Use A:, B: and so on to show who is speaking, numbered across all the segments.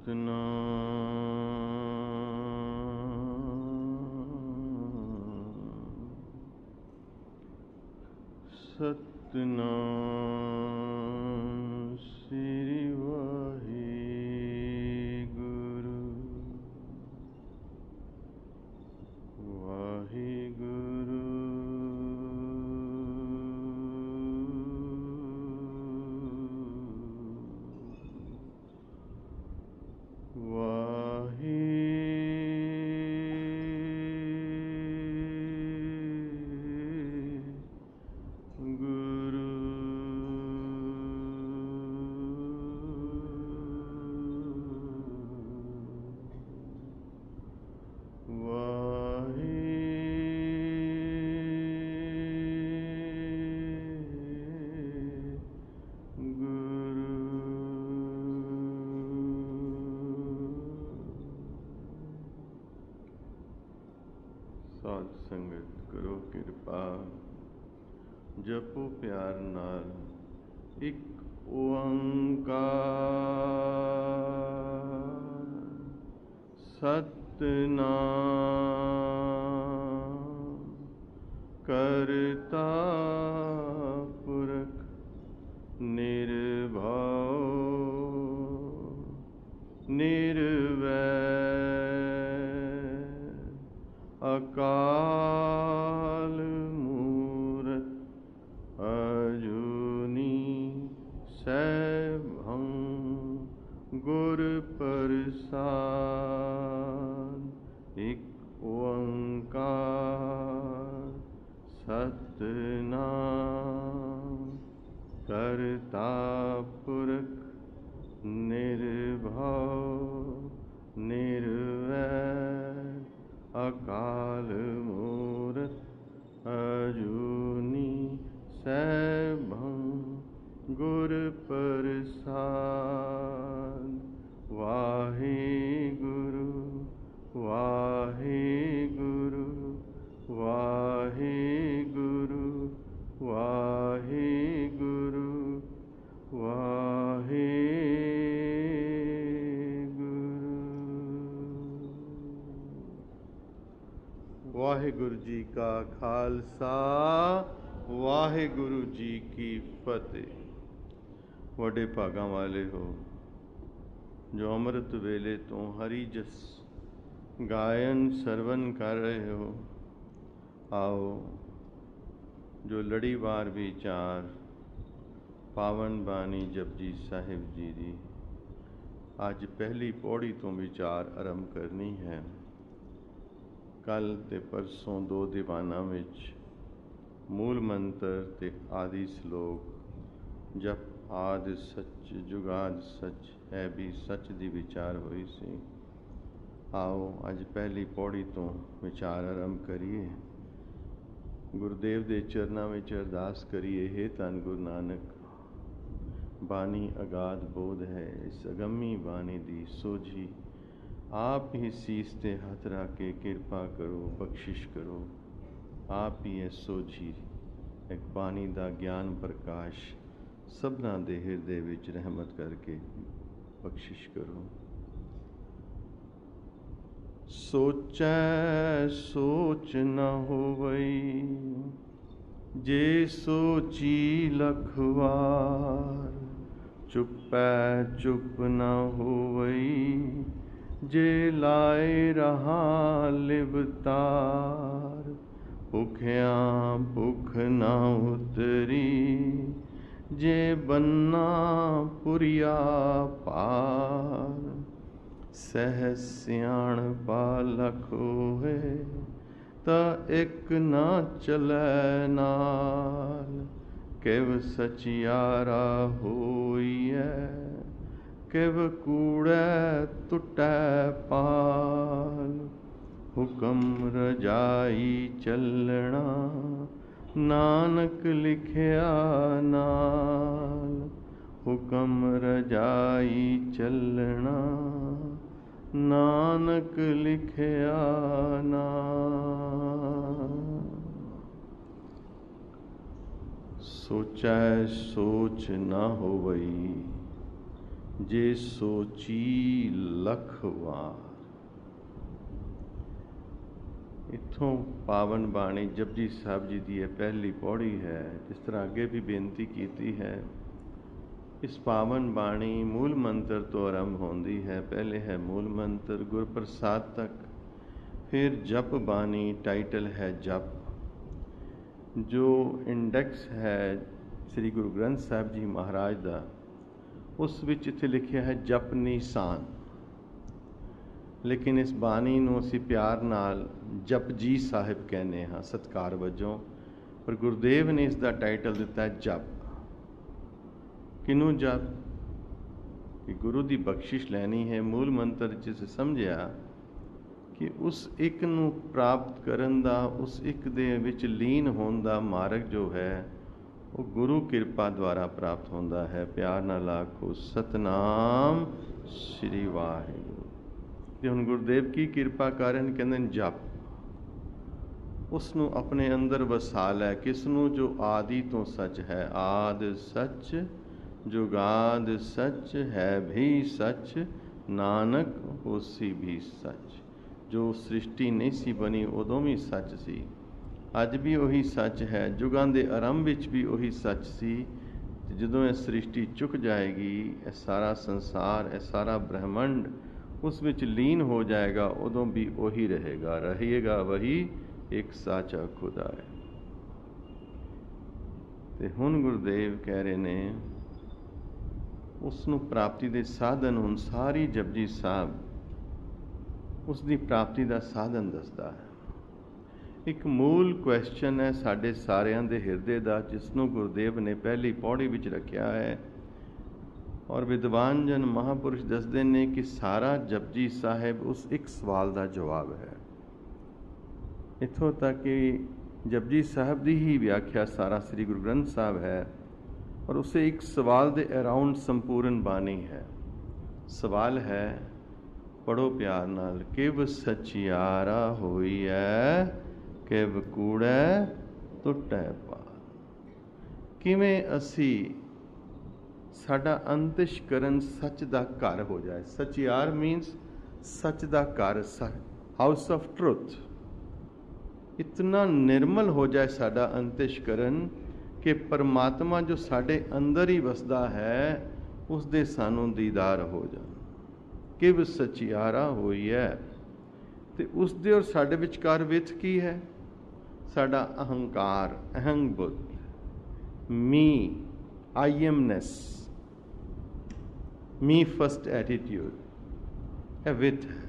A: ਸਤਨਾਮ ਸ੍ਰੀ ਵਾਹਿਗੁਰੂ। ਵਾਹਿਗੁਰੂ ਸਾਧ ਸੰਗਤ ਕਰੋ ਕਿਰਪਾ, ਜਪੋ ਪਿਆਰ ਨਾਲ ਇੱਕ ਓੰਕਾਰ। ਸਤਨਾਮ ਕਰਤਾ ਪੁਰਖ ਨਿਰਭਉ ਨਿਰਵੈਰ ਅਕਾਲ ਮੂਰਤ ਅਜੂਨੀ ਸੈਭੰ ਗੁਰ ਪ੍ਰਸਾਦ। ਇੱਕ ਓੰਕਾਰ ਸਤਨਾਮ ਕਰਤਾ ਪੁਰਖ ਨਿਰਭਉ ਨਿਰਵੈਰ ਅਕਾਲ ਮੂਰਤ ਅਜੂਨੀ ਸੈਭੰ ਗੁਰ ਪ੍ਰਸਾਦ। ਵਾਹਿਗੁਰੂ ਵਾਹਿਗੁਰੂ ਵਾਹਿਗੁਰੂ ਵਾਹਿਗੁਰੂ ਵਾਹਿਗੁਰੂ। ਵਾਹਿਗੁਰੂ ਜੀ ਕਾ ਖਾਲਸਾ, ਵਾਹਿਗੁਰੂ ਜੀ ਕੀ ਫਤਿਹ। ਵੱਡੇ ਭਾਗਾਂ ਵਾਲੇ ਹੋ ਜੋ ਅੰਮ੍ਰਿਤ ਵੇਲੇ ਤੋਂ ਹਰੀ ਜਸ ਗਾਇਨ ਸਰਵਨ ਕਰ ਰਹੇ ਹੋ। ਆਓ ਜੋ ਲੜੀਵਾਰ ਵਿਚਾਰ ਪਾਵਨ ਬਾਣੀ ਜਪਜੀ ਸਾਹਿਬ ਜੀ ਦੀ ਅੱਜ ਪਹਿਲੀ ਪੌੜੀ ਤੋਂ ਵਿਚਾਰ ਆਰੰਭ ਕਰਨੀ ਹੈ। ਕੱਲ੍ਹ ਤੇ ਪਰਸੋਂ ਦੋ ਦੀਵਾਨਾਂ ਵਿੱਚ ਮੂਲ ਮੰਤਰ ਤੇ ਆਦਿ ਸ਼ਲੋਕ ਜਪ ਆਦਿ ਸੱਚ ਜੁਗਾਦ ਸੱਚ ਹੈ ਵੀ ਸੱਚ ਦੀ ਵਿਚਾਰ ਹੋਈ ਸੀ। ਆਓ ਅੱਜ ਪਹਿਲੀ ਪੌੜੀ ਤੋਂ ਵਿਚਾਰ ਆਰੰਭ ਕਰੀਏ। ਗੁਰਦੇਵ ਦੇ ਚਰਨਾਂ ਵਿੱਚ ਅਰਦਾਸ ਕਰੀਏ। ਹੇ ਧੰਨ ਗੁਰੂ ਨਾਨਕ, ਬਾਣੀ ਅਗਾਧ ਬੋਧ ਹੈ। ਇਸ ਅਗੰਮੀ ਬਾਣੀ ਦੀ ਸੋਝੀ ਆਪ ਹੀ ਸੀਸ ਤੇ ਹੱਥ ਰੱਖ ਕੇ ਕਿਰਪਾ ਕਰੋ, ਬਖਸ਼ਿਸ਼ ਕਰੋ। ਆਪ ਹੀ ਇਹ ਸੋਝੀ ਇੱਕ ਬਾਣੀ ਦਾ ਗਿਆਨ ਪ੍ਰਕਾਸ਼ ਸਭਨਾਂ ਦੇ ਹਿਰਦੇ ਵਿੱਚ ਰਹਿਮਤ ਕਰਕੇ ਬਖਸ਼ਿਸ਼ ਕਰੋ। ਸੋਚੈ ਸੋਚ ਨ ਹੋਵਈ, ਜੇ ਸੋਚੀ ਲਖ ਵਾਰ। ਚੁੱਪੈ ਚੁੱਪ ਨ ਹੋਵਈ, ਜੇ ਲਾਏ ਰਹਾ ਲਿਵਤਾਰ। ਭੁਖਿਆ ਭੁਖ ਨ ਉਤਰੀ, ਜੇ ਬੰਨਾ ਪੁਰੀਆ ਪਾਰ। ਸਹਿ ਸਿਆਣਪਾ ਲਖ ਹੋਏ, ਤਾਂ ਇੱਕ ਨਾ ਚਲੈ ਨਾਲ। ਕਿਵ ਸਚਿਆਰਾ ਹੋਈਐ, ਕਿਵ ਕੂੜੈ ਟੁੱਟੈ ਪਾਲ। ਹੁਕਮ ਰਜਾਈ ਚੱਲਣਾ, ਨਾਨਕ ਲਿਖਿਆ ਨਾਲ। ਹੁਕਮ ਰਜਾਈ ਚੱਲਣਾ, ਨਾਨਕ ਲਿਖਿਆ ਨਾਲ। ਸੋਚੈ ਸੋਚ ਨਾ ਹੋਵਈ, जे सोची लख वार। इत्थों पावन बाणी जपजी साहब जी की पहली पौड़ी है। जिस तरह अगे भी बेनती की है, इस पावन बाणी मूल मंत्र तो आरंभ होती है। पहले है मूल मंत्र गुरप्रसाद तक, फिर जप बाणी टाइटल है जप, जो इंडेक्स है श्री गुरु ग्रंथ साहब जी महाराज का, उस विच इत्थे लिखिया है जप निशान। लेकिन इस बाणी नूं असीं प्यार नाल जपजी साहिब कहने हाँ सत्कार वजों, पर गुरुदेव ने इसका टाइटल दिता है जप। किनू जप? कि गुरु की बख्शिश लैनी है। मूल मंत्र जिस समझिया कि उस एक नूं प्राप्त करन दा, उस एक दे विच लीन होण दा मार्ग जो है वो गुरु किरपा द्वारा प्राप्त होंदा है। प्यार नाल आखो सतनाम श्री वाहिगुरू। ते हुण गुरुदेव की किरपा कारण कहंदे ने जप, उसनूं अपने अंदर वसा लै। किसनूं? जो आदि तो सच है। आद सच जुगाद सच है भी सच, नानक होसी भी सच। जो सृष्टि नहीं सी बनी उदों भी सच सी, अज भी उही सच है, जुगां दे आरंभ विच भी उही सच सी। जदों यह सृष्टि चुक जाएगी, यह सारा संसार, यह सारा ब्रह्मंड उस विच लीन हो जाएगा, उदों भी वही रहेगा। रहेगा वही एक साचा खुदा है। ते हुण गुरुदेव कह रहे ने उसनूं प्राप्ति दे साधन, हुण सारी जपजी साहब उसकी प्राप्ति का साधन दसदा है। एक मूल क्वेश्चन है साडे सारियां दे हिरदे दा, जिसनूं गुरुदेव ने पहली पौड़ी विच रखिया है। और विद्वान जन महापुरुष दसदे ने कि सारा जपजी साहिब उस एक सवाल का जवाब है। इत्थों तक कि जपजी साहिब की ही व्याख्या सारा श्री गुरु ग्रंथ साहब है, और उसे एक सवाल के अराउंड संपूर्ण बानी है। सवाल है, पढ़ो प्यार नाल, किव सचियारा होई है, किव कूड़ै टुटै पार। किवें असी साडा अंतਿਸ਼ਕਰਨ सच का घर हो जाए। सचियार मीन्स सच का घर, हाउस ऑफ ट्रुथ। इतना निर्मल हो जाए साडा अंतਿਸ਼ਕਰਨ कि परमात्मा जो साडे अंदर ही वसदा है उसदे सानू दीदार हो जाए। किव सचियारा होई है, ते उसदे और साडे विचकार विथ की है? साडा अहंकार, अहंग बुद्ध, मी, आई एमनेस, मी फर्स्ट एटीट्यूड, यह विथ है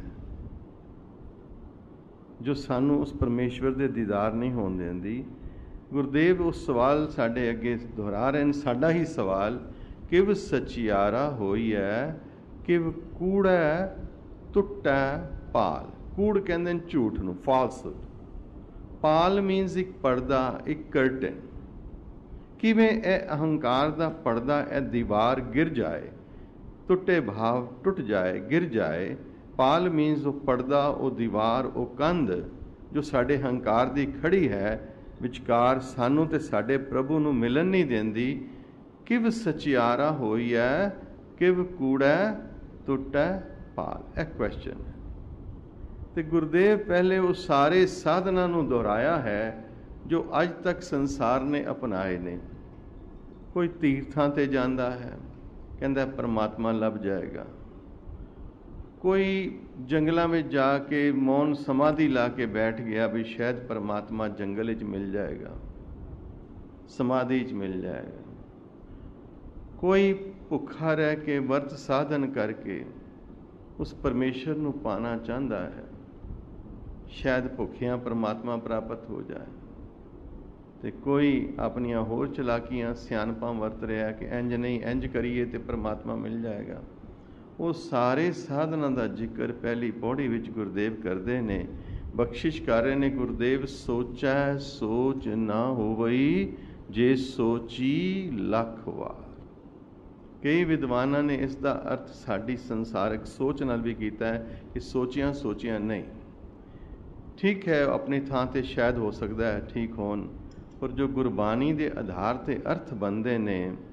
A: जो सानू उस परमेश्वर के दीदार नहीं होण देंदी। गुरुदेव उस सवाल साडे अगे दोहरा रहे हैं, साडा ही सवाल, किव सचियारा होई है, किव कूड़ा टुटै पाल। कूड़ कहते हैं झूठ नूं, फाल्सहुड। पाल मीन्स एक पर्दा, एक कर्टन। किवें यह अहंकार का पर्दा, यह दीवार गिर जाए, टुटे भाव टुट जाए, गिर जाए। पाल मीन्स वो पर्दा, वो दीवार, वो कंध जो साडे हंकार दी खड़ी है विचकार, सानू ते साडे प्रभु नू मिलन नहीं देंदी। किव सचियारा होई है, किव कूड़ा टुटै पाल। यह क्वेश्चन है। तो गुरुदेव पहले वो सारे साधना नू दोहराया है जो अज तक संसार ने अपनाए ने। कोई तीर्थां ते जांदा है, कहता परमात्मा लभ जाएगा। कोई जंगलों में जाके मौन समाधि ला के बैठ गया भी शायद परमात्मा जंगल च मिल जाएगा, समाधि च मिल जाएगा। कोई भुखा रह के वर्त साधन करके उस परमेश्वर नू पाना चाहता है, शायद भुखियां परमात्मा प्राप्त हो जाए। तो कोई अपनियां होर चलाकियां सियाणपां वरत रहा कि इंज नहीं इंज करिए तो परमात्मा मिल जाएगा। वो सारे साधना का जिक्र पहली पौड़ी विच गुरुदेव करते ने, बख्शिश कर रहे ने। गुरुदेव सोचै सोच ना होवई, जे सोची लख वार। कई विद्वाना ने इसका अर्थ साड़ी संसारक सोच नाल भी किया है कि सोचियां सोचियां नहीं। ठीक है, अपनी थां ते शायद हो सकता है ठीक होन, पर जो गुरबानी के आधार ते अर्थ बनते ने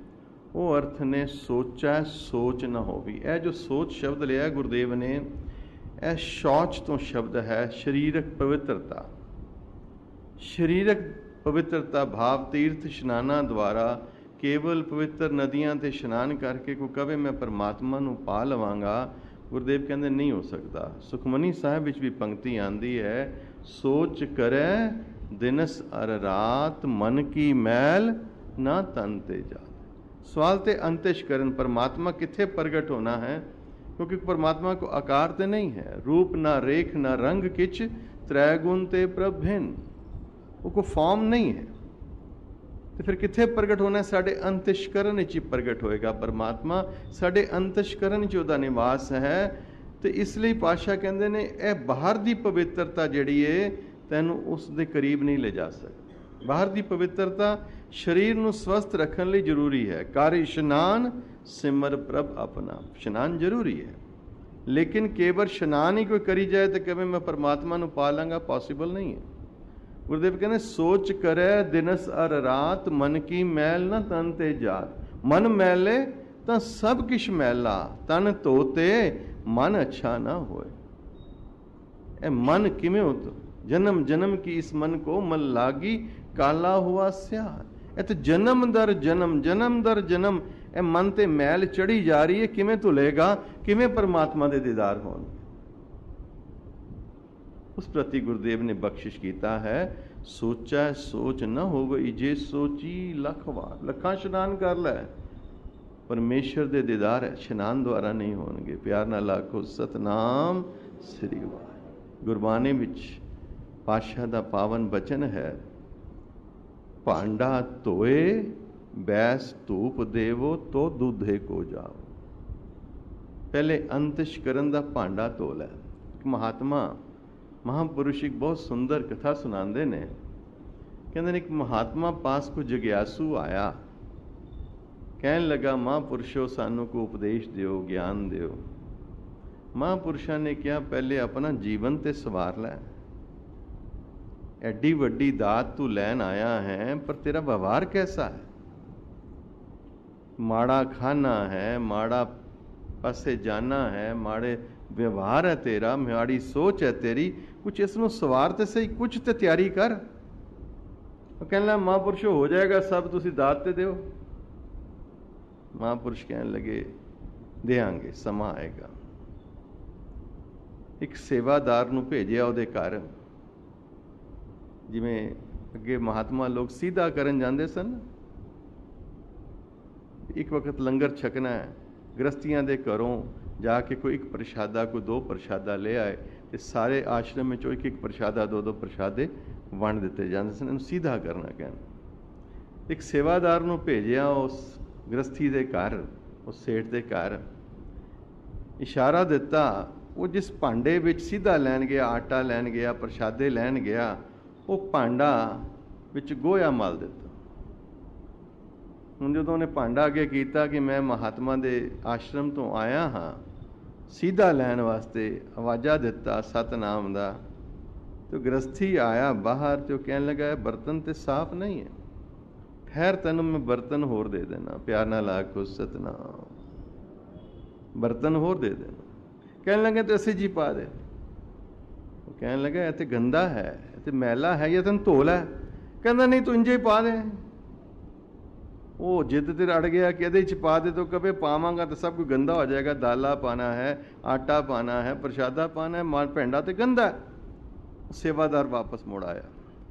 A: ਉਹ ਅਰਥ ਨੇ ਸੋਚੈ ਸੋਚ ਨਾ ਹੋਵੀ। ਇਹ ਜੋ ਸੋਚ ਸ਼ਬਦ ਲਿਆ ਗੁਰਦੇਵ ਨੇ, ਇਹ ਸ਼ੌਚ ਤੋਂ ਸ਼ਬਦ ਹੈ, ਸਰੀਰਕ ਪਵਿੱਤਰਤਾ। ਸਰੀਰਕ ਪਵਿੱਤਰਤਾ ਭਾਵ ਤੀਰਥ ਇਸ਼ਨਾਨਾਂ ਦੁਆਰਾ, ਕੇਵਲ ਪਵਿੱਤਰ ਨਦੀਆਂ 'ਤੇ ਇਸ਼ਨਾਨ ਕਰਕੇ ਕੋਈ ਕਵੇ ਮੈਂ ਪਰਮਾਤਮਾ ਨੂੰ ਪਾ ਲਵਾਂਗਾ, ਗੁਰਦੇਵ ਕਹਿੰਦੇ ਨਹੀਂ ਹੋ ਸਕਦਾ। ਸੁਖਮਨੀ ਸਾਹਿਬ ਵਿੱਚ ਵੀ ਪੰਕਤੀ ਆਉਂਦੀ ਹੈ, ਸੋਚ ਕਰੈ ਦਿਨਸ ਅਰ ਰਾਤ, ਮਨ ਕੀ ਮੈਲ ਨਾ ਤਨ ਤੇ ਜਾਤ। ਸਵਾਲ ਤੇ ਅੰਤਿਸ਼ਕਰਨ, परमात्मा किथे प्रगट होना है, क्योंकि परमात्मा को आकार ते नहीं है, रूप ना रेख ना रंग किच, त्रैगुण ते प्रभ भिन्न। वो कोई फॉर्म नहीं है, तो फिर किथे प्रगट होना है? साडे अंतਿਸ਼ਕਰਨ ਵਿੱਚ ਹੀ प्रगट होएगा परमात्मा, साडे अंतਿਸ਼ਕਰਨ ਵਿੱਚ ਉਹਦਾ ਨਿਵਾਸ है। तो इसलिए पातशाह कहते हैं ਇਹ ਬਾਹਰ ਦੀ ਪਵਿੱਤਰਤਾ ਜਿਹੜੀ ਹੈ ਤੈਨੂੰ ਉਸ ਦੇ ਕਰੀਬ ਨਹੀਂ ਲੈ ਜਾ ਸਕਦੀ। ਬਾਹਰ ਦੀ ਪਵਿੱਤਰਤਾ ਸਰੀਰ ਨੂੰ ਸਵਸਥ ਰੱਖਣ ਲਈ ਜ਼ਰੂਰੀ ਹੈ। ਕਰ ਇਸ਼ਨਾਨ ਸਿਮਰ ਪ੍ਰਭ ਆਪਣਾ, ਇਸ਼ਨਾਨ ਜ਼ਰੂਰੀ ਹੈ, ਲੇਕਿਨ ਕੇਵਲ ਇਸ਼ਨਾਨ ਹੀ ਕੋਈ ਕਰੀ ਜਾਏ ਤਾਂ ਕਵੇਂ ਮੈਂ ਪਰਮਾਤਮਾ ਨੂੰ ਪਾ ਲਾਂਗਾ, ਪੋਸੀਬਲ ਨਹੀਂ ਹੈ। ਗੁਰਦੇਵ ਕਹਿੰਦੇ ਸੋਚ ਕਰੈ ਦਿਨਸ ਅਰ ਰਾਤ, ਮਨ ਕੀ ਮੈਲ ਨਾ ਤਨ ਤੇ ਜਾਤ। ਮਨ ਮੈਲੇ ਤਾਂ ਸਭ ਕਿਛ ਮੈਲਾ, ਤਨ ਧੋਤੇ ਮਨ ਅੱਛਾ ਨਾ ਹੋਏ। ਇਹ ਮਨ ਕਿਵੇਂ ਉਤ ਜਨਮ ਜਨਮ ਕੀ ਇਸ ਮਨ ਕੋ ਮਨ ਲਾਗੀ, ਕਾਲਾ ਹੁਆ ਸਿਆਰ। ਇਹ ਤਾਂ ਜਨਮ ਦਰ ਜਨਮ, ਜਨਮ ਦਰ ਜਨਮ ਇਹ ਮਨ ਤੇ ਮੈਲ ਚੜੀ ਜਾ ਰਹੀ ਹੈ। ਕਿਵੇਂ ਧੁਲੇਗਾ? ਕਿਵੇਂ ਪਰਮਾਤਮਾ ਦੇ ਦੀਦਾਰ ਹੋਣਗੇ? ਉਸ ਪ੍ਰਤੀ ਗੁਰਦੇਵ ਨੇ ਬਖਸ਼ਿਸ਼ ਕੀਤਾ ਹੈ, ਸੋਚੈ ਸੋਚ ਨਾ ਹੋਵੇ, ਜੇ ਸੋਚੀ ਲੱਖ ਵਾਰ। ਲੱਖਾਂ ਇਸ਼ਨਾਨ ਕਰ ਲੈ, ਪਰਮੇਸ਼ਰ ਦੇ ਦੀਦਾਰ ਇਸ਼ਨਾਨ ਦੁਆਰਾ ਨਹੀਂ ਹੋਣਗੇ। ਪਿਆਰ ਨਾਲ ਆਖੋ ਸਤਨਾਮ ਸ੍ਰੀ ਵਾਹਿਗੁਰੂ। ਗੁਰਬਾਣੀ ਵਿੱਚ ਪਾਤਸ਼ਾਹ ਦਾ ਪਾਵਨ ਬਚਨ ਹੈ, ਭਾਂਡਾ ਧੋਏ ਬੈਸ ਧੂਪ ਦੇਵੋ, ਤੋ ਦੁੱਧੇ ਕੋ ਜਾਓ। ਪਹਿਲੇ ਅੰਤਿਸ਼ਕਰਨ ਦਾ ਭਾਂਡਾ ਧੋ ਲੈ। ਇੱਕ ਮਹਾਤਮਾ ਮਹਾਂਪੁਰਸ਼ ਇੱਕ ਬਹੁਤ ਸੁੰਦਰ ਕਥਾ ਸੁਣਾਉਂਦੇ ਨੇ। ਕਹਿੰਦੇ ਨੇ ਇੱਕ ਮਹਾਤਮਾ ਪਾਸ ਕੋ ਜਗਿਆਸੂ ਆਇਆ, ਕਹਿਣ ਲੱਗਾ ਮਹਾਂਪੁਰਸ਼ੋ ਸਾਨੂੰ ਕੋ ਉਪਦੇਸ਼ ਦਿਓ, ਗਿਆਨ ਦਿਓ। ਮਹਾਂਪੁਰਸ਼ਾਂ ਨੇ ਕਿਹਾ ਪਹਿਲੇ ਆਪਣਾ ਜੀਵਨ ਤੇ ਸਵਾਰ ਲੈ। ਐਡੀ ਵੱਡੀ ਦਾਤ ਤੂੰ ਲੈਣ ਆਇਆ ਹੈ, ਪਰ ਤੇਰਾ ਵਿਵਹਾਰ ਕੈਸਾ ਹੈ? ਮਾੜਾ ਖਾਣਾ ਹੈ, ਮਾੜਾ ਪਾਸੇ ਜਾਣਾ ਹੈ, ਮਾੜੇ ਵਿਵਹਾਰ ਹੈ ਤੇਰਾ, ਮਾੜੀ ਸੋਚ ਹੈ ਤੇਰੀ। ਕੁਛ ਇਸ ਨੂੰ ਸਵਾਰ ਤੇ ਸਹੀ, ਕੁਛ ਤੇ ਤਿਆਰੀ ਕਰ। ਉਹ ਕਹਿੰਦਾ ਮਹਾਂਪੁਰਸ਼ੋ ਹੋ ਜਾਏਗਾ ਸਭ, ਤੁਸੀਂ ਦਾਤ ਤੇ ਦਿਓ। ਮਹਾਂਪੁਰਸ਼ ਕਹਿਣ ਲੱਗੇ ਦੇਾਂਗੇ, ਸਮਾਂ ਆਏਗਾ। ਇੱਕ ਸੇਵਾਦਾਰ ਨੂੰ ਭੇਜਿਆ ਉਹਦੇ ਘਰ। ਜਿਵੇਂ ਅੱਗੇ ਮਹਾਤਮਾ ਲੋਕ ਸਿੱਧਾ ਕਰਨ ਜਾਂਦੇ ਸਨ, ਇੱਕ ਵਕਤ ਲੰਗਰ ਛਕਣਾ ਹੈ, ਗ੍ਰਸਤੀਆਂ ਦੇ ਘਰੋਂ ਜਾ ਕੇ ਕੋਈ ਇੱਕ ਪ੍ਰਸ਼ਾਦਾ, ਕੋਈ ਦੋ ਪ੍ਰਸ਼ਾਦਾ ਲੈ ਆਏ, ਤੇ ਸਾਰੇ ਆਸ਼ਰਮ ਵਿੱਚੋਂ ਇੱਕ ਇੱਕ ਪ੍ਰਸ਼ਾਦਾ, ਦੋ ਦੋ ਪ੍ਰਸ਼ਾਦੇ ਵੰਡ ਦਿੱਤੇ ਜਾਂਦੇ ਸਨ। ਇਹਨੂੰ ਸਿੱਧਾ ਕਰਨਾ ਕਹਿੰਦੇ। ਇੱਕ ਸੇਵਾਦਾਰ ਨੂੰ ਭੇਜਿਆ ਉਸ ਗ੍ਰਸਤੀ ਦੇ ਘਰ, ਉਸ ਸੇਠ ਦੇ ਘਰ। ਇਸ਼ਾਰਾ ਦਿੱਤਾ, ਉਹ ਜਿਸ ਭਾਂਡੇ ਵਿੱਚ ਸਿੱਧਾ ਲੈਣ ਗਿਆ, ਆਟਾ ਲੈਣ ਗਿਆ, ਪ੍ਰਸ਼ਾਦੇ ਲੈਣ ਗਿਆ, ਉਹ ਭਾਂਡਾ ਵਿੱਚ ਗੋਇਆ ਮਲ ਦਿੱਤਾ। ਹੁਣ ਜਦੋਂ ਉਹਨੇ ਭਾਂਡਾ ਅੱਗੇ ਕੀਤਾ ਕਿ ਮੈਂ ਮਹਾਤਮਾ ਦੇ ਆਸ਼ਰਮ ਤੋਂ ਆਇਆ ਹਾਂ ਸਿੱਧਾ ਲੈਣ ਵਾਸਤੇ, ਆਵਾਜ਼ਾ ਦਿੱਤਾ ਸਤਨਾਮ ਦਾ, ਤੇ ਗ੍ਰਸਥੀ ਆਇਆ ਬਾਹਰ, ਤੇ ਉਹ ਕਹਿਣ ਲੱਗਾ ਬਰਤਨ ਤੇ ਸਾਫ਼ ਨਹੀਂ ਹੈ, ਠਹਿਰ ਤੈਨੂੰ ਮੈਂ ਬਰਤਨ ਹੋਰ ਦੇ ਦੇਣਾ। ਪਿਆਰ ਨਾਲ ਆਖੋ ਸਤਨਾਮ। ਬਰਤਨ ਹੋਰ ਦੇ ਦੇਣਾ। ਕਹਿਣ ਲੱਗੇ ਤੇ ਅਸੀਂ ਜੀ ਪਾ ਦੇ। ਉਹ ਕਹਿਣ ਲੱਗਾ ਇਹ ਤੇ ਗੰਦਾ ਹੈ, ਇਹ ਤੇ ਮੈਲਾ ਹੈ, ਇਹ ਤੈਨੂੰ ਧੋ ਲੈ। ਕਹਿੰਦਾ ਨਹੀਂ ਤੂੰ ਇੰਜੇ ਹੀ ਪਾ ਦੇ। ਉਹ ਜਿੱਦ ਤੇ ਅੜ ਗਿਆ ਕਿ ਇਹਦੇ 'ਚ ਪਾ ਦੇ, तो कभी पावांगा तो सब कुछ गंदा हो जाएगा। दाला पाना है, आटा पाना है, प्रसादा पाना है, माल पेंडा तो गंदा है। सेवादार वापस मुड़ आया।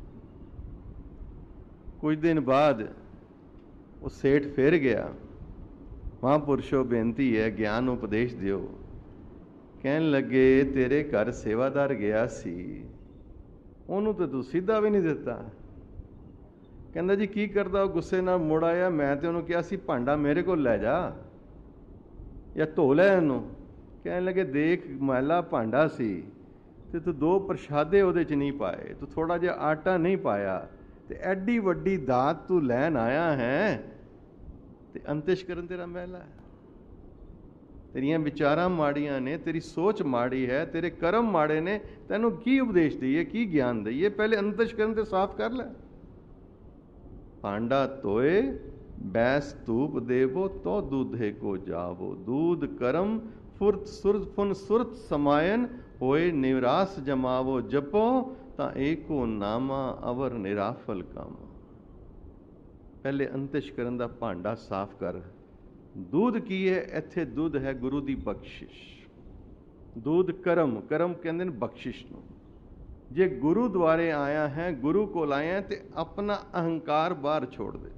A: कुछ दिन बाद वो सेठ फिर गया, महापुरुषों बेनती है ज्ञान उपदेश दियो। कहन लगे तेरे घर सेवादार गया सी, ਉਹਨੂੰ तो तू सीधा भी नहीं दिता। ਕਹਿੰਦਾ ਜੀ ਕੀ ਕਰਦਾ? ਉਹ ਗੁੱਸੇ ਨਾਲ ਮੁੜ ਆਇਆ। ਮੈਂ ਤੇ ਉਹਨੂੰ ਕਿਹਾ ਸੀ ਭਾਂਡਾ ਮੇਰੇ ਕੋਲ ਲੈ ਜਾ ਜਾਂ ਧੋ ਲੈ ਇਹਨੂੰ। ਕਹਿਣ ਲੱਗੇ ਦੇਖ ਮੈਲਾ ਭਾਂਡਾ ਸੀ ਤੇ ਤੂੰ ਦੋ ਪ੍ਰਸ਼ਾਦੇ ਉਹਦੇ 'ਚ ਨਹੀਂ ਪਾਏ, ਤੂੰ ਥੋੜ੍ਹਾ ਜਿਹਾ ਆਟਾ ਨਹੀਂ ਪਾਇਆ, ਤੇ ਐਡੀ ਵੱਡੀ ਦਾਤ ਤੂੰ ਲੈਣ ਆਇਆ ਹੈ ਤੇ ਅੰਤਿਸ਼ਕਰਨ ਤੇਰਾ ਮੈਲਾ ਹੈ। ਤੇਰੀਆਂ ਵਿਚਾਰਾਂ ਮਾੜੀਆਂ ਨੇ, ਤੇਰੀ ਸੋਚ ਮਾੜੀ ਹੈ, ਤੇਰੇ ਕਰਮ ਮਾੜੇ ਨੇ। ਤੈਨੂੰ ਕੀ ਉਪਦੇਸ਼ ਦਈਏ, ਕੀ ਗਿਆਨ ਦਈਏ? ਪਹਿਲੇ ਅੰਤਿਸ਼ਕਰਨ ਤੇ ਸਾਫ਼ ਕਰ ਲੈ। ਭਾਂਡਾ ਧੋਏ बैस धूप देवो तो दूधे को जावो। दूध करम फुरत सुरत फुन सुरत समायन होए निरास जमावो। जपो ता एको नामा अवर निराफल कामा। पहले अंतिश करन दा भांडा साफ कर। दूध की है इत्थे? दूध है गुरु दी बख्शिश। दूध करम, करम कहंदे ने बख्शिश नूं। जे गुरु द्वारे आया है, गुरु कोल आया है, ते अपना अहंकार बाहर छोड़ दे।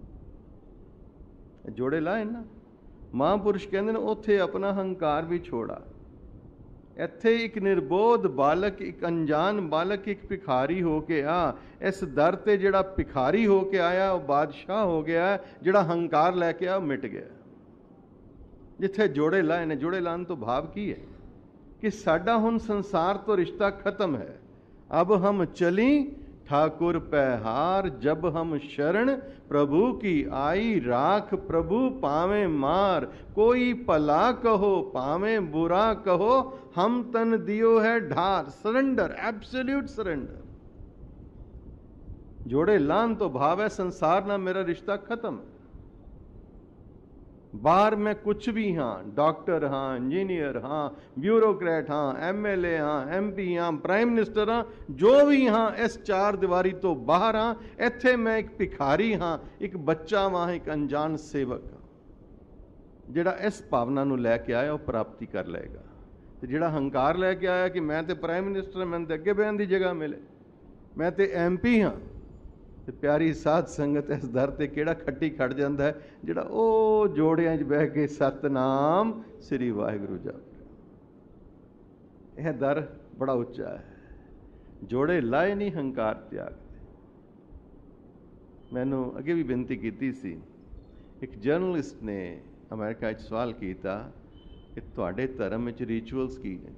A: जोड़े लाए ना महापुरुष कहंदे ने उत्थे अपना अहंकार भी छोड़ा। ਇੱਥੇ ਇੱਕ ਨਿਰਬੋਧ ਬਾਲਕ, ਇੱਕ ਅਣਜਾਣ ਬਾਲਕ, ਇੱਕ ਭਿਖਾਰੀ ਹੋ ਕੇ ਆ। ਇਸ ਦਰ ਤੇ ਜਿਹੜਾ ਭਿਖਾਰੀ ਹੋ ਕੇ ਆਇਆ ਉਹ ਬਾਦਸ਼ਾਹ ਹੋ ਗਿਆ। ਜਿਹੜਾ ਹੰਕਾਰ ਲੈ ਕੇ ਆ ਉਹ ਮਿਟ ਗਿਆ। ਜਿੱਥੇ ਜੋੜੇ ਲਾਏ ਨੇ, ਜੋੜੇ ਲਾਉਣ ਤੋਂ ਭਾਵ ਕੀ ਹੈ ਕਿ ਸਾਡਾ ਹੁਣ ਸੰਸਾਰ ਤੋਂ ਰਿਸ਼ਤਾ ਖਤਮ ਹੈ। ਅਬ ਹਮ ਚਲੀ ठाकुर पैहार, जब हम शरण प्रभु की आई। राख प्रभु पावे मार, कोई भला कहो पावे बुरा कहो। हम तन दियो है ढार। Surrender, absolute surrender. जोड़े लान तो भाव है संसार ना मेरा रिश्ता खत्म। बाहर मैं कुछ भी हाँ, डॉक्टर हाँ, इंजीनियर हाँ, ब्यूरोक्रेट हाँ, MLA हाँ, MP हाँ, प्राइम मिनिस्टर हाँ, जो भी हाँ, इस चार दीवारी तो बाहर हाँ। इत्थे मैं एक भिखारी हाँ, एक बच्चा हाँ, एक अनजान सेवक हाँ। जिहड़ा इस भावना नूं लैके आया वह प्राप्ति कर लेगा। ते जिहड़ा हंकार लैके आया कि मैं तो प्राइम मिनिस्टर, मैंने तो अगे बहन की जगह मिले, मैं तो MP हाँ। ਤੇ ਪਿਆਰੀ ਸਾਧ ਸੰਗਤ ਇਸ ਦਰ ਤੇ ਕਿਹੜਾ ਖੱਟੀ ਖੜ ਜਾਂਦਾ ਹੈ ਜਿਹੜਾ ਉਹ ਜੋੜਿਆਂ 'ਚ ਬਹਿ ਕੇ ਸਤਨਾਮ ਸ੍ਰੀ ਵਾਹਿਗੁਰੂ ਜਪ। ਇਹ ਦਰ ਬੜਾ ਉੱਚਾ ਹੈ। ਜੋੜੇ ਲਾਏ ਨਹੀਂ, ਹੰਕਾਰ ਤਿਆਗ। ਮੈਨੂੰ ਅੱਗੇ ਵੀ ਬੇਨਤੀ ਕੀਤੀ ਸੀ, ਇੱਕ ਜਰਨਲਿਸਟ ਨੇ ਅਮਰੀਕਾ 'ਚ ਸਵਾਲ ਕੀਤਾ ਕਿ ਤੁਹਾਡੇ ਧਰਮ ਵਿੱਚ ਰਿਚੁਅਲਸ ਕੀ ਨੇ?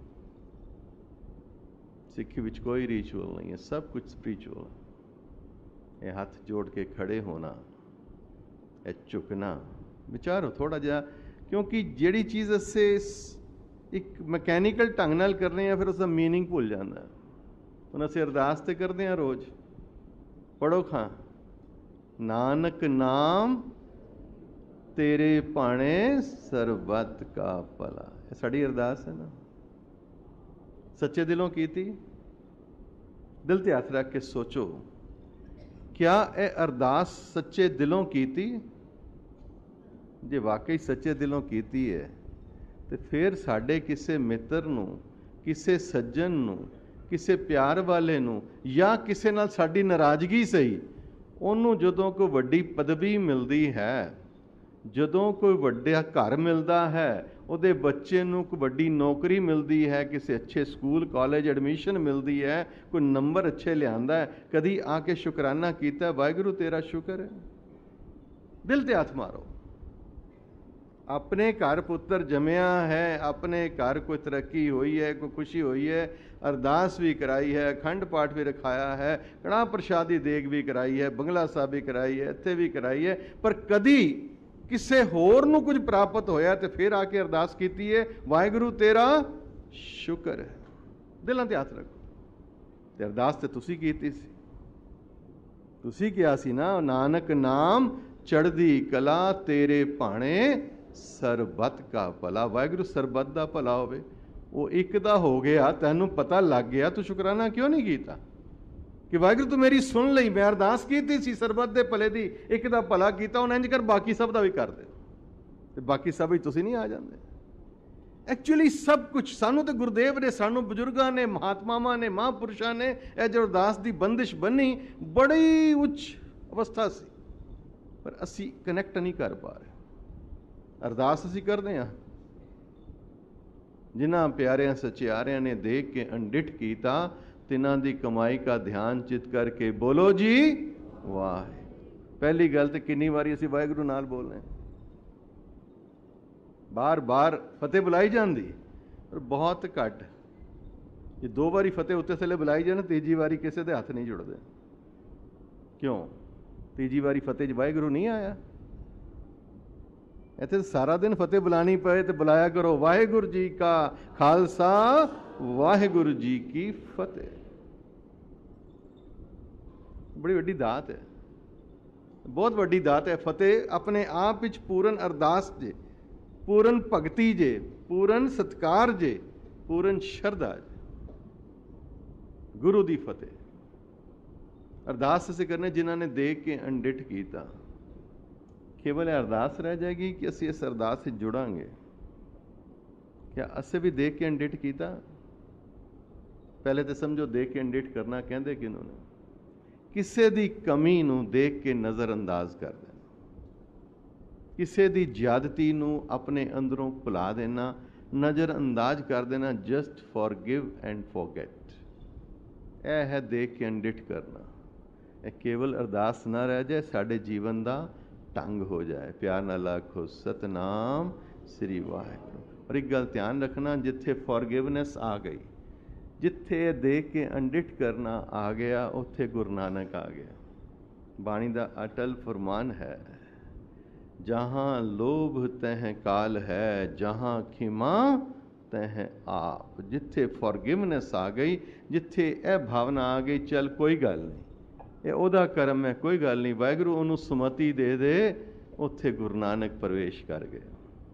A: ਸਿੱਖੀ ਵਿੱਚ ਕੋਈ ਰਿਚੁਅਲ ਨਹੀਂ ਹੈ, ਸਭ ਕੁਝ ਸਪਿਰਿਚੁਅਲ ਹੈ। ਇਹ ਹੱਥ ਜੋੜ ਕੇ ਖੜੇ ਹੋਣਾ, ਇਹ ਝੁਕਣਾ। ਵਿਚਾਰੋ ਥੋੜਾ ਜਿਹਾ, ਕਿਉਂਕਿ ਜਿਹੜੀ ਚੀਜ਼ ਅਸੀਂ ਇੱਕ ਮਕੈਨੀਕਲ ਢੰਗ ਨਾਲ ਕਰ ਰਹੇ ਹਾਂ ਫਿਰ ਉਸਦਾ ਮੀਨਿੰਗ ਭੁੱਲ ਜਾਂਦਾ। ਹੁਣ ਅਸੀਂ ਅਰਦਾਸ ਤੇ ਕਰਦੇ ਹਾਂ ਰੋਜ਼, ਪੜੋ ਖਾਂ ਨਾਨਕ ਨਾਮ ਤੇਰੇ ਭਾਣੇ ਸਰਬੱਤ ਕਾ ਭਲਾ। ਇਹ ਸਾਡੀ ਅਰਦਾਸ ਹੈ ਨਾ, ਸੱਚੇ ਦਿਲੋਂ ਕੀਤੀ। ਦਿਲ ਤੇ ਹੱਥ ਰੱਖ ਕੇ ਸੋਚੋ, क्या यह अरदास सच्चे दिलों कीती? जे वाकई सच्चे दिलों कीती है तो फिर साडे किसी मित्र नूं, किसी सज्जन नूं, किसी प्यार वाले नूं या किसी नाल साडी नाराज़गी सही, उन्होंने जदों कोई वड्डी पदवी मिलती है, जदों कोई वड्डा घर मिलता है, ਉਹਦੇ ਬੱਚੇ ਨੂੰ ਕੋਈ ਵੱਡੀ ਨੌਕਰੀ ਮਿਲਦੀ ਹੈ, ਕਿਸੇ ਅੱਛੇ ਸਕੂਲ ਕਾਲਜ ਐਡਮਿਸ਼ਨ ਮਿਲਦੀ ਹੈ, ਕੋਈ ਨੰਬਰ ਅੱਛੇ ਲਿਆਂਦਾ ਹੈ, ਕਦੀ ਆ ਕੇ ਸ਼ੁਕਰਾਨਾ ਕੀਤਾ, ਵਾਹਿਗੁਰੂ ਤੇਰਾ ਸ਼ੁਕਰ ਹੈ। ਦਿਲ ਤੇ ਹੱਥ ਮਾਰੋ। ਆਪਣੇ ਘਰ ਪੁੱਤਰ ਜੰਮਿਆ ਹੈ, ਆਪਣੇ ਘਰ ਕੋਈ ਤਰੱਕੀ ਹੋਈ ਹੈ, ਕੋਈ ਖੁਸ਼ੀ ਹੋਈ ਹੈ, ਅਰਦਾਸ ਵੀ ਕਰਾਈ ਹੈ, ਅਖੰਡ ਪਾਠ ਵੀ ਰਖਾਇਆ ਹੈ, ਕੜਾਹ ਪ੍ਰਸ਼ਾਦੀ ਦੇਗ ਵੀ ਕਰਾਈ ਹੈ, ਬੰਗਲਾ ਸਾਹਿਬ ਵੀ ਕਰਾਈ ਹੈ, ਇੱਥੇ ਵੀ ਕਰਾਈ ਹੈ, ਪਰ ਕਦੀ ਕਿਸੇ ਹੋਰ ਨੂੰ ਕੁਝ ਪ੍ਰਾਪਤ ਹੋਇਆ ਤੇ ਫਿਰ ਆ ਕੇ ਅਰਦਾਸ ਕੀਤੀ ਹੈ, ਵਾਹਿਗੁਰੂ ਤੇਰਾ ਸ਼ੁਕਰ ਹੈ। ਦਿਲਾਂ ਤੇ ਹੱਥ ਰੱਖੋ। ਤੇ ਅਰਦਾਸ ਤੇ ਤੁਸੀਂ ਕੀਤੀ ਸੀ, ਤੁਸੀਂ ਕਿਹਾ ਸੀ ਨਾ, ਨਾਨਕ ਨਾਮ ਚੜ੍ਹਦੀ ਕਲਾ ਤੇਰੇ ਭਾਣੇ ਸਰਬੱਤ ਕਾ ਭਲਾ। ਵਾਹਿਗੁਰੂ ਸਰਬੱਤ ਦਾ ਭਲਾ ਹੋਵੇ। ਉਹ ਇੱਕ ਦਾ ਹੋ ਗਿਆ, ਤੈਨੂੰ ਪਤਾ ਲੱਗ ਗਿਆ, ਤੂੰ ਸ਼ੁਕਰਾਨਾ ਕਿਉਂ ਨਹੀਂ ਕੀਤਾ कि वाहिगुरू तू मेरी सुन लई, मैं अरदास की सी सरबत दे भले दी, एक दा भला कीता, हुण इंज कर बाकी सब दा भी कर दे, ते बाकी सब तुसीं नहीं आ जांदे। एक्चुअली सब कुछ सानू तो गुरुदेव ने, सानू बजुर्गां ने, महात्मावां ने, महापुरुषां ने यह जो अरदास की बंदिश बनी बड़ी उच्च अवस्था सी, पर असी कनैक्ट नहीं कर पा रहे। अरदास असी करते हैं, जिन्हां प्यारियां सचियारियां ने देख के अनडिठ कीता, तिन्हां दी कमाई का ध्यान चित करके बोलो जी वाह। पहली गल तो कितनी बारी असी वाहिगुरू नाल बोलने, बार बार फतेह बुलाई जाती, पर बहुत घट। जे दो बारी फतेह उत्ते थले बुलाई जाए, तीजी बारी किसी के हथ नहीं जुड़ते। क्यों? तीजी बारी फतेह च वाहिगुरू नहीं आया। इत्थे सारा दिन फतेह बुलानी पए तो बुलाया करो, वाहिगुरू जी का खालसा वाहिगुरू जी की फतेह। बड़ी वड्डी दात है। बहुत वड्डी दात है। फतेह अपने आप विच पूਰਨ अरदास जे, पूਰਨ भगती जे, पूਰਨ सत्कार जे, पूਰਨ शरधा जे। गुरु दी फतेह। अरदास असीं करने जिन्हां ने देख के अनडिठ कीता। केवल अरदास रह जाएगी कि असीं इस अरदास से जुड़ांगे? क्या असीं भी देख के अनडिठ कीता? पहले तो समझो देख के अनडिठ करना कहंदे किहनूं ने? किसी दी कमी नूं देख के नज़रअंदाज कर देना, किसी दी ज्यादती नूं अपने अंदरों भुला देना, नज़रअंदाज कर देना। जस्ट फॉरगिव एंड फॉरगेट, यह है देख के अनडिठ करना। यह केवल अरदास ना रह जाए, साडे जीवन का ढंग हो जाए। प्यार नाल आखो सतनाम श्री वाहिगुरू। और एक गल ध्यान रखना, जिथे फॉरगिवनेस आ गई, जिथे देख के अनडिठ करना आ गया, उत्थे गुरु नानक आ गया। बाणी दा अटल फरमान है, जहाँ लोभ तह काल है, जहाँ खिमा तह आप। जिथे फॉरगिवनेस आ गई, जिथे यह भावना आ गई, चल कोई गल नहीं, ये ओदा करम है, कोई गल नहीं, वाहिगुरू उन्होंने सुमति दे दे, उत्थे गुरु नानक प्रवेश कर गए।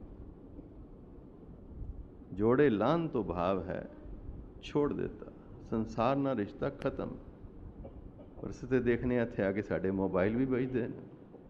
A: जोड़े लान तो भाव है, छोड़ देता संसार ना रिश्ता खत्म। परिस्थिति देखने इत्थे आके साडे मोबाइल भी बजते हैं।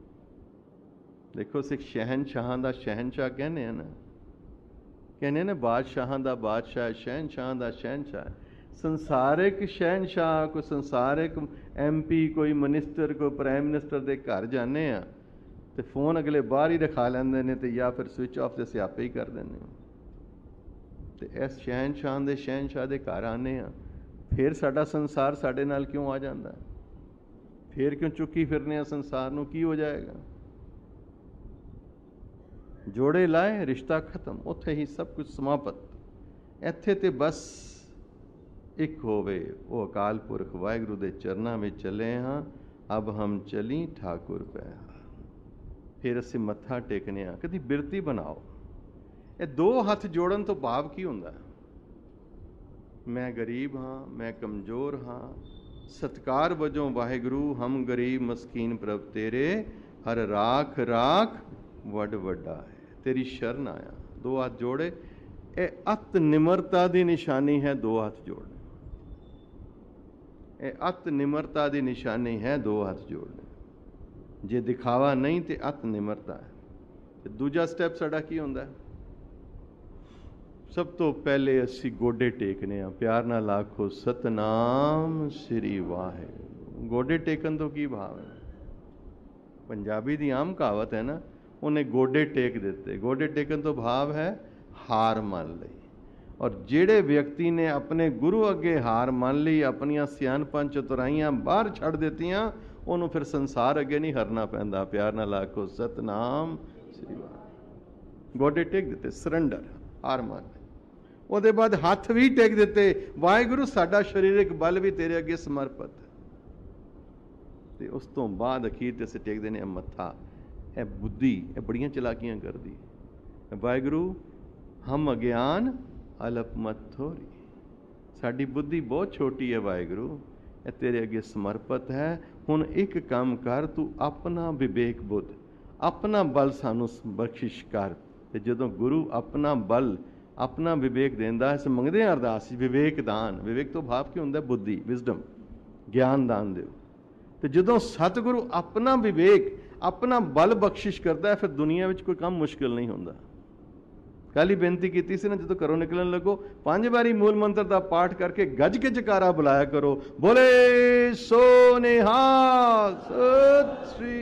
A: देखो सिख शहनशाह दा शहनशाह कहने हैं ना, कहने ने बादशाह दा बादशाह, शहनशाह दा शहनशाह। संसारिक शहनशाह, कोई संसारिक MP, कोई मिनिस्टर, कोई प्राइम मिनिस्टर के घर जाने आ तो फोन अगले बाहर ही रखा लेंदे ने, ते या फिर स्विच ऑफ से स्यापे ही कर देने। तो इस शहनशाह के शहनशाह के घर आने आ, फिर साडा संसार साडे नाल क्यों आ जाता है? फिर क्यों चुकी फिरने संसार नूं? की हो जाएगा? जोड़े लाए रिश्ता खत्म, उत्थे ही सब कुछ समाप्त। इत्थे ते बस एक होवे, वो अकाल पुरख वाहिगुरू दे चरनां में चले हाँ, अब हम चली ठाकुर पै। फिर असीं मत्था टेकने आ। कदी बिरती बनाओ, ये दो हथ जोड़न तो भाव की हुंदा? मैं गरीब हाँ, मैं कमज़ोर हाँ, सत्कार वजों वाहिगुरू हम गरीब मस्कीन प्रभ तेरे, हर राख राख वड वड्डा है, तेरी शरण आया। दो हाथ जोड़े, ये अत निमरता की निशानी है। दो हाथ जोड़ने, ये अत निमरता की निशानी है। दो हाथ जोड़ने, जे दिखावा नहीं तो अत निमरता है। दूजा स्टैप साडा की हुंदा है? सब तो पहले असी गोडे टेकने आ। प्यार नाल आखो सतनाम श्री वाहिगुरू। गोडे टेकन तो की भाव है? पंजाबी दी आम कहावत है ना, उन्हें गोडे टेक दिते। गोडे टेकन तो भाव है हार मान ली। और जेड़े व्यक्ति ने अपने गुरु अगे हार मान ली, अपनियां सियाणपां चतुराइयां बाहर छड़ दित्तियां, उन्होंने फिर संसार अगे नहीं हरना पैंदा। प्यार नाल आखो सतनाम श्री वाहिगुरू। गोडे टेक दिते, सरंडर, हार मान ली। ਉਹਦੇ बाद हथ भी टेक दिते, वाहिगुरू साडा शरीरिक बल भी तेरे अगे समर्पित है। ते उस तो बाद अखीर ते असीं टेक देने मत्था। यह बुद्धि यह बड़ियां चलाकियां करदी। वाहिगुरू हम अज्ञान अलप मत थोरी, साडी बुद्धि बहुत छोटी है वाहिगुरू, यह तेरे अगे समर्पित है। हुण एक काम कर, तू अपना विवेक बुद्ध, अपना बल सानू बख्शिश कर। ते जदों गुरु अपना बल, अपना विवेक देंदा है, मंगदे अरदास विवेक दान। विवेक तो भाव की हुंदा? बुद्धि, विजडम, ज्ञान दान दिओ। तो जदों सतगुरु अपना विवेक, अपना बल बख्शिश करता है, फिर दुनिया में कोई काम मुश्किल नहीं होंदा। कल ही बेनती की सी ना, जो घरों निकलन लगो 5 बारी मूल मंत्र का पाठ करके गज के जकारा बुलाया करो, बोले सो निहाल सत श्री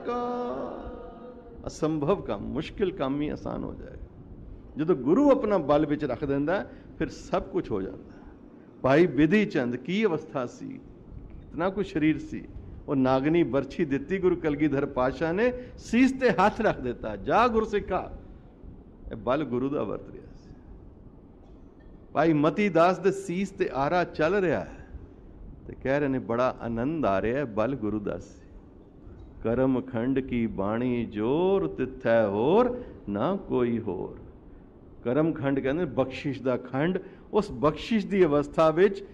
A: अकाल। असंभव काम, मुश्किल काम ही आसान हो जाएगा। जो गुरु अपना बल विच रख देंदा, फिर सब कुछ हो जाता है। भाई विधि चंद की अवस्था सी, कितना कुछ शरीर सी, और नागनी बरछी दिती गुरु कलगीधर पातशाह ने, सीस ते हाथ रख देता, जा गुरु सिखा। बल गुरु का वरत रहा। भाई मती दास दे सीस ते आरा चल रहा है, तो कह रहे ने बड़ा आनंद आ रहा है, बल गुरु का। करम खंड की बाणी जोर, तिथै होर ना कोई होर। करम खंड कहते बख्शिश का खंड, उस बख्शिश की अवस्था विच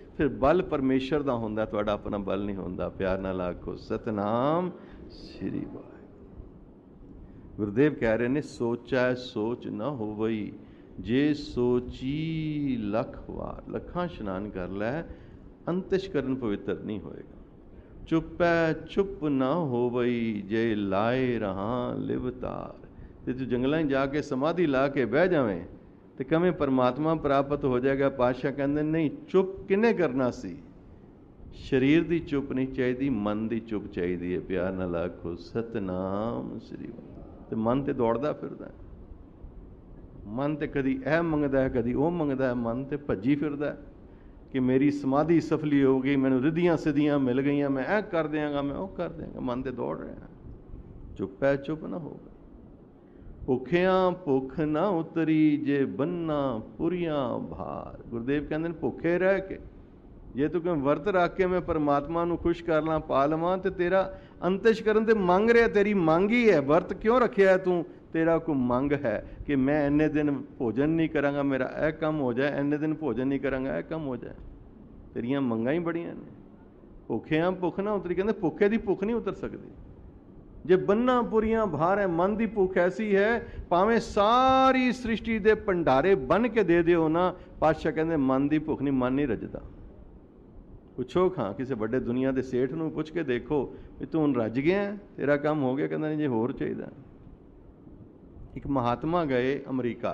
A: ਫਿਰ ਬਲ ਪਰਮੇਸ਼ਰ ਦਾ ਹੁੰਦਾ, ਤੁਹਾਡਾ ਆਪਣਾ ਬਲ ਨਹੀਂ ਹੁੰਦਾ। ਪਿਆਰ ਨਾਲ ਆਖੋ ਸਤਨਾਮ ਸ੍ਰੀ ਵਾਹਿਗੁਰੂ। ਗੁਰਦੇਵ ਕਹਿ ਰਹੇ ਨੇ, ਸੋਚੈ ਸੋਚ ਨਾ ਹੋਵਈ, ਜੇ ਸੋਚੀ ਲੱਖ ਵਾਰ। ਲੱਖਾਂ ਇਸ਼ਨਾਨ ਕਰ ਲੈ, ਅੰਤਿਸ਼ਕਰਨ ਪਵਿੱਤਰ ਨਹੀਂ ਹੋਏਗਾ। ਚੁੱਪੈ ਚੁੱਪ ਨਾ ਹੋਵਈ, ਜੇ ਲਾਏ ਰਹਾ ਲਿਵਤਾਰ। ਤੇ ਤੂੰ ਜੰਗਲਾਂ 'ਚ ਜਾ ਕੇ ਸਮਾਧੀ ਲਾ ਕੇ ਬਹਿ ਜਾਵੇਂ ਤੇ ਕਵੇਂ ਪਰਮਾਤਮਾ ਪ੍ਰਾਪਤ ਹੋ ਜਾਏਗਾ। ਪਾਤਸ਼ਾਹ ਕਹਿੰਦੇ ਨਹੀਂ, ਚੁੱਪ ਕਿਹਨੇ ਕਰਨਾ ਸੀ? ਸਰੀਰ ਦੀ ਚੁੱਪ ਨਹੀਂ ਚਾਹੀਦੀ, ਮਨ ਦੀ ਚੁੱਪ ਚਾਹੀਦੀ ਹੈ। ਪਿਆਰ ਨਾਲ ਆਖੋ ਸਤਨਾਮ ਸ੍ਰੀ ਵਾਹਿਗੁਰੂ। ਤੇ ਮਨ ਤੇ ਦੌੜਦਾ ਫਿਰਦਾ, ਮਨ ਤੇ ਕਦੀ ਇਹ ਮੰਗਦਾ, ਕਦੀ ਉਹ ਮੰਗਦਾ। ਮਨ ਤੇ ਭੱਜੀ ਫਿਰਦਾ ਕਿ ਮੇਰੀ ਸਮਾਧੀ ਸਫਲੀ ਹੋ ਗਈ, ਮੈਨੂੰ ਰਿੱਧੀਆਂ ਸਿੱਧੀਆਂ ਮਿਲ ਗਈਆਂ, ਮੈਂ ਇਹ ਕਰ ਦਿਆਂਗਾ, ਮੈਂ ਉਹ ਕਰ ਦਿਆਂਗਾ। ਮਨ ਤੇ ਦੌੜ ਰਿਹਾ। ਚੁੱਪ ਹੈ, ਚੁੱਪ ਨਾ ਹੋਵੇ। ਭੁੱਖਿਆਂ ਭੁੱਖ ਨਾ ਉਤਰੀ, ਜੇ ਬੰਨਾ ਪੁਰੀਆਂ ਭਾਰ। ਗੁਰਦੇਵ ਕਹਿੰਦੇ ਨੇ, ਭੁੱਖੇ ਰਹਿ ਕੇ ਜੇ ਤੂੰ ਕੋਈ ਵਰਤ ਰੱਖ ਕੇ ਮੈਂ ਪਰਮਾਤਮਾ ਨੂੰ ਖੁਸ਼ ਕਰ ਲਾਂ, ਪਾ ਲਵਾਂ, ਤੇ ਤੇਰਾ ਅੰਤਿਸ਼ਕਰਨ ਤੇ ਮੰਗ ਰਿਹਾ, ਤੇਰੀ ਮੰਗ ਹੀ ਹੈ। ਵਰਤ ਕਿਉਂ ਰੱਖਿਆ ਤੂੰ? ਤੇਰਾ ਕੋਈ ਮੰਗ ਹੈ ਕਿ ਮੈਂ ਇੰਨੇ ਦਿਨ ਭੋਜਨ ਨਹੀਂ ਕਰਾਂਗਾ, ਮੇਰਾ ਇਹ ਕੰਮ ਹੋ ਜਾਏ, ਇੰਨੇ ਦਿਨ ਭੋਜਨ ਨਹੀਂ ਕਰਾਂਗਾ, ਇਹ ਕੰਮ ਹੋ ਜਾਏ। ਤੇਰੀਆਂ ਮੰਗਾਂ ਹੀ ਬੜੀਆਂ ਨੇ। ਭੁੱਖਿਆਂ ਭੁੱਖ ਨਾ ਉਤਰੀ, ਕਹਿੰਦੇ ਭੁੱਖੇ ਦੀ ਭੁੱਖ ਨਹੀਂ ਉਤਰ ਸਕਦੀ। ਜੇ ਬੰਨਾ ਪੁਰੀਆਂ ਭਾਰ ਹੈ, ਮਨ ਦੀ ਭੁੱਖ ਐਸੀ ਹੈ, ਭਾਵੇਂ ਸਾਰੀ ਸ੍ਰਿਸ਼ਟੀ ਦੇ ਭੰਡਾਰੇ ਬੰਨ ਕੇ ਦੇ ਦਿਓ ਨਾ, ਪਾਤਸ਼ਾਹ ਕਹਿੰਦੇ ਮਨ ਦੀ ਭੁੱਖ ਨਹੀਂ, ਮਨ ਨਹੀਂ ਰੱਜਦਾ। ਪੁੱਛੋ ਖਾਂ ਕਿਸੇ ਵੱਡੇ ਦੁਨੀਆ ਦੇ ਸੇਠ ਨੂੰ ਪੁੱਛ ਕੇ ਦੇਖੋ ਵੀ ਤੂੰ ਹੁਣ ਰੱਜ ਗਿਆ, ਤੇਰਾ ਕੰਮ ਹੋ ਗਿਆ? ਕਹਿੰਦਾ ਨਹੀਂ, ਜੇ ਹੋਰ ਚਾਹੀਦਾ। ਇੱਕ ਮਹਾਤਮਾ ਗਏ ਅਮਰੀਕਾ,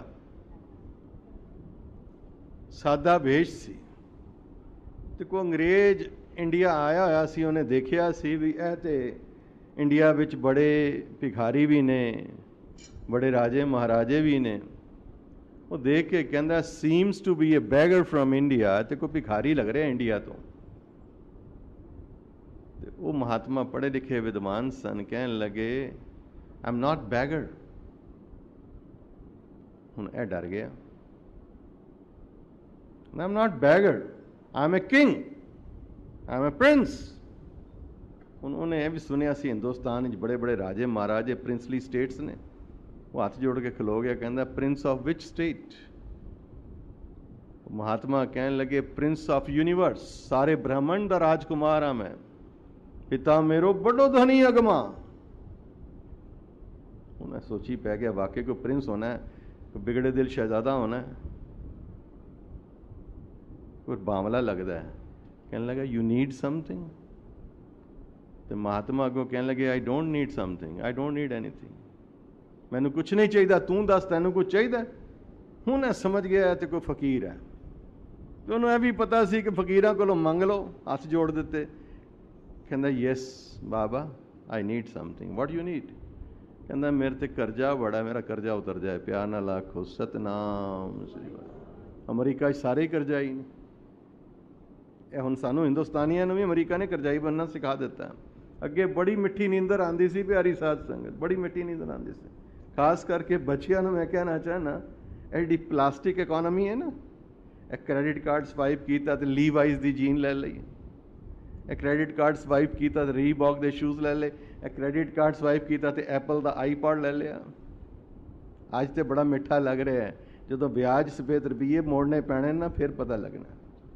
A: ਸਾਦਾ ਵੇਸ਼ ਸੀ, ਤੇ ਕੋਈ ਅੰਗਰੇਜ਼ ਇੰਡੀਆ ਆਇਆ ਹੋਇਆ ਸੀ। ਉਹਨੇ ਦੇਖਿਆ ਸੀ ਵੀ ਇਹ ਤੇ ਇੰਡੀਆ ਵਿੱਚ ਬੜੇ ਭਿਖਾਰੀ ਵੀ ਨੇ, ਬੜੇ ਰਾਜੇ ਮਹਾਰਾਜੇ ਵੀ ਨੇ। ਉਹ ਦੇਖ ਕੇ ਕਹਿੰਦਾ, seems to be a beggar from India. ਤੇ ਕੋਈ ਭਿਖਾਰੀ ਲੱਗ ਰਿਹਾ ਇੰਡੀਆ ਤੋਂ। ਤੇ ਉਹ ਮਹਾਤਮਾ ਪੜ੍ਹੇ ਲਿਖੇ ਵਿਦਵਾਨ ਸਨ, ਕਹਿਣ ਲੱਗੇ ਆਈ ਐਮ ਨਾਟ ਬੈਗਰ। ਹੁਣ ਇਹ ਡਰ ਗਿਆ, I am not beggar, I am a king, I am a prince. ਹੁਣ ਉਹਨੇ ਇਹ ਵੀ ਸੁਣਿਆ ਸੀ ਹਿੰਦੁਸਤਾਨ ਵਿੱਚ ਬੜੇ ਬੜੇ ਰਾਜੇ ਮਹਾਰਾਜੇ, ਪ੍ਰਿੰਸਲੀ ਸਟੇਟਸ ਨੇ। ਉਹ ਹੱਥ ਜੋੜ ਕੇ ਖਲੋ ਗਿਆ, ਕਹਿੰਦਾ ਪ੍ਰਿੰਸ ਆਫ ਵਿਚ ਸਟੇਟ? ਮਹਾਤਮਾ ਕਹਿਣ ਲੱਗੇ ਪ੍ਰਿੰਸ ਆਫ ਯੂਨੀਵਰਸ, ਸਾਰੇ ਬ੍ਰਹਮੰਡ ਦਾ ਰਾਜਕੁਮਾਰ ਹਾਂ ਮੈਂ। ਪਿਤਾ ਮੇਰੋ ਬੜੋ ਧਨੀ ਅਗਮਾ। ਉਹਨੇ ਸੋਚੀ ਪੈ ਗਿਆ, ਵਾਕਈ ਕੋਈ ਪ੍ਰਿੰਸ ਹੋਣਾ ਹੈ, ਕੋਈ ਬਿਗੜੇ ਦਿਲ ਸ਼ਹਿਜ਼ਾਦਾ ਹੋਣਾ ਹੈ, ਕੋਈ ਬਾਵਲਾ ਲੱਗਦਾ ਹੈ। ਕਹਿਣ ਲੱਗਾ ਯੂ ਨੀਡ ਸਮਥਿੰਗ? ਤੇ ਮਹਾਤਮਾ ਅੱਗੋਂ ਕਹਿਣ ਲੱਗੇ I don't need something, I don't need anything. ਮੈਨੂੰ ਕੁਛ ਨਹੀਂ ਚਾਹੀਦਾ, ਤੂੰ ਦੱਸ ਤੈਨੂੰ ਕੁਛ ਚਾਹੀਦਾ? ਹੁਣ ਇਹ ਸਮਝ ਗਿਆ ਤੇ ਕੋਈ ਫਕੀਰ ਹੈ। ਤੇ ਉਹਨੂੰ ਇਹ ਵੀ ਪਤਾ ਸੀ ਕਿ ਫਕੀਰਾਂ ਕੋਲੋਂ ਮੰਗ ਲਓ, ਹੱਥ ਜੋੜ ਦਿੱਤੇ। ਕਹਿੰਦਾ yes Baba, I need something, what you need? ਕਹਿੰਦਾ ਮੇਰੇ ਤੇ ਕਰਜ਼ਾ ਬੜਾ, ਮੇਰਾ ਕਰਜ਼ਾ ਉਤਰ ਜਾਏ। ਪਿਆਰ ਨਾਲ ਆਖੋ ਸਤਨਾਮ ਸ੍ਰੀ ਵਾਹਿਗੁਰੂ। ਅਮਰੀਕਾ 'ਚ ਸਾਰੇ ਕਰਜ਼ਾਈ ਨੇ। ਇਹ ਹੁਣ ਸਾਨੂੰ ਹਿੰਦੁਸਤਾਨੀਆਂ ਨੂੰ ਵੀ ਅਮਰੀਕਾ ਨੇ ਕਰਜ਼ਾਈ ਬਣਨਾ ਸਿਖਾ ਦਿੱਤਾ। ਅੱਗੇ ਬੜੀ ਮਿੱਠੀ ਨੀਂਦਰ ਆਉਂਦੀ ਸੀ ਪਿਆਰੀ ਸਾਧ ਸੰਗਤ, ਬੜੀ ਮਿੱਠੀ ਨੀਂਦਰ ਆਉਂਦੀ ਸੀ। ਖਾਸ ਕਰਕੇ ਬੱਚਿਆਂ ਨੂੰ ਮੈਂ ਕਹਿਣਾ ਚਾਹੁੰਦਾ, ਇਹ ਜਿਹੜੀ ਪਲਾਸਟਿਕ ਇਕੋਨਮੀ ਹੈ ਨਾ, ਇਹ ਕ੍ਰੈਡਿਟ ਕਾਰਡ ਸਵਾਈਪ ਕੀਤਾ ਤੇ ਲੀਵਾਈਜ਼ ਦੀ ਜੀਨ ਲੈ ਲਈ, ਇਹ ਕ੍ਰੈਡਿਟ ਕਾਰਡ ਸਵਾਈਪ ਕੀਤਾ ਤੇ ਰੀਬੌਕ ਦੇ ਸ਼ੂਜ਼ ਲੈ ਲਏ, ਇਹ ਕ੍ਰੈਡਿਟ ਕਾਰਡ ਸਵਾਈਪ ਕੀਤਾ ਤੇ ਐਪਲ ਦਾ ਆਈਪੌਡ ਲੈ ਲਿਆ। ਅੱਜ ਤੇ ਬੜਾ ਮਿੱਠਾ ਲੱਗ ਰਿਹਾ ਹੈ, ਜਦੋਂ ਵਿਆਜ ਸਫੇਦ ਰੁਪਈਏ ਮੋੜਨੇ ਪੈਣੇ ਨਾ, ਫਿਰ ਪਤਾ ਲੱਗਣਾ।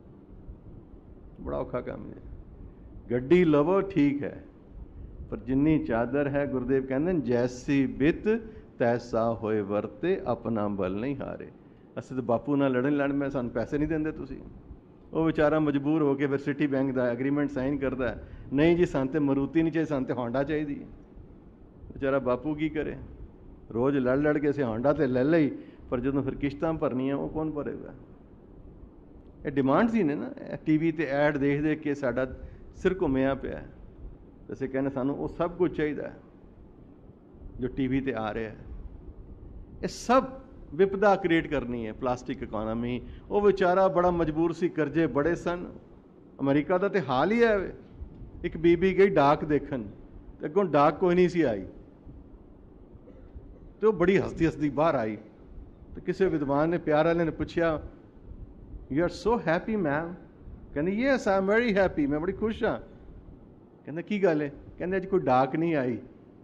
A: ਬੜਾ ਔਖਾ ਕੰਮ ਹੈ। ਗੱਡੀ ਲਵੋ ਠੀਕ ਹੈ, ਪਰ ਜਿੰਨੀ ਚਾਦਰ ਹੈ, ਗੁਰਦੇਵ ਕਹਿੰਦੇ ਨੇ ਜੈਸੀ ਬਿੱਤ ਤੈਸਾ ਹੋਏ ਵਰਤੇ, ਆਪਣਾ ਬਲ ਨਹੀਂ ਹਾਰੇ। ਅਸੀਂ ਤਾਂ ਬਾਪੂ ਨਾਲ ਲੜਨ ਮੈਂ ਸਾਨੂੰ ਪੈਸੇ ਨਹੀਂ ਦਿੰਦੇ ਤੁਸੀਂ। ਉਹ ਵਿਚਾਰਾ ਮਜਬੂਰ ਹੋ ਕੇ ਫਿਰ ਸਿਟੀ ਬੈਂਕ ਦਾ ਐਗਰੀਮੈਂਟ ਸਾਈਨ ਕਰਦਾ, ਨਹੀਂ ਜੀ ਸਾਨੂੰ ਤਾਂ ਮਰੂਤੀ ਨਹੀਂ ਚਾਹੀਦੀ, ਸਾਨੂੰ ਤਾਂ ਹੋਂਡਾ ਚਾਹੀਦੀ ਹੈ। ਵਿਚਾਰਾ ਬਾਪੂ ਕੀ ਕਰੇ, ਰੋਜ਼ ਲੜ ਕੇ ਅਸੀਂ ਹੋਂਡਾ ਤੇ ਲੈ ਲਈ, ਪਰ ਜਦੋਂ ਫਿਰ ਕਿਸ਼ਤਾਂ ਭਰਨੀਆਂ ਉਹ ਕੌਣ ਭਰੇਗਾ? ਇਹ ਡਿਮਾਂਡਸ ਹੀ ਨੇ ਨਾ। TV ਤੇ ਐਡ ਦੇਖ ਕੇ ਸਾਡਾ ਸਿਰ ਘੁੰਮਿਆ ਪਿਆ। ਅਸੀਂ ਕਹਿੰਦੇ ਸਾਨੂੰ ਉਹ ਸਭ ਕੁਝ ਚਾਹੀਦਾ ਹੈ ਜੋ TV ਤੇ ਆ ਰਿਹਾ ਹੈ। ਇਹ ਸਭ ਵਿਪਦਾ ਕ੍ਰੀਏਟ ਕਰਨੀ ਹੈ ਪਲਾਸਟਿਕ ਇਕੋਨਮੀ। ਉਹ ਵਿਚਾਰਾ ਬੜਾ ਮਜਬੂਰ ਸੀ, ਕਰਜ਼ੇ ਬੜੇ ਸਨ। ਅਮਰੀਕਾ ਦਾ ਤੇ ਹਾਲ ਹੀ ਹੈ। ਇੱਕ ਬੀਬੀ ਗਈ ਡਾਕ ਦੇਖਣ, ਤੇ ਅੱਗੋਂ ਡਾਕ ਕੋਈ ਨਹੀਂ ਸੀ ਆਈ, ਤੇ ਉਹ ਬੜੀ ਹੱਸਦੀ ਬਾਹਰ ਆਈ। ਤੇ ਕਿਸੇ ਵਿਦਵਾਨ ਨੇ, ਪਿਆਰ ਵਾਲੇ ਨੇ ਪੁੱਛਿਆ, you are so happy ma'am? ਕਹਿੰਦੀ yes I am very happy, ਮੈਂ ਬੜੀ ਖੁਸ਼ ਹਾਂ। ਕਹਿੰਦਾ ਕੀ ਗੱਲ ਹੈ? ਕਹਿੰਦੇ ਅੱਜ ਕੋਈ ਡਾਕ ਨਹੀਂ ਆਈ।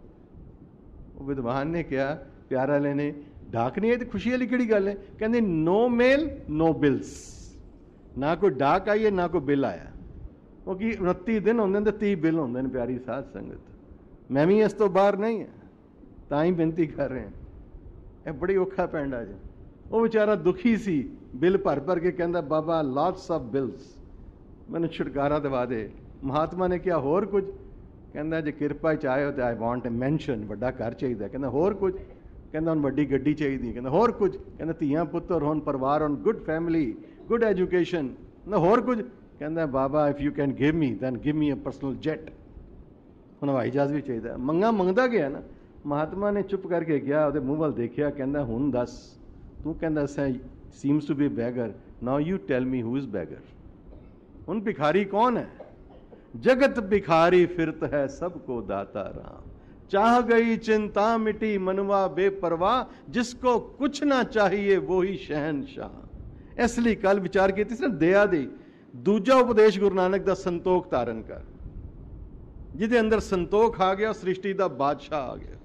A: ਉਹ ਵਿਦਵਾਨ ਨੇ ਕਿਹਾ, ਪਿਆਰ ਵਾਲੇ ਨੇ, ਡਾਕ ਨਹੀਂ ਆਈ ਤੇ ਖੁਸ਼ੀ ਵਾਲੀ ਕਿਹੜੀ ਗੱਲ ਹੈ? ਕਹਿੰਦੇ ਨੋ ਮੇਲ ਨੋ ਬਿਲਸ, ना कोई डाक आई है ना कोई बिल आया। वो कि 29 दिन होंगे तो 30 बिल होंगे ने प्यारी साध संगत। मैं भी इस तो बाहर नहीं है, ਤਾਂ ਹੀ ਬੇਨਤੀ ਕਰ ਰਹੇ ਹਾਂ। ਇਹ ਬੜੀ ਔਖਾ ਪੈਂਡਾ ਜੀ। ਉਹ ਵਿਚਾਰਾ ਦੁਖੀ ਸੀ, ਬਿੱਲ ਭਰ ਭਰ ਕੇ ਕਹਿੰਦਾ ਬਾਬਾ ਲਾਟਸ ਆਫ ਬਿਲਸ, ਮੈਨੂੰ ਛੁਟਕਾਰਾ ਦਿਵਾ ਦੇ। ਮਹਾਤਮਾ ਨੇ ਕਿਹਾ ਹੋਰ ਕੁਝ? ਕਹਿੰਦਾ ਜੇ ਕਿਰਪਾ ਚ ਆਇਓ ਤੇ ਆਈ ਵਾਂਟ ਅ ਮੈਂਸ਼ਨ, ਵੱਡਾ ਘਰ ਚਾਹੀਦਾ। ਕਹਿੰਦਾ ਹੋਰ ਕੁਝ? ਕਹਿੰਦਾ ਹੁਣ ਵੱਡੀ ਗੱਡੀ ਚਾਹੀਦੀ। ਕਹਿੰਦਾ ਹੋਰ ਕੁਝ? ਕਹਿੰਦਾ ਧੀਆਂ ਪੁੱਤਰ ਹੋਣ, ਪਰਿਵਾਰ ਹੋਣ, ਗੁੱਡ ਫੈਮਿਲੀ, ਗੁੱਡ ਐਜੂਕੇਸ਼ਨ। ਨਾ ਹੋਰ ਕੁਝ? ਕਹਿੰਦਾ Baba if you can give me then give me a personal jet. ਹੁਣ ਹਵਾਈ ਜਹਾਜ਼ ਵੀ ਚਾਹੀਦਾ। ਮੰਗਦਾ ਗਿਆ ਨਾ। ਮਹਾਤਮਾ ਨੇ ਚੁੱਪ ਕਰਕੇ ਗਿਆ, ਉਹਦੇ ਮੂੰਹ ਵੱਲ ਦੇਖਿਆ, ਕਹਿੰਦਾ ਹੁਣ ਦੱਸ ਤੂੰ। ਕਹਿੰਦਾ seems to be beggar, now you tell me who is beggar. ਹੁਣ ਭਿਖਾਰੀ ਕੌਣ ਹੈ? जगत भिखारी फिरत है सबको दाता राम, चाह गई चिंता मिटी मनवा बेपरवाह, जिसको कुछ ना चाहिए वो ही शहनशाह। इसलिए कल विचार की थी दया दी। दूजा उपदेश गुरु नानक दा संतोख धारण कर, जिदे अंदर संतोख आ गया सृष्टि दा बादशाह आ गया।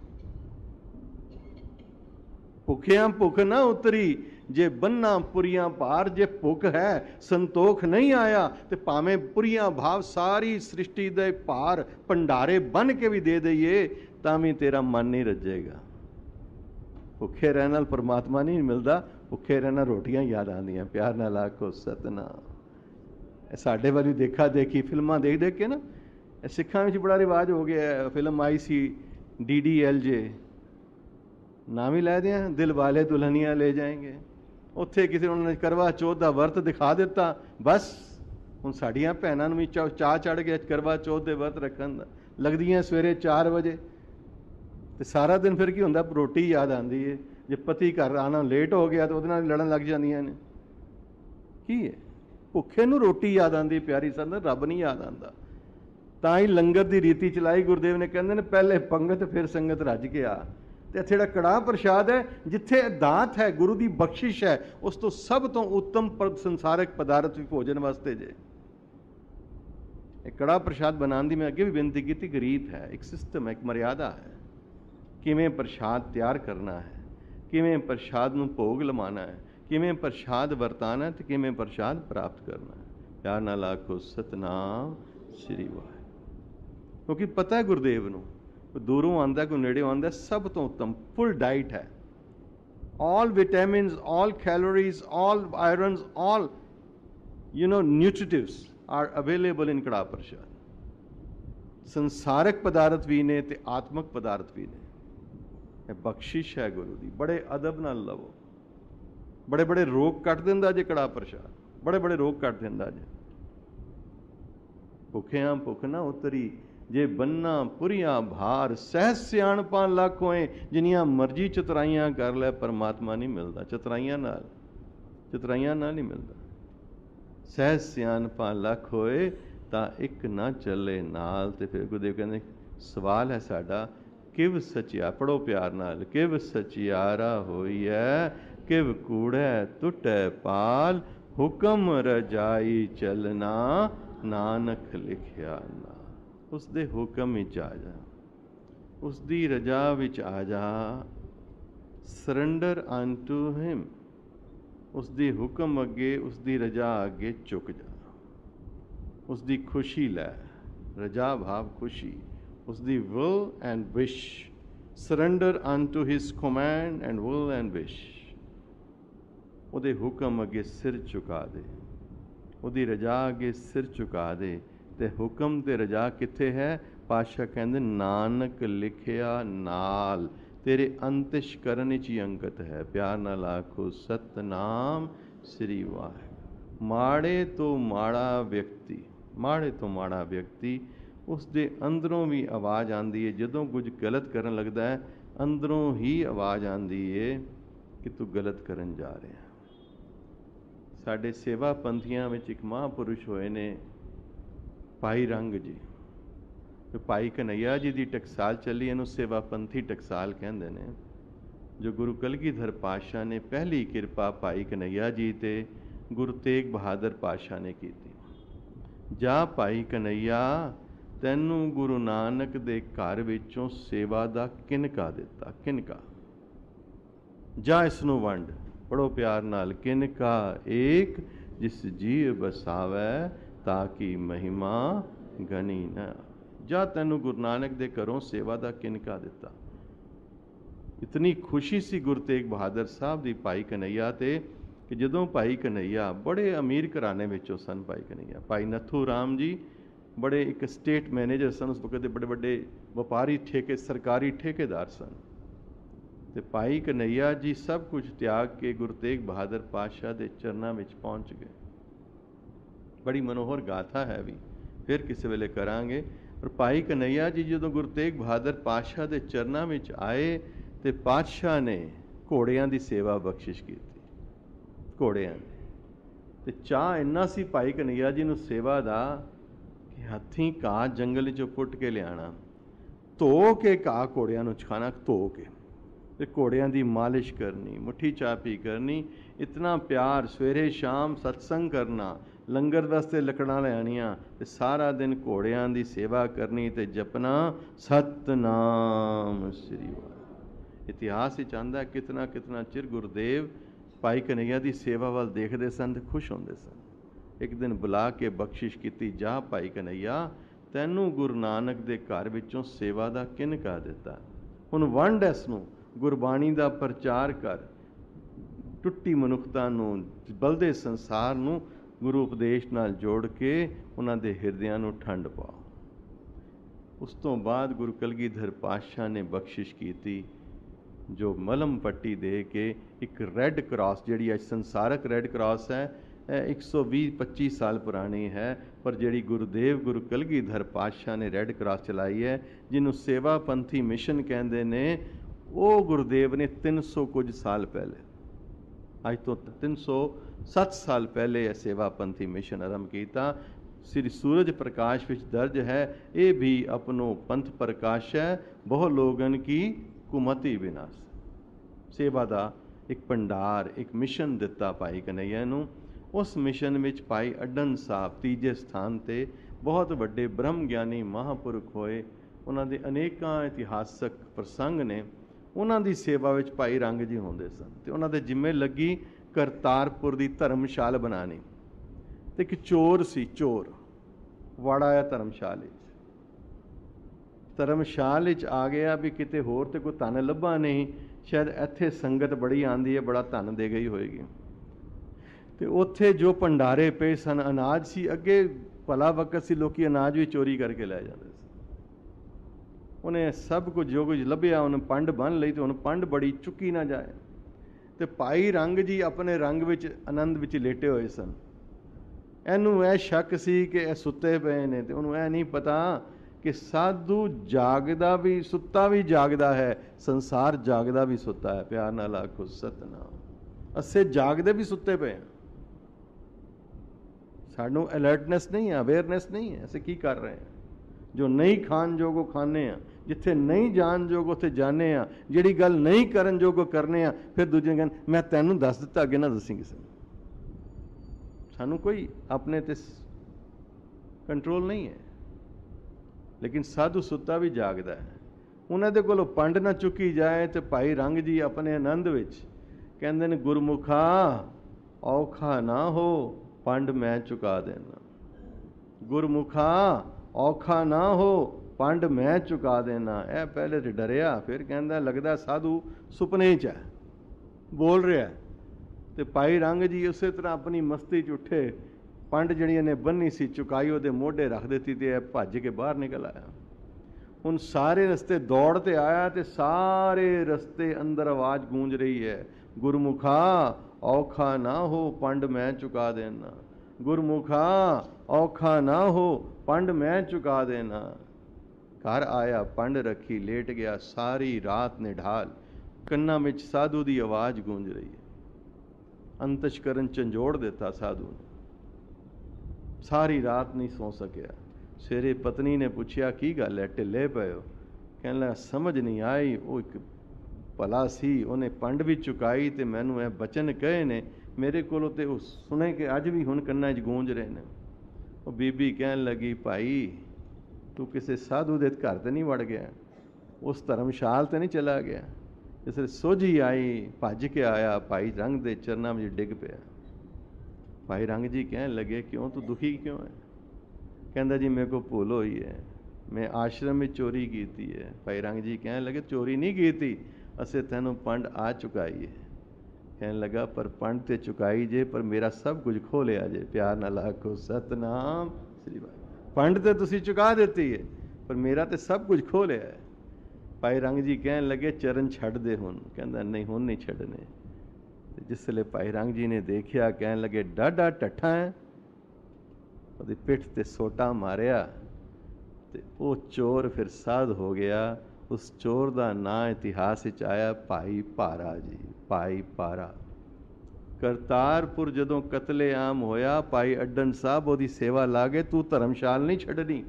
A: भुखियां भुख ना उतरी, जे बन्ना पुरियां भार। जे भुख है संतोख नहीं आया तो भावें पुरियां भाव सारी सृष्टि दे भार भंडारे बन के भी दे दईए तां भी तेरा मन नहीं रजेगा। भुखे रहने नाल परमात्मा नहीं मिलता, भुखे रहना रोटियां याद आंदियां। प्यार नाल आखो सतनाम। साडे वाली देखा देखी फिल्मां देख देख के ना सिखां विच बड़ा रिवाज हो गया है। फिल्म आई सी DDLJ, नाम ही लै दिया, दिल वाले दुल्हनियां ले जाएंगे। ਉੱਥੇ ਕਿਸੇ ਉਹਨਾਂ ਨੇ ਕਰਵਾ ਚੌਥ ਦਾ ਵਰਤ ਦਿਖਾ ਦਿੱਤਾ, ਬਸ ਹੁਣ ਸਾਡੀਆਂ ਭੈਣਾਂ ਨੂੰ ਵੀ ਚਾਅ ਚੜ੍ਹ ਗਿਆ ਕਰਵਾ ਚੌਥ ਦੇ ਵਰਤ ਰੱਖਣ ਦਾ। ਲੱਗਦੀਆਂ ਸਵੇਰੇ 4 ਵਜੇ ਤੇ ਸਾਰਾ ਦਿਨ ਫਿਰ ਕੀ ਹੁੰਦਾ, ਰੋਟੀ ਯਾਦ ਆਉਂਦੀ ਹੈ। ਜੇ ਪਤੀ ਘਰ ਆਉਣਾ ਲੇਟ ਹੋ ਗਿਆ ਤਾਂ ਉਹਦੇ ਨਾਲ ਲੜਨ ਲੱਗ ਜਾਂਦੀਆਂ ਨੇ। ਕੀ ਹੈ? ਭੁੱਖੇ ਨੂੰ ਰੋਟੀ ਯਾਦ ਆਉਂਦੀ। ਪਿਆਰੀ ਸੰਗਤ, ਰੱਬ ਨਹੀਂ ਯਾਦ ਆਉਂਦਾ। ਤਾਂ ਹੀ ਲੰਗਰ ਦੀ ਰੀਤੀ ਚਲਾਈ ਗੁਰਦੇਵ ਨੇ। ਕਹਿੰਦੇ ਨੇ ਪਹਿਲੇ ਪੰਗਤ ਫਿਰ ਸੰਗਤ ਰੱਜ ਗਿਆ। ਤੇ ਇੱਥੇ ਜਿਹੜਾ ਕੜਾਹ ਪ੍ਰਸ਼ਾਦ ਹੈ, ਜਿੱਥੇ ਦਾਤ ਹੈ, ਗੁਰੂ ਦੀ ਬਖਸ਼ਿਸ਼ ਹੈ, ਉਸ ਤੋਂ ਸਭ ਤੋਂ ਉੱਤਮ ਸੰਸਾਰਕ ਪਦਾਰਥ ਵੀ ਭੋਜਨ ਵਾਸਤੇ ਜੇ। ਇਹ ਕੜਾਹ ਪ੍ਰਸ਼ਾਦ ਬਣਾਉਣ ਦੀ ਮੈਂ ਅੱਗੇ ਵੀ ਬੇਨਤੀ ਕੀਤੀ ਕਿ ਰੀਤ ਹੈ, ਇੱਕ ਸਿਸਟਮ ਹੈ, ਇੱਕ ਮਰਿਆਦਾ ਹੈ। ਕਿਵੇਂ ਪ੍ਰਸ਼ਾਦ ਤਿਆਰ ਕਰਨਾ ਹੈ, ਕਿਵੇਂ ਪ੍ਰਸ਼ਾਦ ਨੂੰ ਭੋਗ ਲਵਾਉਣਾ ਹੈ, ਕਿਵੇਂ ਪ੍ਰਸ਼ਾਦ ਵਰਤਾਣਾ ਤੇ ਕਿਵੇਂ ਪ੍ਰਸ਼ਾਦ ਪ੍ਰਾਪਤ ਕਰਨਾ ਹੈ। ਪਿਆਰ ਨਾਲ ਆਖੋ ਸਤਨਾਮ ਸ੍ਰੀ ਵਾਹਿਗੁਰੂ। ਕਿਉਂਕਿ ਪਤਾ ਹੈ ਗੁਰਦੇਵ ਨੂੰ, ਦੂਰੋਂ ਆਉਂਦਾ ਕੋਈ ਨੇੜੇ ਆਉਂਦਾ, ਸਭ ਤੋਂ ਉੱਤਮ ਫੁੱਲ ਡਾਈਟ ਹੈ। all vitamins, all calories, all irons, all nutritives are available in ਕੜਾਹ ਪ੍ਰਸ਼ਾਦ। ਸੰਸਾਰਕ ਪਦਾਰਥ ਵੀ ਨੇ ਤੇ ਆਤਮਕ ਪਦਾਰਥ ਵੀ ਨੇ। ਇਹ ਬਖਸ਼ਿਸ਼ ਹੈ ਗੁਰੂ ਦੀ। ਬੜੇ ਅਦਬ ਨਾਲ ਲਵੋ। ਬੜੇ ਬੜੇ ਰੋਗ ਕੱਟ ਦਿੰਦਾ ਜੇ ਕੜਾਹ ਪ੍ਰਸ਼ਾਦ, ਬੜੇ ਬੜੇ ਰੋਗ ਕੱਟ ਦਿੰਦਾ ਜੇ। ਭੁੱਖਿਆਂ ਭੁੱਖ ਨਾ ਉਤਰੀ, ਜੇ ਬੰਨਾ ਪੁਰੀਆਂ ਭਾਰ। ਸਹਿਜ ਸਿਆਣਪਾਂ ਲੱਖ ਹੋਏ, ਜਿੰਨੀਆਂ ਮਰਜ਼ੀ ਚਤਰਾਈਆਂ ਕਰ ਲੈ, ਪਰਮਾਤਮਾ ਨਹੀਂ ਮਿਲਦਾ ਚਤਰਾਈਆਂ ਨਾਲ ਨਹੀਂ ਮਿਲਦਾ। ਸਹਿਜ ਸਿਆਣਪਾਂ ਲੱਖ ਹੋਏ ਤਾਂ ਇੱਕ ਨਾ ਚੱਲੇ ਨਾਲ। ਤੇ ਫਿਰ ਗੁਰਦੇਵ ਕਹਿੰਦੇ ਸਵਾਲ ਹੈ ਸਾਡਾ, ਕਿਵ ਸਚਿਆ, ਪੜੋ ਪਿਆਰ ਨਾਲ, ਕਿਵ ਸਚਿਆਰਾ ਹੋਈਐ, ਕਿਵ ਕੂੜੈ ਟੁੱਟੈ ਪਾਲ, ਹੁਕਮ ਰਜਾਈ ਚਲਣਾ, ਨਾਨਕ ਲਿਖਿਆ ਨਾ। ਉਸ ਦੇ ਹੁਕਮ ਵਿੱਚ ਆ ਜਾ, ਉਸ ਦੀ ਰਜਾ ਵਿੱਚ ਆ ਜਾ। Surrender unto him. ਉਸ ਦੀ ਹੁਕਮ ਅੱਗੇ, ਉਸ ਦੀ ਰਜਾ ਅੱਗੇ ਝੁਕ ਜਾ। ਉਸ ਦੀ ਖੁਸ਼ੀ ਲੈ, ਰਜਾ ਭਾਵ ਖੁਸ਼ੀ। ਉਸ ਦੀ will and wish. Surrender unto his command and will and wish. ਉਹਦੇ ਹੁਕਮ ਅੱਗੇ ਸਿਰ ਝੁਕਾ ਦੇ, ਉਹਦੀ ਰਜਾ ਅੱਗੇ ਸਿਰ ਝੁਕਾ ਦੇ। ਤੇ ਹੁਕਮ ਤੇ ਰਜਾ ਕਿੱਥੇ ਹੈ? ਪਾਤਸ਼ਾਹ ਕਹਿੰਦੇ ਨਾਨਕ ਲਿਖਿਆ ਨਾਲ, ਤੇਰੇ ਅੰਤਿਸ਼ ਕਰਨ ਵਿੱਚ ਹੀ ਅੰਕਿਤ ਹੈ। ਪਿਆਰ ਨਾਲ ਆਖੋ ਸਤਨਾਮ ਸ੍ਰੀ ਵਾਹਿਗੁਰੂ। ਮਾੜੇ ਤੋਂ ਮਾੜਾ ਵਿਅਕਤੀ, ਉਸ ਦੇ ਅੰਦਰੋਂ ਵੀ ਆਵਾਜ਼ ਆਉਂਦੀ ਹੈ। ਜਦੋਂ ਕੁਝ ਗਲਤ ਕਰਨ ਲੱਗਦਾ ਹੈ, ਅੰਦਰੋਂ ਹੀ ਆਵਾਜ਼ ਆਉਂਦੀ ਹੈ ਕਿ ਤੂੰ ਗਲਤ ਕਰਨ ਜਾ ਰਿਹਾ। ਸਾਡੇ ਸੇਵਾ ਪੰਥੀਆਂ ਵਿੱਚ ਇੱਕ ਮਹਾਂਪੁਰਸ਼ ਹੋਏ ਨੇ, ਭਾਈ ਰੰਗ ਜੀ। ਭਾਈ ਕਨਈਆ ਜੀ ਦੀ ਟਕਸਾਲ ਚੱਲੀ, ਇਹਨੂੰ ਸੇਵਾ ਪੰਥੀ ਟਕਸਾਲ ਕਹਿੰਦੇ ਨੇ। ਜੋ ਗੁਰੂ ਕਲਗੀਧਰ ਪਾਤਸ਼ਾਹ ਨੇ ਪਹਿਲੀ ਕਿਰਪਾ ਭਾਈ ਕਨਈਆ ਜੀ ਤੇ ਗੁਰੂ ਤੇਗ ਬਹਾਦਰ ਪਾਤਸ਼ਾਹ ਨੇ ਕੀਤੀ। ਜਾ ਭਾਈ ਕਨਈਆ, ਤੈਨੂੰ ਗੁਰੂ ਨਾਨਕ ਦੇ ਘਰ ਵਿੱਚੋਂ ਸੇਵਾ ਦਾ ਕਿਨਕਾ ਦਿੱਤਾ। ਕਿਨਕਾ ਜਾ ਇਸ ਨੂੰ ਵੰਡ। ਪੜੋ ਪਿਆਰ ਨਾਲ, ਕਿਨਕਾ ਏਕ जिस जीव बसावै ताकि महिमा गनी न। जा तैनू गुरु नानक दे घरों सेवा दा किनका दिता। इतनी खुशी सी गुरु तेग बहादुर साहब दी भाई कन्हैया ते कि जदों भाई कन्हैया बड़े अमीर घराने विचों सन। भाई कन्हैया भाई नथू राम जी बड़े एक स्टेट मैनेजर सन, उस वक्त बड़े बड़े व्यापारी ठेके सरकारी ठेकेदार सन। तो भाई कन्हैया जी सब कुछ त्याग के गुरु तेग बहादुर पातशाह के चरणों में पहुँच गए। बड़ी मनोहर गाथा है भी, फिर किसी वेले करांगे। और भाई कन्हैया जी जो गुरु तेग बहादुर पातशाह के चरणों में आए तो पातशाह ने घोड़ियां की सेवा बख्शिश की। घोड़ियां ते चाह इन्ना सी भाई कन्हैया जी नूं सेवा दा कि हथी घाह जंगल चों पुट के लियाना, धो के घाह घोड़ियां नूं खाना, धो के ते घोड़ियां दी मालिश करनी, मुट्ठी चापी करनी, इतना प्यार, सवेरे शाम सत्संग करना, लंगर वास्ते लकड़ां लैणियां ते सारा दिन घोड़ियां दी सेवा करनी ते जपना सतनाम श्री वाहिगुरू। इतिहास विच आंदा कितना कितना चिर गुरुदेव भाई कन्हैया की सेवा वाल देखते सन, खुश होंदे सन। एक दिन बुला के बख्शिश की, जा भाई कन्हैया तैनू गुरु नानक दे घर विचों सेवा दा किनका दिता, हुण वंड इसनूं, गुरबाणी दा प्रचार कर, टुट्टी मनुखता नूं, बलदे संसार नूं गुरु उपदेश नाल जोड़ के उन्हां दे हिरदियां नूं ठंड पाओ। उस तो बाद गुरु कलगीधर पातशाह ने बख्शिश की जो मलम पट्टी दे के एक रैड क्रॉस, जिहड़ी अज संसारक रैड क्रॉस है 120-25 साल पुरानी है, पर जिहड़ी गुरुदेव गुरु कलगीधर पातशाह ने रैड क्रॉस चलाई है, जिन्हों सेवा पंथी मिशन कहते ने, वो गुरुदेव ने 300 कुछ साल पहले, अज तो 307 साल पहले यह सेवा पंथी मिशन आरंभ किया। श्री सूरज प्रकाश विच दर्ज है, ये भी अपनो पंथ प्रकाश है, बहु लोगन की कुमति विनाश। सेवा का एक भंडार, एक मिशन दिता भाई कन्हैया नूं। उस मिशन में भाई अड्डन साहब तीजे स्थान ते बहुत वड्डे ब्रह्म ज्ञानी महापुरख होए। उन्हां दे अनेकां इतिहासक प्रसंग ने। उन्हां दी सेवा विच भाई रंग जी होंदे सन ते उन्हां दे जिम्मे लगी करतारपुर दी धर्मशाला बनानी। ते एक चोर सी, चोर वड़ आया धर्मशाला आ गया भी किते होर ते कोई धन लभा नहीं, शायद इत्थे संगत बड़ी आंदी है, बड़ा धन दे गई होएगी। ते उत्थे जो भंडारे पे सन, अनाज सी, अगे भला वक्त सी लोकी अनाज भी चोरी करके लै जाते सन। उन्हें सब कुछ जो कुछ लभ्या उन्हें पंड बन लई, तो हुण पंड बड़ी चुकी ना जाए। ते भाई रंग जी अपने रंग विच आनंद विच लेटे हुए सन। इनू यह शक सी कि यह सुते पे ने, ते उन्होंने यह नहीं पता कि साधु जागदा भी सुता भी जागदा है, संसार जागदा भी सुता है। प्यार नाल आखो सतनाम। असे जागदे भी सुते पे हैं, सानू अलर्टनेस नहीं है, अवेयरनेस नहीं है। असे की कर रहे हैं? जो नहीं खान जोगो खाने आ, जिथे नहीं जान जोग उत्थे जाने आ, जिहड़ी गल नहीं करन जोगो करने आ, फिर दूजे कहन मैं तैनू दस दिता, अगे ना दसी किसी ने। सानू कोई अपने ते कंट्रोल नहीं है। लेकिन साधु सुता भी जागदा है। उन्हां दे कोलों पंड ना चुकी जाए तो भाई रंग जी अपने आनंद विच कहंदे ने, गुरमुखा औखा ना हो, पंड मैं चुका देना। गुरमुखा औखा ना हो, पंड मैं चुका देना। यह पहले तो डरिया, फिर कहंदा लगदा साधु सुपने च है, बोल रहा है। तो भाई रंग जी उस तरह अपनी मस्ती च उठे, पंड जिहड़ियां ने बन्नी सी चुकाई, उहदे मोढे रख दी ते भज के बाहर निकल आया। हुण सारे रस्ते दौड़ ते आया ते सारे रस्ते अंदर आवाज़ गूंज रही है, गुरमुखा औखा ना हो, पंड मैं चुका देना। गुरमुखा औखा ना हो, पंड मैं चुका देना। घर आया, पंड रखी, लेट गया। सारी रात निढाल कन्ना में साधु की आवाज़ गूंज रही है। अंतशकरण झंझोड़ देता साधु ने। सारी रात नहीं सौ सकिया। सवेरे पत्नी ने पूछा की गल है, ढिले पे हो? कहने लगा समझ नहीं आई, वो एक भला सी, उन्हें पंड भी चुकाई तो मैनू यह बचन कहे ने, मेरे को तो सुने कि अज भी हुण कन्ना च गूंज रहे हैं। वो बीबी कहन लगी, भाई तू किसी साधु के घर तो नहीं वड़ गया, उस धर्मशाल तो नहीं चला गया? जिसले सोझी आई, भज के आया, भाई रंग दे चरणों में डिग पिया। भाई रंग जी कहन लगे क्यों तू दुखी क्यों है? कहता जी मेरे को भूल हुई है, मैं आश्रम में चोरी की है। भाई रंग जी कहन लगे चोरी नहीं की थी, असे तेनों पंड आ चुकाई है। कहन लगा पर पंड ते चुकाई जे पर मेरा सब कुछ खो लिया जे। प्यार नाल आखो सतनाम श्री वाहिगुरू। पंड ते तुसी चुका देती है पर मेरा ते सब कुछ खो लिया है। भाई रंग जी कहन लगे चरण छड़ दे हुण। कहंदा नहीं हुण नहीं छड़ने। जिसले भाई रंग जी ने देखिया कहन लगे डाढा टट्ठा है, ਉਹਦੀ ਪਿੱਠ ਤੇ ਸੋਟਾ ਮਾਰਿਆ ਤੇ ਉਹ ਚੋਰ ਫਿਰ ਸਾਧ ਹੋ ਗਿਆ। ਉਸ ਚੋਰ ਦਾ ਨਾਂ ਇਤਿਹਾਸ ਵਿੱਚ ਆਇਆ ਭਾਈ ਭਾਰਾ ਜੀ। ਭਾਈ ਭਾਰਾ ਕਰਤਾਰਪੁਰ ਜਦੋਂ ਕਤਲੇਆਮ ਹੋਇਆ, ਭਾਈ ਅੱਡਣ ਸਾਹਿਬ ਉਹਦੀ ਸੇਵਾ ਲਾ ਗਏ, ਤੂੰ ਧਰਮਸ਼ਾਲ ਨਹੀਂ ਛੱਡਣੀ,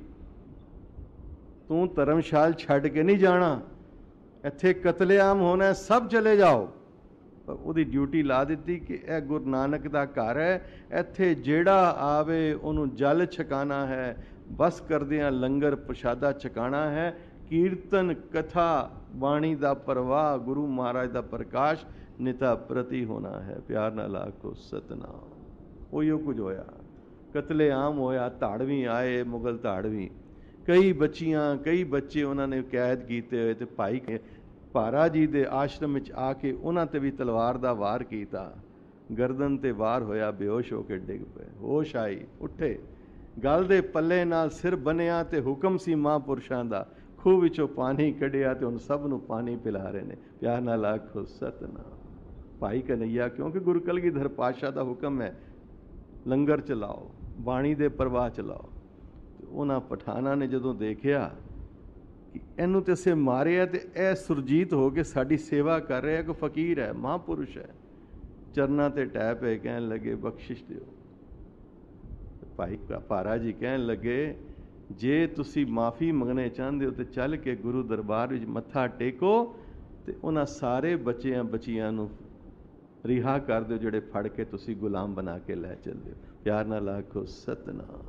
A: ਤੂੰ ਧਰਮਸ਼ਾਲ ਛੱਡ ਕੇ ਨਹੀਂ ਜਾਣਾ, ਇੱਥੇ ਕਤਲੇਆਮ ਹੋਣਾ, ਸਭ ਚਲੇ ਜਾਓ। ਉਹਦੀ ਡਿਊਟੀ ਲਾ ਦਿੱਤੀ ਕਿ ਇਹ ਗੁਰੂ ਨਾਨਕ ਦਾ ਘਰ ਹੈ, ਇੱਥੇ ਜਿਹੜਾ ਆਵੇ ਉਹਨੂੰ ਜਲ ਛਕਾਣਾ ਹੈ, ਬਸ ਕਰਦਿਆਂ ਲੰਗਰ ਪ੍ਰਸ਼ਾਦਾ ਛਕਾਣਾ ਹੈ, ਕੀਰਤਨ ਕਥਾ ਬਾਣੀ ਦਾ ਪ੍ਰਵਾਹ, ਗੁਰੂ ਮਹਾਰਾਜ ਦਾ ਪ੍ਰਕਾਸ਼ ਨਿਤਾ ਪ੍ਰਤੀ ਹੋਣਾ ਹੈ। ਪਿਆਰ ਨਾਲ ਆਖੋ ਸਤਨਾਮ। ਉਹੀਓ ਕੁਝ ਹੋਇਆ, ਕਤਲੇਆਮ ਹੋਇਆ, ਧਾੜਵੀ ਆਏ, ਮੁਗਲ ਧਾੜਵੀ, ਕਈ ਬੱਚੀਆਂ ਕਈ ਬੱਚੇ ਉਹਨਾਂ ਨੇ ਕੈਦ ਕੀਤੇ ਹੋਏ, ਤੇ ਭਾਈ ਭਾਰਾ ਜੀ ਦੇ ਆਸ਼ਰਮ ਵਿੱਚ ਆ ਕੇ ਉਹਨਾਂ ਤੇ ਵੀ ਤਲਵਾਰ ਦਾ ਵਾਰ ਕੀਤਾ, ਗਰਦਨ ਤੇ ਵਾਰ ਹੋਇਆ, ਬੇਹੋਸ਼ ਹੋ ਕੇ ਡਿੱਗ ਪਏ। ਹੋਸ਼ ਆਈ, ਉੱਠੇ, ਗਲ ਦੇ ਪੱਲੇ ਨਾਲ ਸਿਰ ਬੰਨਿਆ ਤੇ ਹੁਕਮ ਸੀ ਮਹਾਂਪੁਰਸ਼ਾਂ ਦਾ, ਖੂਹ ਵਿੱਚੋਂ ਪਾਣੀ ਕੱਢਿਆ ਤੇ ਹੁਣ ਸਭ ਨੂੰ ਪਾਣੀ ਪਿਲਾ ਰਹੇ ਨੇ। ਪਿਆਰ ਨਾਲ ਆਖੋ ਸਤਨਾਮ। ਭਾਈ ਕਨਈਆ, ਕਿਉਂਕਿ ਗੁਰੂ ਕਲਗੀਧਰ ਪਾਤਸ਼ਾਹ ਦਾ ਹੁਕਮ ਹੈ ਲੰਗਰ ਚਲਾਓ, ਬਾਣੀ ਦੇ ਪ੍ਰਵਾਹ ਚਲਾਓ। ਉਹਨਾਂ ਪਠਾਨਾਂ ਨੇ ਜਦੋਂ ਦੇਖਿਆ ਕਿ ਇਹਨੂੰ ਤੇ ਅਸੀਂ ਮਾਰਿਆ ਤੇ ਇਹ ਸੁਰਜੀਤ ਹੋ ਕੇ ਸਾਡੀ ਸੇਵਾ ਕਰ ਰਿਹਾ, ਕੋਈ ਫਕੀਰ ਹੈ, ਮਹਾਂਪੁਰਸ਼ ਹੈ, ਚਰਨਾਂ ਤੇ ਟਹਿ ਪਏ, ਕਹਿਣ ਲੱਗੇ ਬਖਸ਼ਿਸ਼ ਦਿਓ। ਭਾਈ ਭਾਰਾ ਜੀ ਕਹਿਣ ਲੱਗੇ ਜੇ ਤੁਸੀਂ ਮਾਫੀ ਮੰਗਣੇ ਚਾਹੁੰਦੇ ਹੋ ਤੇ ਚੱਲ ਕੇ ਗੁਰੂ ਦਰਬਾਰ ਵਿੱਚ ਮੱਥਾ ਟੇਕੋ ਤੇ ਉਹਨਾਂ ਸਾਰੇ ਬੱਚਿਆਂ ਬੱਚੀਆਂ ਨੂੰ ਰਿਹਾ ਕਰ ਦਿਓ ਜਿਹੜੇ ਫੜ ਕੇ ਤੁਸੀਂ ਗੁਲਾਮ ਬਣਾ ਕੇ ਲੈ ਚੱਲਦੇ ਹੋ। ਪਿਆਰ ਨਾਲ ਆਖੋ ਸਤਨਾਮ।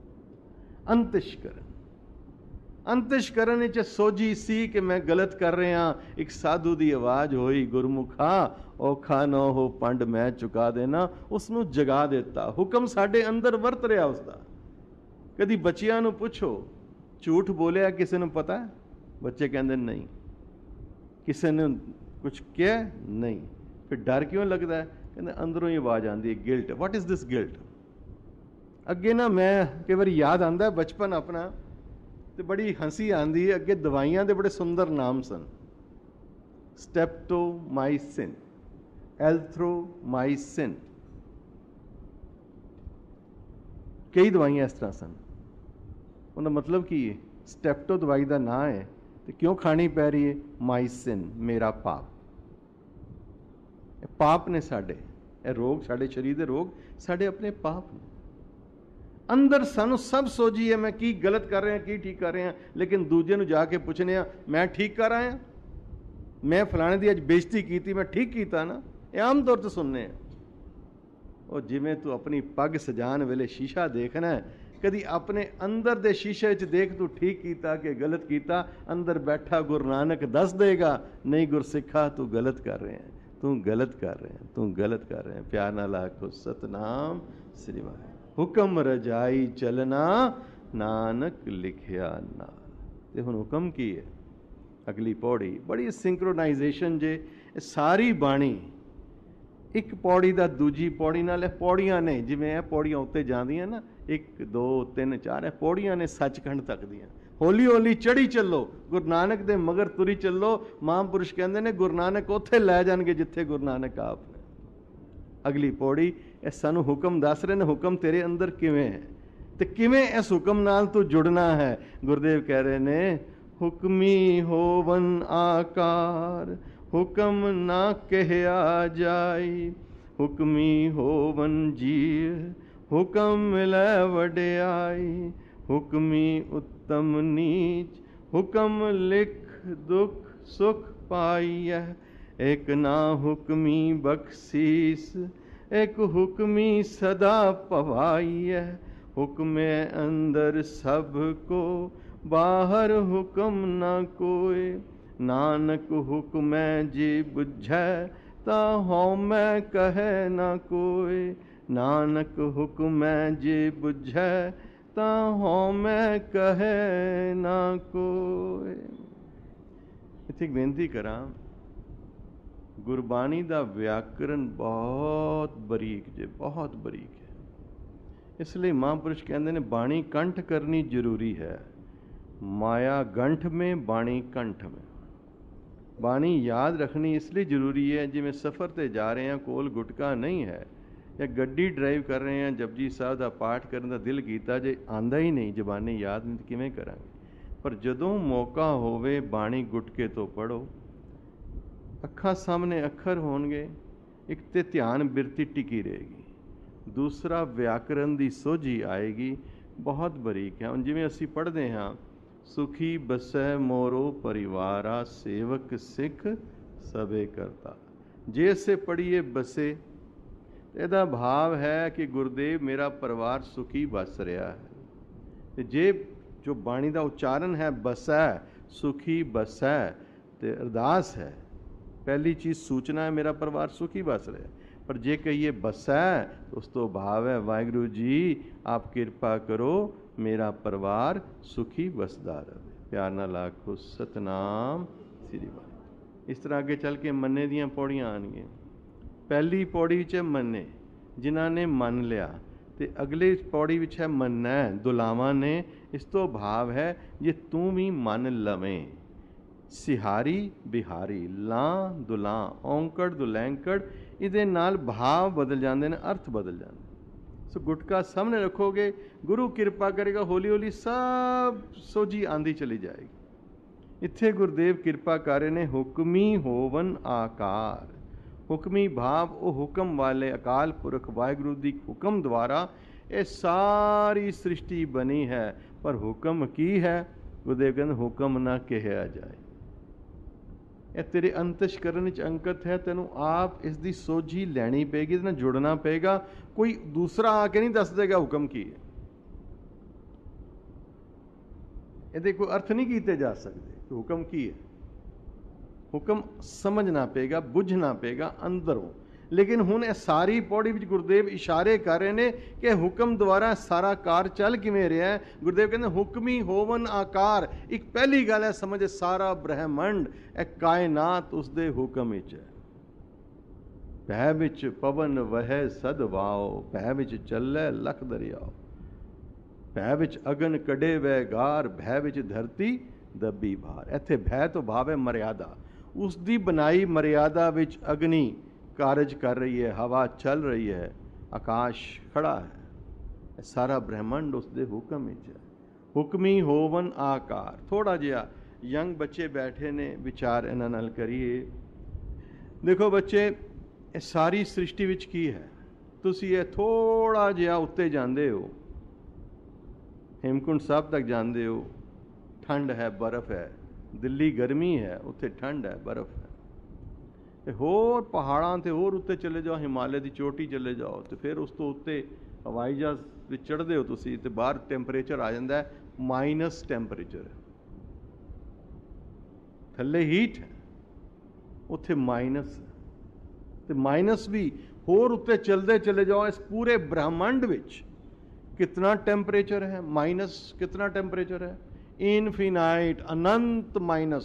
A: ਅੰਤਿਸ਼ ਕਰਨ, ਅੰਤਿਸ਼ ਕਰਨ ਵਿੱਚ ਸੋਝੀ ਸੀ ਕਿ ਮੈਂ ਗਲਤ ਕਰ ਰਿਹਾ। ਇੱਕ ਸਾਧੂ ਦੀ ਆਵਾਜ਼ ਹੋਈ, ਗੁਰਮੁਖਾ ਔਖਾ ਨਾ ਹੋ ਪੰਡ ਮੈਂ ਚੁਕਾ ਦੇਣਾ। ਉਸ ਨੂੰ ਜਗਾ ਦਿੱਤਾ, ਹੁਕਮ ਸਾਡੇ ਅੰਦਰ ਵਰਤ ਰਿਹਾ ਉਸਦਾ। ਕਦੀ ਬੱਚਿਆਂ ਨੂੰ ਪੁੱਛੋ ਝੂਠ ਬੋਲਿਆ ਕਿਸੇ ਨੂੰ ਪਤਾ? ਬੱਚੇ ਕਹਿੰਦੇ ਨਹੀਂ। ਕਿਸੇ ਨੇ ਕੁਛ ਕਿਹਾ? ਨਹੀਂ। ਫਿਰ ਡਰ ਕਿਉਂ ਲੱਗਦਾ? ਕਹਿੰਦੇ ਅੰਦਰੋਂ ਹੀ ਆਵਾਜ਼ ਆਉਂਦੀ ਹੈ, guilt. What is this guilt? ਅੱਗੇ ਨਾ ਮੈਂ ਕਈ ਵਾਰੀ ਯਾਦ ਆਉਂਦਾ ਬਚਪਨ ਆਪਣਾ, ਤੇ ਬੜੀ ਹੰਸੀ ਆਉਂਦੀ ਹੈ। ਅੱਗੇ ਦਵਾਈਆਂ ਦੇ ਬੜੇ ਸੁੰਦਰ ਨਾਮ ਸਨ, ਸਟੈਪਟੋਮਾਈਸਿਨ, ਐਲਥਰੋਮਾਈਸਿਨ, ਕਈ ਦਵਾਈਆਂ ਇਸ ਤਰ੍ਹਾਂ ਸਨ। ਉਹਦਾ ਮਤਲਬ ਕੀ ਹੈ? ਸਟੈਪਟੋ ਦਵਾਈ ਦਾ ਨਾਂ ਹੈ ਤੇ ਕਿਉਂ ਖਾਣੀ ਪੈ ਰਹੀ ਹੈ? ਮਾਈਸਿਨ, ਮੇਰਾ ਪਾਪ। ਇਹ ਪਾਪ ਨੇ ਸਾਡੇ, ਇਹ ਰੋਗ, ਸਾਡੇ ਸਰੀਰ ਦੇ ਰੋਗ ਸਾਡੇ ਆਪਣੇ ਪਾਪ ਨੇ। ਅੰਦਰ ਸਾਨੂੰ ਸਭ ਸੋਝੀ ਹੈ ਮੈਂ ਕੀ ਗਲਤ ਕਰ ਰਿਹਾ, ਕੀ ਠੀਕ ਕਰ ਰਿਹਾ, ਲੇਕਿਨ ਦੂਜੇ ਨੂੰ ਜਾ ਕੇ ਪੁੱਛਨੇ ਆ ਮੈਂ ਠੀਕ ਕਰ ਆਇਆ, ਮੈਂ ਫਲਾਣੇ ਦੀ ਅੱਜ ਬੇਇੱਜ਼ਤੀ ਕੀਤੀ, ਮੈਂ ਠੀਕ ਕੀਤਾ ਨਾ। ਇਹ ਆਮ ਤੌਰ ਤੇ ਸੁਣਨੇ ਆ। ਉਹ ਜਿਵੇਂ ਤੂੰ ਆਪਣੀ ਪੱਗ ਸਜਾਉਣ ਵੇਲੇ ਸ਼ੀਸ਼ਾ ਦੇਖਣਾ ਹੈ, ਕਦੀ ਆਪਣੇ ਅੰਦਰ ਦੇ ਸ਼ੀਸ਼ੇ 'ਚ ਦੇਖ ਤੂੰ ਠੀਕ ਕੀਤਾ ਕਿ ਗਲਤ ਕੀਤਾ। ਅੰਦਰ ਬੈਠਾ ਗੁਰੂ ਨਾਨਕ ਦੱਸ ਦੇਗਾ ਨਹੀਂ ਗੁਰਸਿੱਖਾ ਤੂੰ ਗਲਤ ਕਰ ਰਿਹਾ, ਤੂੰ ਗਲਤ ਕਰ ਰਿਹਾ, ਤੂੰ ਗਲਤ ਕਰ ਰਿਹਾ। ਪਿਆਰ ਨਾਲ ਆਖੋ ਸਤਨਾਮ ਸ੍ਰੀ ਵਾਹਿਗੁਰੂ। ਹੁਕਮ ਰਜਾਈ ਚਲਣਾ ਨਾਨਕ ਲਿਖਿਆ ਨਾਲ। ਤੇ ਹੁਣ ਹੁਕਮ ਕੀ ਹੈ? ਅਗਲੀ ਪੌੜੀ ਬੜੀ ਸਿੰਕਰੋਨਾਈਜੇਸ਼ਨ ਜੇ। ਇਹ ਸਾਰੀ ਬਾਣੀ ਇੱਕ ਪੌੜੀ ਦਾ ਦੂਜੀ ਪੌੜੀ ਨਾਲ, ਇਹ ਪੌੜੀਆਂ ਨੇ ਜਿਵੇਂ ਇਹ ਪੌੜੀਆਂ ਉੱਤੇ ਜਾਂਦੀਆਂ ਨਾ, 1 2 3 4, ਇਹ ਪੌੜੀਆਂ ਨੇ ਸੱਚਖੰਡ ਤੱਕ ਦੀਆਂ। ਹੌਲੀ ਹੌਲੀ ਚੜ੍ਹੀ ਚੱਲੋ, ਗੁਰੂ ਨਾਨਕ ਦੇ ਮਗਰ ਤੁਰੀ ਚੱਲੋ। ਮਹਾਂਪੁਰਸ਼ ਕਹਿੰਦੇ ਨੇ ਗੁਰੂ ਨਾਨਕ ਉੱਥੇ ਲੈ ਜਾਣਗੇ ਜਿੱਥੇ ਗੁਰੂ ਨਾਨਕ ਆਪ ਨੇ। ਅਗਲੀ ਪੌੜੀ ਇਹ ਸਾਨੂੰ ਹੁਕਮ ਦੱਸ ਰਹੇ ਨੇ, ਹੁਕਮ ਤੇਰੇ ਅੰਦਰ ਕਿਵੇਂ ਹੈ ਤੇ ਕਿਵੇਂ ਇਸ ਹੁਕਮ ਨਾਲ ਤੂੰ ਜੁੜਨਾ ਹੈ। ਗੁਰਦੇਵ ਕਹਿ ਰਹੇ ਨੇ ਹੁਕਮੀ ਹੋਵਨ ਆਕਾਰ ਹੁਕਮ ਨਾ ਕਹਿਆ ਜਾਈ, ਹੁਕਮੀ ਹੋਵਨ ਜੀ ਹੁਕਮ ਮਿਲੈ ਵਡਿਆਈ, ਹੁਕਮੀ ਉੱਤਮ ਨੀਚ ਹੁਕਮ ਲਿਖ ਦੁਖ ਸੁਖ ਪਾਈਐ, ਇੱਕ ਨਾ ਹੁਕਮੀ ਬਖਸ਼ੀਸ ਇੱਕ ਹੁਕਮੀ ਸਦਾ ਭਵਾਈਐ, ਹੁਕਮੇ ਅੰਦਰ ਸਭ ਕੋ ਬਾਹਰ ਹੁਕਮ ਨਾ ਕੋਏ, ਨਾਨਕ ਹੁਕਮੈ ਜੀ ਬੁਝੈ ਤਾ ਹਉਮੈ ਕਹੈ ਨਾ ਕੋਏ, नानक हुक्म जे बुझै ता हਉਮੈ ਕਹੈ ਨਾ ਕੋਇ। ਇੱਥੇ ਇੱਕ ਬੇਨਤੀ ਕਰਾਂ, ਗੁਰਬਾਣੀ ਦਾ ਵਿਆਕਰਨ ਬਹੁਤ ਬਰੀਕ ਜੇ, ਬਹੁਤ ਬਰੀਕ ਹੈ। ਇਸ ਲਈ ਮਹਾਂਪੁਰਸ਼ ਕਹਿੰਦੇ ਨੇ ਬਾਣੀ ਕੰਠ ਕਰਨੀ ਜ਼ਰੂਰੀ ਹੈ। ਮਾਇਆ ਗੰਠ ਮੇਂ ਬਾਣੀ ਕੰਠ ਮੇਂ। ਬਾਣੀ ਯਾਦ ਰੱਖਣੀ ਇਸ ਲਈ ਜ਼ਰੂਰੀ ਹੈ, ਜਿਵੇਂ ਸਫ਼ਰ 'ਤੇ ਜਾ ਰਹੇ ਹਾਂ, ਕੋਲ ਗੁਟਕਾ ਨਹੀਂ ਹੈ, ਜਾਂ ਗੱਡੀ ਡਰਾਈਵ ਕਰ ਰਹੇ ਹਾਂ, ਜਪਜੀ ਸਾਹਿਬ ਦਾ ਪਾਠ ਕਰਨ ਦਾ ਦਿਲ ਕੀਤਾ, ਜੇ ਆਂਦਾ ਹੀ ਨਹੀਂ, ਜ਼ਬਾਨੀ ਯਾਦ ਨਹੀਂ, ਕਿਵੇਂ ਕਰਾਂਗੇ। ਪਰ ਜਦੋਂ ਮੌਕਾ ਹੋਵੇ ਬਾਣੀ ਗੁਟਕੇ ਤੋਂ ਪੜ੍ਹੋ, ਅੱਖਾਂ ਸਾਹਮਣੇ ਅੱਖਰ ਹੋਣਗੇ, ਇੱਕ ਤੇ ਧਿਆਨ ਬਿਰਤੀ ਟਿਕੀ ਰਹੇਗੀ, ਦੂਸਰਾ ਵਿਆਕਰਨ ਦੀ ਸੋਝੀ ਆਏਗੀ, ਬਹੁਤ ਬਰੀਕ ਹੈ। ਹੁਣ ਜਿਵੇਂ ਅਸੀਂ ਪੜ੍ਹਦੇ ਹਾਂ, ਸੁਖੀ ਬਸੈ ਮੋਰੋ ਪਰਿਵਾਰਾ ਸੇਵਕ ਸਿੱਖ ਸਭੇ ਕਰਤਾ। ਜੇ ਅਸੀਂ ਪੜ੍ਹੀਏ ਬਸੇ, ਇਹਦਾ ਭਾਵ ਹੈ ਕਿ ਗੁਰਦੇਵ ਮੇਰਾ ਪਰਿਵਾਰ ਸੁਖੀ ਬਸ ਰਿਹਾ ਹੈ। ਤੇ ਜੇ ਜੋ ਬਾਣੀ ਦਾ ਉਚਾਰਨ ਹੈ ਬਸੈ, ਸੁਖੀ ਬਸੈ, ਤੇ ਅਰਦਾਸ ਹੈ, ਪਹਿਲੀ ਚੀਜ਼ ਸੂਚਨਾ ਹੈ ਮੇਰਾ ਪਰਿਵਾਰ ਸੁਖੀ ਬਸ ਰਿਹਾ। ਪਰ ਜੇ ਕਹੀਏ ਬਸੈ, ਉਸ ਤੋਂ ਭਾਵ ਹੈ ਵਾਹਿਗੁਰੂ ਜੀ ਆਪ ਕਿਰਪਾ ਕਰੋ, ਮੇਰਾ ਪਰਿਵਾਰ ਸੁਖੀ ਬਸਦਾ ਰਹੇ। ਪਿਆਰ ਨਾਲ ਆਖੋ ਸਤਨਾਮ ਸ੍ਰੀ ਵਾਹਿਗੁਰੂ। ਇਸ ਤਰ੍ਹਾਂ ਅੱਗੇ ਚੱਲ ਕੇ ਮੰਨੇ ਦੀਆਂ ਪੌੜੀਆਂ ਆਉਣਗੀਆਂ। ਪਹਿਲੀ ਪੌੜੀ ਵਿੱਚ ਹੈ ਮੰਨੇ, ਜਿਨ੍ਹਾਂ ਨੇ ਮੰਨ ਲਿਆ, ਤੇ ਅਗਲੇ ਪੌੜੀ ਵਿੱਚ ਹੈ ਮੰਨੈ, ਦੁਲਾਵਾਂ ਨੇ। ਇਸ ਤੋਂ ਭਾਵ ਹੈ ਜੇ ਤੂੰ ਵੀ ਮੰਨ ਲਵੇਂ। ਸਿਹਾਰੀ ਬਿਹਾਰੀ, ਲਾਂ ਦੁਲਾਂ, ਔਂਕੜ ਦੁਲੈਂਕੜ, ਇਹਦੇ ਨਾਲ ਭਾਵ ਬਦਲ ਜਾਂਦੇ ਨੇ, ਅਰਥ ਬਦਲ ਜਾਂਦੇ। ਸੋ ਗੁਟਕਾ ਸਾਹਮਣੇ ਰੱਖੋਗੇ, ਗੁਰੂ ਕਿਰਪਾ ਕਰੇਗਾ, ਹੌਲੀ ਹੌਲੀ ਸਭ ਸੋਝੀ ਆਂਦੀ ਚਲੀ ਜਾਏਗੀ। ਇੱਥੇ ਗੁਰਦੇਵ ਕਿਰਪਾ ਕਰ ਰਹੇ ਨੇ, ਹੁਕਮੀ ਹੋਵਨ ਆਕਾਰ। ਹੁਕਮੀ ਭਾਵ ਉਹ ਹੁਕਮ ਵਾਲੇ ਅਕਾਲ ਪੁਰਖ ਵਾਹਿਗੁਰੂ ਦੀ ਹੁਕਮ ਦੁਆਰਾ ਇਹ ਸਾਰੀ ਸ੍ਰਿਸ਼ਟੀ ਬਣੀ ਹੈ। ਪਰ ਹੁਕਮ ਕੀ ਹੈ? ਗੁਰਦੇਵ ਕਹਿੰਦੇ ਹੁਕਮ ਨਾ ਕਿਹਾ ਜਾਏ। ਇਹ ਤੇਰੇ ਅੰਤਸ਼ਕਰਨ ਵਿੱਚ ਅੰਕਿਤ ਹੈ, ਤੈਨੂੰ ਆਪ ਇਸ ਦੀ ਸੋਝੀ ਲੈਣੀ ਪਏਗੀ, ਇਹਦੇ ਨਾਲ ਜੁੜਨਾ ਪਏਗਾ। ਕੋਈ ਦੂਸਰਾ ਆ ਕੇ ਨਹੀਂ ਦੱਸ ਦੇਗਾ ਹੁਕਮ ਕੀ ਹੈ। ਇਹਦੇ ਕੋਈ ਅਰਥ ਨਹੀਂ ਕੀਤੇ ਜਾ ਸਕਦੇ ਕਿ ਹੁਕਮ ਕੀ ਹੈ। ਹੁਕਮ ਸਮਝਣਾ ਪਏਗਾ, ਬੁੱਝਣਾ ਪਏਗਾ ਅੰਦਰੋਂ। ਲੇਕਿਨ ਹੁਣ ਇਹ ਸਾਰੀ ਪੌੜੀ ਵਿੱਚ ਗੁਰਦੇਵ ਇਸ਼ਾਰੇ ਕਰ ਰਹੇ ਨੇ ਕਿ ਹੁਕਮ ਦੁਆਰਾ ਸਾਰਾ ਕਾਰ ਚੱਲ ਕਿਵੇਂ ਰਿਹਾ ਹੈ। ਗੁਰਦੇਵ ਕਹਿੰਦੇ ਹੁਕਮੀ ਹੋਵਨ ਆਕਾਰ। ਇੱਕ ਪਹਿਲੀ ਗੱਲ ਹੈ ਸਮਝ, ਸਾਰਾ ਬ੍ਰਹਿਮੰਡ, ਇਹ ਕਾਇਨਾਤ ਉਸਦੇ ਹੁਕਮ ਵਿੱਚ ਹੈ। ਭੈ ਵਿੱਚ ਪਵਨ ਵਹੈ ਸਦ ਵਾਓ, ਭੈ ਵਿੱਚ ਚੱਲੈ ਲਖ ਦਰਿਆਓ, ਭੈ ਵਿੱਚ ਅਗਨ ਕਢੇ ਵੈ ਗਾਰ, ਭੈ ਵਿੱਚ ਧਰਤੀ ਦੱਬੀ ਭਾਰ। ਇੱਥੇ ਭੈ ਤੋਂ ਭਾਵ ਹੈ ਮਰਿਆਦਾ। ਉਸ ਦੀ ਬਣਾਈ ਮਰਿਆਦਾ ਵਿੱਚ ਅਗਨੀ ਕਾਰਜ ਕਰ ਰਹੀ ਹੈ, ਹਵਾ ਚੱਲ ਰਹੀ ਹੈ, ਆਕਾਸ਼ ਖੜਾ ਹੈ, ਇਹ ਸਾਰਾ ਬ੍ਰਹਿਮੰਡ ਉਸਦੇ ਹੁਕਮ ਵਿੱਚ ਹੈ। ਹੁਕਮੀ ਹੋਵਨ ਆਕਾਰ। ਥੋੜਾ ਜਿਹਾ ਯੰਗ ਬੱਚੇ ਬੈਠੇ ਨੇ, ਵਿਚਾਰ ਇਹਨਾਂ ਨਾਲ ਕਰੀਏ। ਦੇਖੋ ਬੱਚੇ, ਇਹ ਸਾਰੀ ਸ੍ਰਿਸ਼ਟੀ ਵਿੱਚ ਕੀ ਹੈ? ਤੁਸੀਂ ਇਹ ਥੋੜਾ ਜਿਹਾ ਉੱਤੇ ਜਾਂਦੇ ਹੋ, ਹੇਮਕੁੰਟ ਸਾਹਿਬ ਤੱਕ ਜਾਂਦੇ ਹੋ, ਠੰਡ ਹੈ, ਬਰਫ਼ ਹੈ। ਦਿੱਲੀ ਗਰਮੀ ਹੈ, ਉੱਥੇ ਠੰਡ ਹੈ, ਬਰਫ਼ ਹੈ। ਤੇ ਹੋਰ ਪਹਾੜਾਂ 'ਤੇ ਹੋਰ ਉੱਤੇ ਚਲੇ ਜਾਓ, ਹਿਮਾਲਿਆ ਦੀ ਚੋਟੀ ਚਲੇ ਜਾਓ, ਤੇ ਫਿਰ ਉਸ ਤੋਂ ਉੱਤੇ ਹਵਾਈ ਜਹਾਜ਼ ਵਿੱਚ ਚੜ੍ਹਦੇ ਹੋ ਤੁਸੀਂ, ਤੇ ਬਾਹਰ ਟੈਂਪਰੇਚਰ ਆ ਜਾਂਦਾ ਹੈ ਮਾਈਨਸ ਟੈਂਪਰੇਚਰ ਹੈ। ਥੱਲੇ ਹੀਟ ਹੈ, ਉੱਥੇ ਮਾਈਨਸ। ਤੇ ਮਾਈਨਸ ਵੀ ਹੋਰ ਉੱਤੇ ਚਲਦੇ ਚਲੇ ਜਾਓ। ਇਸ ਪੂਰੇ ਬ੍ਰਹਿਮੰਡ ਵਿੱਚ ਕਿਤਨਾ ਟੈਂਪਰੇਚਰ ਹੈ? ਮਾਈਨਸ ਕਿਤਨਾ ਟੈਂਪਰੇਚਰ ਹੈ? ਇਨਫਿਨਾਈਟ, ਅਨੰਤ ਮਾਈਨਸ।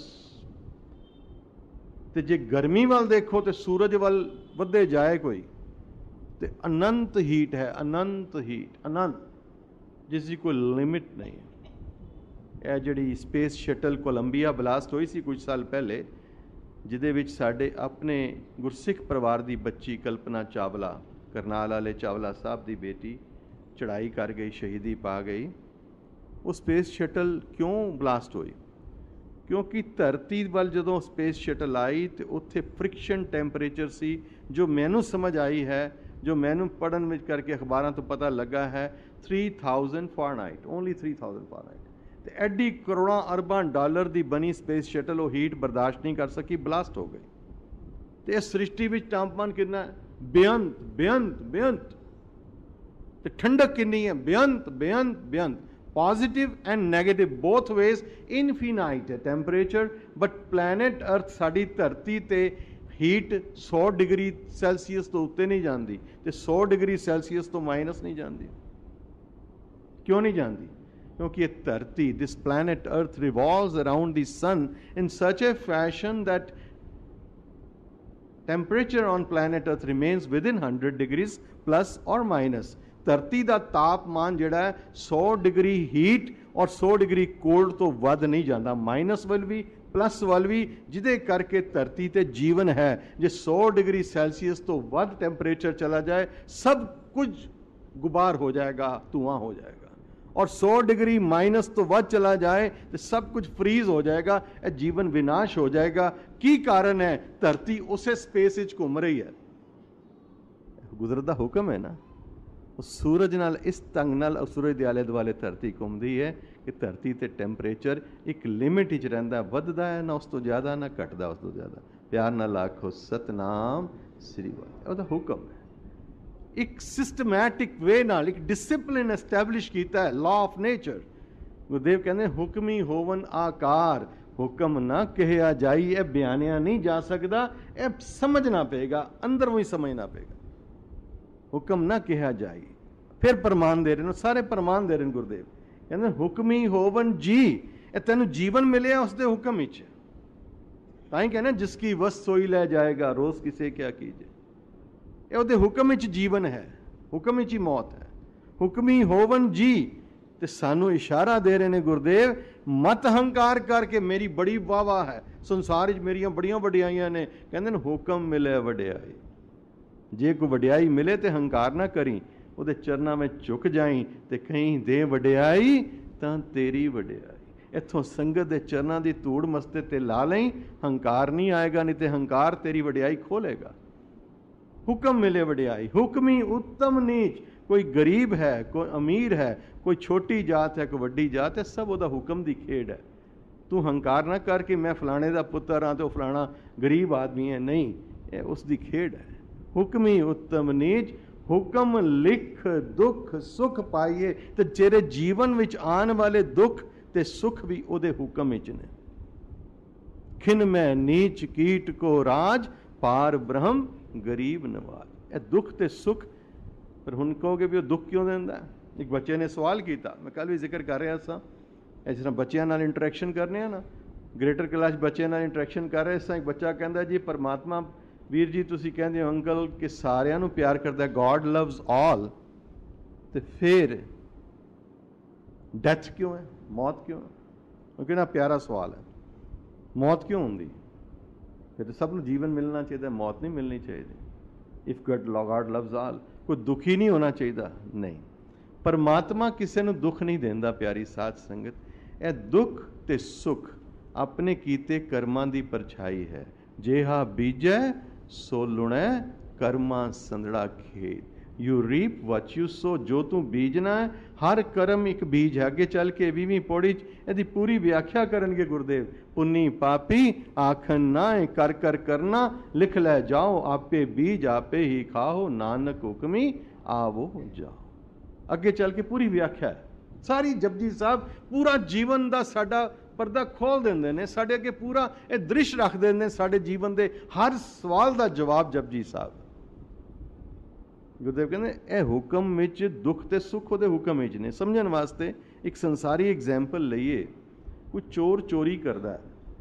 A: ਤੇ ਜੇ ਗਰਮੀ ਵੱਲ ਦੇਖੋ ਤੇ ਸੂਰਜ ਵੱਲ ਵੱਧੇ ਜਾਏ ਕੋਈ, ਤੇ ਅਨੰਤ ਹੀਟ ਹੈ, ਅਨੰਤ ਹੀਟ, ਅਨੰਤ, ਜਿਸ ਦੀ ਕੋਈ ਲਿਮਿਟ ਨਹੀਂ ਹੈ। ਇਹ ਜਿਹੜੀ ਸਪੇਸ ਸ਼ਟਲ ਕੋਲੰਬੀਆ ਬਲਾਸਟ ਹੋਈ ਸੀ ਕੁਝ ਸਾਲ ਪਹਿਲੇ, ਜਿਹਦੇ ਵਿੱਚ ਸਾਡੇ ਆਪਣੇ ਗੁਰਸਿੱਖ ਪਰਿਵਾਰ ਦੀ ਬੱਚੀ ਕਲਪਨਾ ਚਾਵਲਾ, ਕਰਨਾਲ ਵਾਲੇ ਚਾਵਲਾ ਸਾਹਿਬ ਦੀ ਬੇਟੀ, ਚੜ੍ਹਾਈ ਕਰ ਗਈ, ਸ਼ਹੀਦੀ ਪਾ ਗਈ। ਉਹ ਸਪੇਸ ਸ਼ਟਲ ਕਿਉਂ ਬਲਾਸਟ ਹੋਈ? ਕਿਉਂਕਿ ਧਰਤੀ ਵੱਲ ਜਦੋਂ ਸਪੇਸ ਸ਼ਟਲ ਆਈ ਤੇ ਉੱਥੇ ਫ੍ਰਿਕਸ਼ਨ ਟੈਂਪਰੇਚਰ ਸੀ, ਜੋ ਮੈਨੂੰ ਸਮਝ ਆਈ ਹੈ, ਜੋ ਮੈਨੂੰ ਪੜ੍ਹਨ ਵਿੱਚ ਕਰਕੇ ਅਖਬਾਰਾਂ ਤੋਂ ਪਤਾ ਲੱਗਾ ਹੈ, 3000 ਫਾਰਨਾਈਟ, ਓਨਲੀ 3000 ਫਾਰਨਾਈਟ। ਤੇ ਐਡੀ ਕਰੋੜਾਂ ਅਰਬਾਂ ਡਾਲਰ ਦੀ ਬਣੀ ਸਪੇਸ ਸ਼ਟਲ ਉਹ ਹੀਟ ਬਰਦਾਸ਼ਤ ਨਹੀਂ ਕਰ ਸਕੀ, ਬਲਾਸਟ ਹੋ ਗਈ। ਤੇ ਇਸ ਸ੍ਰਿਸ਼ਟੀ ਵਿੱਚ ਤਾਪਮਾਨ ਕਿੰਨਾ ਹੈ? ਬੇਅੰਤ, ਬੇਅੰਤ, ਬੇਅੰਤ। ਤੇ ਠੰਡਕ ਕਿੰਨੀ ਹੈ? ਬੇਅੰਤ, ਬੇਅੰਤ, ਬੇਅੰਤ। Positive and negative both ways infinite ਹੈ ਟੈਂਪਰੇਚਰ। ਬਟ ਪਲੈਨਟ ਅਰਥ, ਸਾਡੀ ਧਰਤੀ ਤੇ ਹੀਟ 100 ਡਿਗਰੀ ਸੈਲਸੀਅਸ ਤੋਂ ਉੱਤੇ ਨਹੀਂ ਜਾਂਦੀ ਤੇ 100 ਡਿਗਰੀ ਸੈਲਸੀਅਸ ਤੋਂ ਮਾਈਨਸ ਨਹੀਂ ਜਾਂਦੀ। ਕਿਉਂ ਨਹੀਂ ਜਾਂਦੀ? ਕਿਉਂਕਿ ਇਹ ਧਰਤੀ, ਦਿਸ planet earth revolves around the sun in such a fashion that temperature on planet earth remains within 100 degrees plus or minus। ਧਰਤੀ ਦਾ ਤਾਪਮਾਨ ਜਿਹੜਾ ਹੈ 100 ਡਿਗਰੀ ਹੀਟ ਔਰ 100 ਡਿਗਰੀ ਕੋਲਡ ਤੋਂ ਵੱਧ ਨਹੀਂ ਜਾਂਦਾ, ਮਾਈਨਸ ਵੱਲ ਵੀ ਪਲੱਸ ਵੱਲ ਵੀ, ਜਿਹਦੇ ਕਰਕੇ ਧਰਤੀ ਤੇ ਜੀਵਨ ਹੈ। ਜੇ 100 ਡਿਗਰੀ ਸੈਲਸੀਅਸ ਤੋਂ ਵੱਧ ਟੈਂਪਰੇਚਰ ਚਲਾ ਜਾਏ, ਸਭ ਕੁਝ ਗੁਬਾਰ ਹੋ ਜਾਏਗਾ, ਧੂਆਂ ਹੋ ਜਾਏਗਾ। ਔਰ 100 ਡਿਗਰੀ ਮਾਈਨਸ ਤੋਂ ਵੱਧ ਚਲਾ ਜਾਏ ਤੇ ਸਭ ਕੁਝ ਫਰੀਜ਼ ਹੋ ਜਾਏਗਾ, ਇਹ ਜੀਵਨ ਵਿਨਾਸ਼ ਹੋ ਜਾਏਗਾ। ਕੀ ਕਾਰਨ ਹੈ? ਧਰਤੀ ਉਸੇ ਸਪੇਸ ਵਿੱਚ ਘੁੰਮ ਰਹੀ ਹੈ। ਕੁਦਰਤ ਦਾ ਹੁਕਮ ਹੈ ਨਾ। ਉਹ ਸੂਰਜ ਨਾਲ ਇਸ ਢੰਗ ਨਾਲ ਸੂਰਜ ਦੇ ਆਲੇ ਦੁਆਲੇ ਧਰਤੀ ਘੁੰਮਦੀ ਹੈ ਕਿ ਧਰਤੀ ਤੇ ਟੈਂਪਰੇਚਰ ਇੱਕ ਲਿਮਿਟ ਵਿੱਚ ਰਹਿੰਦਾ, ਵੱਧਦਾ ਹੈ ਨਾ ਉਸ ਤੋਂ ਜ਼ਿਆਦਾ, ਨਾ ਘਟਦਾ ਉਸ ਤੋਂ ਜ਼ਿਆਦਾ। ਪਿਆਰ ਨਾਲ ਆਖੋ ਸਤਨਾਮ ਸ੍ਰੀ ਵਾਹਿਗੁਰੂ। ਉਹਦਾ ਹੁਕਮ ਹੈ। ਇੱਕ ਸਿਸਟਮੈਟਿਕ ਵੇ ਨਾਲ ਇੱਕ ਡਿਸਿਪਲਿਨ ਐਸਟੈਬਲਿਸ਼ ਕੀਤਾ ਹੈ, ਲਾਅ ਆਫ ਨੇਚਰ। ਗੁਰਦੇਵ ਕਹਿੰਦੇ ਹੁਕਮੀ ਹੋਵਨ ਆਕਾਰ, ਹੁਕਮ ਨਾ ਕਿਹਾ ਜਾਈ। ਇਹ ਬਿਆਨਿਆ ਨਹੀਂ ਜਾ ਸਕਦਾ, ਇਹ ਸਮਝਣਾ ਪਏਗਾ, ਅੰਦਰੋਂ ਹੀ ਸਮਝਣਾ ਪਏਗਾ। ਹੁਕਮ ਨਾ ਕਿਹਾ ਜਾਈ। ਫਿਰ ਪ੍ਰਮਾਣ ਦੇ ਰਹੇ ਨੇ, ਸਾਰੇ ਪ੍ਰਮਾਣ ਦੇ ਰਹੇ ਨੇ ਗੁਰਦੇਵ। ਕਹਿੰਦੇ ਹੁਕਮੀ ਹੋਵਨ ਜੀ, ਇਹ ਤੈਨੂੰ ਜੀਵਨ ਮਿਲਿਆ ਉਸਦੇ ਹੁਕਮ ਵਿੱਚ। ਤਾਂ ਹੀ ਕਹਿੰਦੇ ਜਿਸ ਕੀ ਵਸ ਸੋਈ ਲੈ ਜਾਏਗਾ, ਰੋਜ਼ ਕਿਸੇ ਕਿਆ ਕੀਜੇ। ਇਹ ਉਹਦੇ ਹੁਕਮ ਵਿੱਚ ਜੀਵਨ ਹੈ, ਹੁਕਮ ਵਿੱਚ ਹੀ ਮੌਤ ਹੈ। ਹੁਕਮੀ ਹੋਵਨ ਜੀ। ਤੇ ਸਾਨੂੰ ਇਸ਼ਾਰਾ ਦੇ ਰਹੇ ਨੇ ਗੁਰਦੇਵ, ਮਤ ਹੰਕਾਰ ਕਰਕੇ ਮੇਰੀ ਬੜੀ ਵਾਵਾ ਹੈ, ਸੰਸਾਰ ਵਿੱਚ ਮੇਰੀਆਂ ਬੜੀਆਂ ਵਡਿਆਈਆਂ ਨੇ। ਕਹਿੰਦੇ ਨੇ ਹੁਕਮ ਮਿਲੇ ਵਡਿਆਈ। ਜੇ ਕੋਈ ਵਡਿਆਈ ਮਿਲੇ ਤੇ ਹੰਕਾਰ ਨਾ ਕਰੀ, ਉਹਦੇ ਚਰਨਾਂ ਵਿੱਚ ਝੁਕ ਜਾਈ ਤੇ ਕਹੀਂ ਦੇ ਵਡਿਆਈ ਤਾਂ ਤੇਰੀ ਵਡਿਆਈ। ਇੱਥੋਂ ਸੰਗਤ ਦੇ ਚਰਨਾਂ ਦੀ ਧੂੜ ਮਸਤੇ ਤੇ ਲਾ ਲਈ, ਹੰਕਾਰ ਨਹੀਂ ਆਏਗਾ, ਨਹੀਂ ਤੇ ਹੰਕਾਰ ਤੇਰੀ ਵਡਿਆਈ ਖੋਲੇਗਾ। ਹੁਕਮ ਮਿਲੇ ਵਡਿਆਈ। ਹੁਕਮੀ ਉੱਤਮ ਨੀਚ, ਕੋਈ ਗਰੀਬ ਹੈ, ਕੋਈ ਅਮੀਰ ਹੈ, ਕੋਈ ਛੋਟੀ ਜਾਤ ਹੈ, ਕੋਈ ਵੱਡੀ ਜਾਤ ਹੈ, ਸਭ ਉਹਦਾ ਹੁਕਮ ਦੀ ਖੇਡ ਹੈ। ਤੂੰ ਹੰਕਾਰ ਨਾ ਕਰ ਕਿ ਮੈਂ ਫਲਾਣੇ ਦਾ ਪੁੱਤਰ ਹਾਂ ਤੇ ਉਹ ਫਲਾਣਾ ਗਰੀਬ ਆਦਮੀ ਹੈ, ਨਹੀਂ, ਇਹ ਉਸ ਦੀ ਖੇਡ ਹੈ। ਹੁਕਮੀ ਉੱਤਮ ਨੀਚ, ਹੁਕਮ ਲਿਖ ਦੁੱਖ ਸੁਖ ਪਾਈਏ। ਤੇ ਤੇਰੇ ਜੀਵਨ ਵਿੱਚ ਆਉਣ ਵਾਲੇ ਦੁੱਖ ਤੇ ਸੁਖ ਵੀ ਉਹਦੇ ਹੁਕਮ ਵਿੱਚ ਨੇ। ਖਿਨ ਮੈਂ ਨੀਚ ਕੀਟ ਕੋ ਰਾਜ, ਪਾਰ ਬ੍ਰਹਮ ਗਰੀਬ ਨਵਾਜ। ਇਹ ਦੁੱਖ ਤੇ ਸੁਖ। ਪਰ ਹੁਣ ਕਹੋਗੇ ਵੀ ਉਹ ਦੁੱਖ ਕਿਉਂ ਦਿੰਦਾ? ਇੱਕ ਬੱਚੇ ਨੇ ਸਵਾਲ ਕੀਤਾ, ਮੈਂ ਕੱਲ੍ਹ ਵੀ ਜ਼ਿਕਰ ਕਰ ਰਿਹਾ ਸਾਂ, ਇਸ ਤਰ੍ਹਾਂ ਬੱਚਿਆਂ ਨਾਲ ਇੰਟਰੈਕਸ਼ਨ ਕਰਨੇ ਆ ਨਾ, ਗ੍ਰੇਟਰ ਕਲਾਸ ਬੱਚਿਆਂ ਨਾਲ ਇੰਟਰੈਕਸ਼ਨ ਕਰ ਰਹੇ ਸਾਂ। ਇੱਕ ਬੱਚਾ ਕਹਿੰਦਾ ਜੀ ਪਰਮਾਤਮਾ, ਵੀਰ ਜੀ ਤੁਸੀਂ ਕਹਿੰਦੇ ਹੋ ਅੰਕਲ ਕਿ ਸਾਰਿਆਂ ਨੂੰ ਪਿਆਰ ਕਰਦਾ, ਗੋਡ ਲਵਸ ਆਲ, ਤੇ ਫਿਰ ਡੈਥ ਕਿਉਂ ਹੈ, ਮੌਤ ਕਿਉਂ ਹੈ? ਉਹ ਕਿਹੜਾ ਪਿਆਰਾ ਸਵਾਲ ਹੈ। ਮੌਤ ਕਿਉਂ ਹੁੰਦੀ? ਫਿਰ ਤਾਂ ਸਭ ਨੂੰ ਜੀਵਨ ਮਿਲਣਾ ਚਾਹੀਦਾ, ਮੌਤ ਨਹੀਂ ਮਿਲਣੀ ਚਾਹੀਦੀ। ਇਫ ਗॉड ਲਵਸ ਆਲ, ਕੋਈ ਦੁਖੀ ਨਹੀਂ ਹੋਣਾ ਚਾਹੀਦਾ, ਨਹੀਂ। ਪਰਮਾਤਮਾ ਕਿਸੇ ਨੂੰ ਦੁੱਖ ਨਹੀਂ ਦਿੰਦਾ ਪਿਆਰੀ ਸਾਧ ਸੰਗਤ। ਇਹ ਦੁੱਖ ਤੇ ਸੁੱਖ ਆਪਣੇ ਕੀਤੇ ਕਰਮਾਂ ਦੀ ਪਰਛਾਈ ਹੈ। ਜਿਹਾ ਬੀਜੈ ਸੋ ਲੁਣੈ, ਕਰਮਾਂ ਸੰਦੜਾ ਖੇਤ। You reap what you sow. ਜੋ ਤੂੰ ਬੀਜਣਾ ਹੈ, ਹਰ ਕਰਮ ਇੱਕ ਬੀਜ ਹੈ। ਅੱਗੇ ਚੱਲ ਕੇ 20ਵੀਂ ਪੌੜੀ 'ਚ ਇਹਦੀ ਪੂਰੀ ਵਿਆਖਿਆ ਕਰਨਗੇ ਗੁਰਦੇਵ। ਪੁੰਨੀ ਪਾਪੀ ਆਖਣ ਨਾਏ, ਕਰ ਕਰ ਕਰਨਾ ਲਿਖ ਲੈ ਜਾਓ। ਆਪੇ ਬੀਜ ਆਪੇ ਹੀ ਖਾਓ, ਨਾਨਕ ਹੁਕਮੀ ਆਵੋ ਜਾਓ। ਅੱਗੇ ਚੱਲ ਕੇ ਪੂਰੀ ਵਿਆਖਿਆ ਹੈ ਸਾਰੀ। ਜਪਜੀ ਸਾਹਿਬ ਪੂਰਾ ਜੀਵਨ ਦਾ ਸਾਡਾ ਪਰਦਾ ਖੋਲ ਦਿੰਦੇ ਨੇ, ਸਾਡੇ ਅੱਗੇ ਪੂਰਾ ਇਹ ਦ੍ਰਿਸ਼ ਰੱਖ ਦਿੰਦੇ ਨੇ, ਸਾਡੇ ਜੀਵਨ ਦੇ ਹਰ ਸਵਾਲ ਦਾ ਜਵਾਬ ਜਪਜੀ ਸਾਹਿਬ। ਗੁਰਦੇਵ ਕਹਿੰਦੇ ਇਹ ਹੁਕਮ ਵਿੱਚ ਦੁੱਖ ਤੇ ਸੁੱਖ ਉਹਦੇ ਹੁਕਮ ਵਿੱਚ ਨੇ। ਸਮਝਣ ਵਾਸਤੇ ਇੱਕ ਸੰਸਾਰੀ ਐਗਜ਼ਾਮਪਲ ਲਈਏ। ਕੋਈ ਚੋਰ ਚੋਰੀ ਕਰਦਾ ਹੈ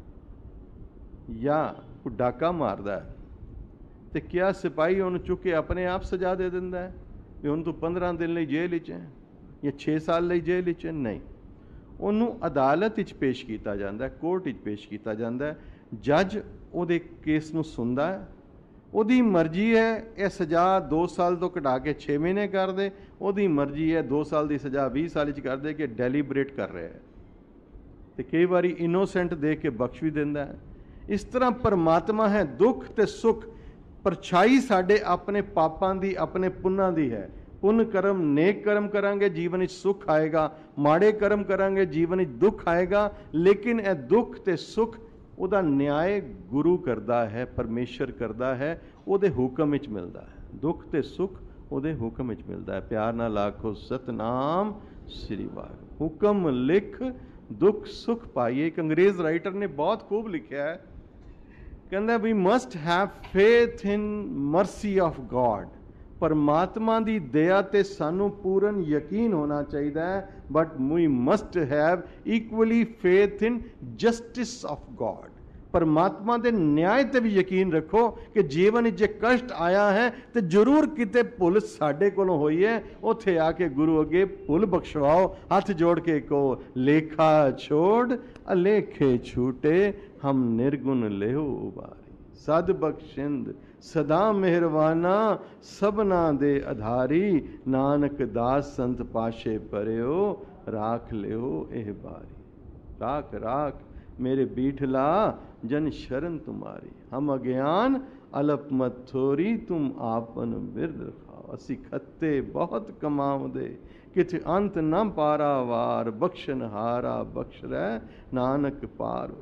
A: ਜਾਂ ਕੋਈ ਡਾਕਾ ਮਾਰਦਾ ਹੈ, ਤੇ ਕਿਆ ਸਿਪਾਹੀ ਉਹਨੂੰ ਚੁੱਕ ਕੇ ਆਪਣੇ ਆਪ ਸਜ਼ਾ ਦੇ ਦਿੰਦਾ ਹੈ ਵੀ ਹੁਣ ਤੂੰ 15 ਦਿਨ ਲਈ ਜੇਲ੍ਹ ਵਿੱਚ ਹੈ ਜਾਂ 6 ਸਾਲ ਲਈ ਜੇਲ੍ਹ ਵਿੱਚ ਹੈ? ਨਹੀਂ, ਉਹਨੂੰ ਅਦਾਲਤ ਵਿੱਚ ਪੇਸ਼ ਕੀਤਾ ਜਾਂਦਾ ਹੈ, ਕੋਰਟ ਵਿੱਚ ਪੇਸ਼ ਕੀਤਾ ਜਾਂਦਾ ਹੈ। ਜੱਜ ਉਹਦੇ ਕੇਸ ਨੂੰ ਸੁਣਦਾ ਹੈ, ਉਹਦੀ ਮਰਜ਼ੀ ਹੈ ਇਹ ਸਜ਼ਾ 2 ਸਾਲ ਤੋਂ ਘਟਾ ਕੇ 6 ਮਹੀਨੇ ਕਰ ਦੇ, ਉਹਦੀ ਮਰਜ਼ੀ ਹੈ 2 ਸਾਲ ਦੀ ਸਜ਼ਾ 20 ਸਾਲ ਵਿੱਚ ਕਰ ਦੇ, ਕਿ ਡੈਲੀਬਰੇਟ ਕਰ ਰਿਹਾ ਹੈ। ਤੇ ਕਈ ਵਾਰੀ ਇਨੋਸੈਂਟ ਦੇਖ ਕੇ ਬਖਸ਼ ਵੀ ਦਿੰਦਾ ਹੈ। ਇਸ ਤਰ੍ਹਾਂ ਪਰਮਾਤਮਾ ਹੈ। ਦੁੱਖ ਤੇ ਸੁੱਖ ਪਰਛਾਈ ਸਾਡੇ ਆਪਣੇ ਪਾਪਾਂ ਦੀ, ਆਪਣੇ ਪੁੰਨਾਂ ਦੀ ਹੈ। ਪੁੰਨ ਕਰਮ, ਨੇਕ ਕਰਮ ਕਰਾਂਗੇ ਜੀਵਨ ਵਿੱਚ ਸੁੱਖ ਆਏਗਾ, ਮਾੜੇ ਕਰਮ ਕਰਾਂਗੇ ਜੀਵਨ ਵਿੱਚ ਦੁੱਖ ਆਏਗਾ। ਲੇਕਿਨ ਇਹ ਦੁੱਖ ਤੇ ਸੁੱਖ ਉਹਦਾ ਨਿਆਂ ਗੁਰੂ ਕਰਦਾ ਹੈ, ਪਰਮੇਸ਼ਰ ਕਰਦਾ ਹੈ, ਉਹਦੇ ਹੁਕਮ ਵਿੱਚ ਮਿਲਦਾ ਹੈ। ਦੁੱਖ ਤੇ ਸੁੱਖ ਉਹਦੇ ਹੁਕਮ ਵਿੱਚ ਮਿਲਦਾ ਹੈ। ਪਿਆਰ ਨਾਲ ਆਖੋ ਸਤਨਾਮ ਸ੍ਰੀ ਵਾਹਿਗੁਰੂ। ਹੁਕਮ ਲਿਖ ਦੁੱਖ ਸੁੱਖ ਪਾਈਏ। ਇੱਕ ਅੰਗਰੇਜ਼ ਰਾਈਟਰ ਨੇ ਬਹੁਤ ਖੂਬ ਲਿਖਿਆ ਹੈ, ਕਹਿੰਦਾ we must have faith in mercy of God. परमात्मा की दया ते सानू पूर्ण यकीन होना चाहिए है, but we must have equally faith in justice of God. परमात्मा के न्याय ते भी यकीन रखो कि जीवन जे कष्ट आया है तो जरूर किते भुल साडे कोलों होई है, उत्थे आके गुरु अगे भुल बख्शवाओ, हाथ जोड़ के कहो लेखा छोड़ अलेखे छूटे, हम निर्गुण लेहो उबारी। सद बख्शिंद सदा मेहरवाना, सबना दे आधारी, नानक दास संत पाशे परयो, राख लियो एह बारी। राख राख मेरे बीठला जन शरण तुम्हारी, हम अज्ञान अलप मत थोरी, तुम आपन बिरद रखाओ। असी खत्ते बहुत कमावदे, किथ अंत न पारावार, बख्शन हारा बख्श रह, नानक पार।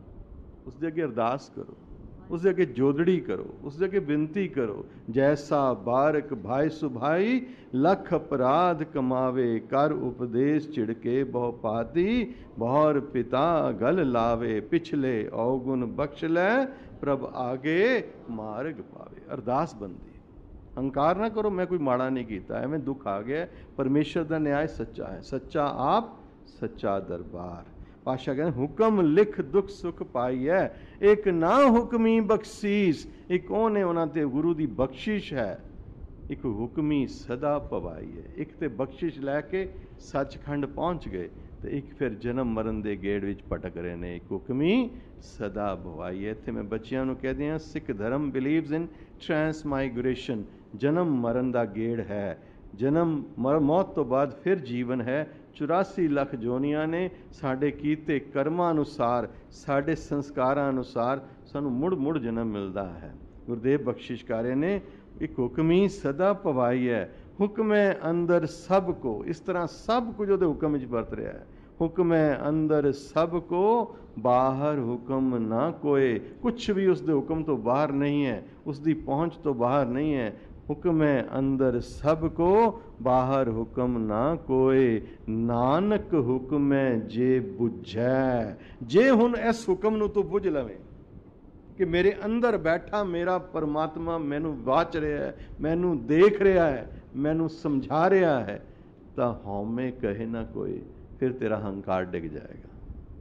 A: उसके अगे अरदास करो, उसके अगे जोदड़ी करो, उसके अगे विनती करो। जैसा बारक भाई सुभाई, लख अपराध कमावे, कर उपदेश चिड़के बहु पाती, बहुर पिता गल लावे, पिछले अवगुण बख्श लै, प्रभ आगे मार्ग पावे। अरदास बंदी, हंकार ना करो मैं कोई माड़ा नहीं कीता, एवें दुख आ गया। परमेश्वर का न्याय सच्चा है, सच्चा आप सच्चा दरबार। पाशा कहते हुक्म लिख दुख सुख पाई है, एक ना हुक्मी बख्शीस। एक कौन है उन्होंने गुरु की बख्शिश है, एक हुक्मी सदा पवाई है। एक तो बख्शिश लैके सचखंड पहुँच गए, तो एक फिर जन्म मरण के गेड़ विच भटक रहे हैं। एक हुक्मी सदा भवाई है। इत्थे मैं बच्चों को कहते हैं सिख धर्म बिलीव्स इन ट्रांसमाइग्रेशन। जन्म मरण का गेड़ है, जन्म मौत तो बाद फिर जीवन है। 84 ਲੱਖ ਜੋਨੀਆਂ ਨੇ, ਸਾਡੇ ਕੀਤੇ ਕਰਮਾਂ ਅਨੁਸਾਰ, ਸਾਡੇ ਸੰਸਕਾਰਾਂ ਅਨੁਸਾਰ ਸਾਨੂੰ ਮੁੜ ਮੁੜ ਜਨਮ ਮਿਲਦਾ ਹੈ। ਗੁਰਦੇਵ ਬਖਸ਼ਿਸ਼ ਕਰ ਰਹੇ ਨੇ ਇੱਕ ਹੁਕਮੀ ਸਦਾ ਭਵਾਈ ਹੈ, ਹੁਕਮ ਹੈ ਅੰਦਰ ਸਭ ਕੋ। ਇਸ ਤਰ੍ਹਾਂ ਸਭ ਕੁਝ ਉਹਦੇ ਹੁਕਮ ਵਿੱਚ ਵਰਤ ਰਿਹਾ ਹੈ। ਹੁਕਮ ਹੈ ਅੰਦਰ ਸਭ ਕੋ, ਬਾਹਰ ਹੁਕਮ ਨਾ ਕੋਏ। ਕੁਛ ਵੀ ਉਸ ਦੇ ਹੁਕਮ ਤੋਂ ਬਾਹਰ ਨਹੀਂ ਹੈ, ਉਸ ਦੀ ਪਹੁੰਚ ਤੋਂ ਬਾਹਰ ਨਹੀਂ ਹੈ। हुक्म है अंदर सब को, बाहर हुक्म ना कोई, नानक हुक्म है जे बुझै। जे हुन इस हुक्म नूं तू बुझ लवें कि मेरे अंदर बैठा मेरा परमात्मा मैनू वाच रहा है, मैनू देख रहा है, मैनू समझा रहा है, तो हौमे कहे ना कोई, फिर तेरा हंकार डिग जाएगा।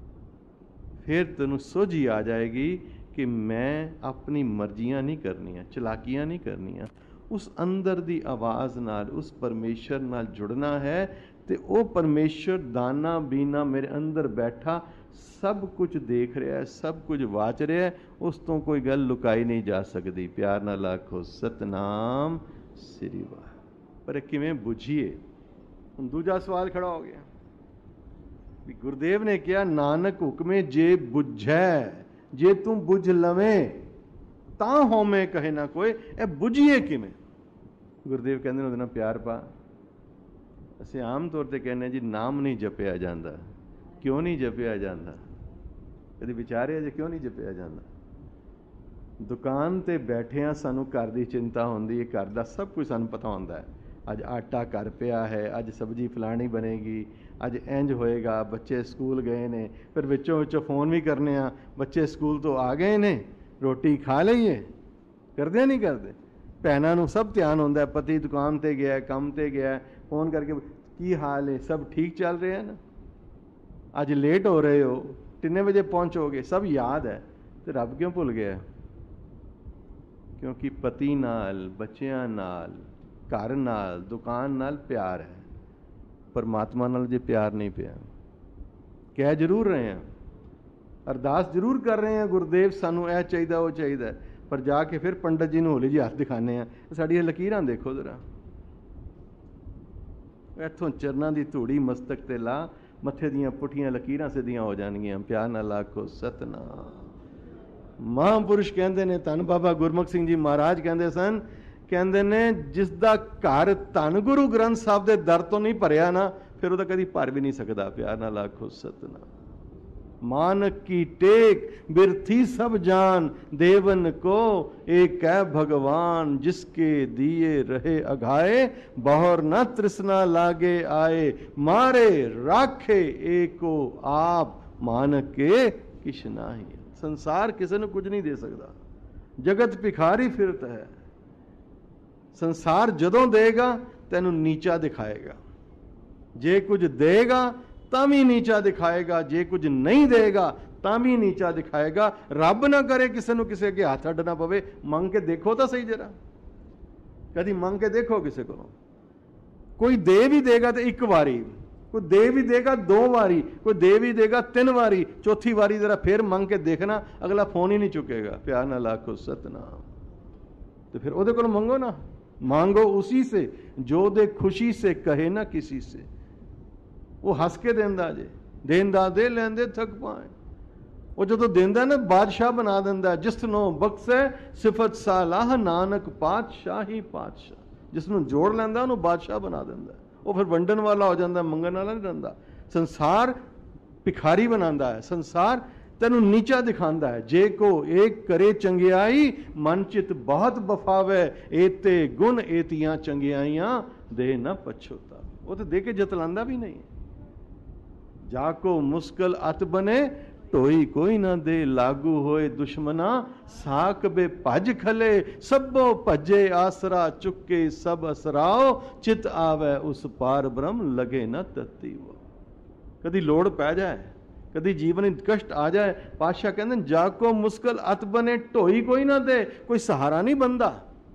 A: फिर तेनू सुझ ही आ जाएगी कि मैं अपनी मर्जियां नहीं करनियां, चलाकियां नहीं करनियां। उस अंदर दी आवाज़ नाल, उस परमेश्वर नाल जुड़ना है, तो वो परमेश्वर दाना बीना मेरे अंदर बैठा सब कुछ देख रहा है, सब कुछ वाच रहा है। उस तो कोई गल लुकाई नहीं जा सकती। प्यार नाल आखो सतनाम श्री वाहिगुरू। पर किवें बुझीए? हुण दूजा सवाल खड़ा हो गया भी गुरुदेव ने कहा नानक हुक्मे जे बुझै, जे तू बुझ लवें तां होमे कहे ना कोई। ए बुझीए किवें? गुरुदेव कहते ਉਹਦੇ ਨਾਲ प्यार पा। ਅਸੀਂ आम तौर पर कहने जी नाम नहीं जपिया जाता। क्यों नहीं जपिया जाता? कभी विचारिया जे क्यों नहीं जपिया जाता? दुकान ते बैठे हाँ, सानू घर की चिंता होंदी है, घर का सब कुछ सानू पता होंदा है। अज आटा घर पिया है, अज सब्जी फलानी बनेगी, अज इंज होएगा, बच्चे स्कूल गए ने, फिर विचों विचों फोन भी करने आ, बच्चे स्कूल तो आ गए ने, रोटी खा लईए। करदे नहीं करदे? भैनों नूं सब ध्यान होंदा है, पति दुकान ते गया, काम ते गया, फोन करके की हाल है, सब ठीक चल रहे हैं ना, अज लेट हो रहे हो, कितने बजे पहुँचोगे, सब याद है। तो रब क्यों भुल गया? क्योंकि पति नाल, बच्चियां नाल, घर नाल, दुकान नाल प्यार है, परमात्मा नाल जे प्यार नहीं पिया। कह जरूर रहे हैं, अरदास जरूर कर रहे हैं, गुरुदेव सानू यह चाहिए वो चाहिए, पर जाके फिर पंडित जी होली जी हथ दिखाने हैं, साड़ियां लकीरां देखो जरा, इत्थों चरनां दी धूड़ी मस्तक ते ला, मत्थे दियां पुठियां लकीरां सीधियां हो जाणगियां। प्यार नाल आखो सतनाम। महापुरुष कहते ने, धन बाबा गुरमुख सिंह जी महाराज कहते सन, कहते ने जिसका घर धन गुरु ग्रंथ साहब के दर तो नहीं भरिया ना, फिर वह कभी भर भी नहीं सकता। प्यार नाल आखो सतनाम। मानक की टेक बिरथी सब जान, देवन को एक है भगवान, जिसके दिए रहे अघाए, बहुर न तृष्णा लागे आए, मारे राखे एको आप, मानक के किश नाही। संसार किसी ने कुछ नहीं दे सकता। जगत भिखारी फिरत है। संसार जदों देगा तैनू नीचा दिखाएगा, जे कुछ देगा तां भी नीचा दिखाएगा, जे कुछ नहीं देगा तां भी नीचा दिखाएगा। रब ना करे किसी नूं किसी अगे हाथ अड्डना पवे। मंग के देखो तो सही जरा, कदी मंग के देखो किसी को। कोई दे भी देगा तो एक बारी, कोई दे भी देगा 2 बारी, कोई दे भी देगा 3 बारी, चौथी बारी जरा फिर मंग के देखना, अगला फोन ही नहीं चुकेगा। प्यार ना लाखो सतनाम। तो फिर ओदे कोल मंगो ना, मांगो उसी से जो दे खुशी से, कहे ना किसी से। वो हस के देंदा जे, देंदा दे लेंदे थक पाए। वो जो देंदा ना बादशाह बना देंदा। जिसनों बख्शे सिफत सालाह, नानक पातशाह ही पातशाह। जिसनों जोड़ लेंदा उन्होंने बादशाह बना देंदा। वो फिर वंडन वाला हो जाता, मंगन वाला नहीं रहिंदा। संसार भिखारी बनांदा है, संसार तेनू नीचा दिखांदा है। जे को एक करे चंगियाई, मन चित बहुत बफावे। एते गुण एतियां चंगियाइयां, दे न पछोता। वो तो दे के जतलांदा भी नहीं। जाको मुश्किल अत बने, ढोई कोई ना दे। लागू होए दुश्मना, साक बे भज खले। सबो भजे आसरा, चुके सब असराओ। चित आवे उस पार ब्रह्म, लगे न तत्ती वो। कदी लोड़ पै जाए, कदी जीवन कष्ट आ जाए, पातशाह कहते जाको मुश्किल अत बने, ढोई कोई ना दे। कोई सहारा नहीं बनता।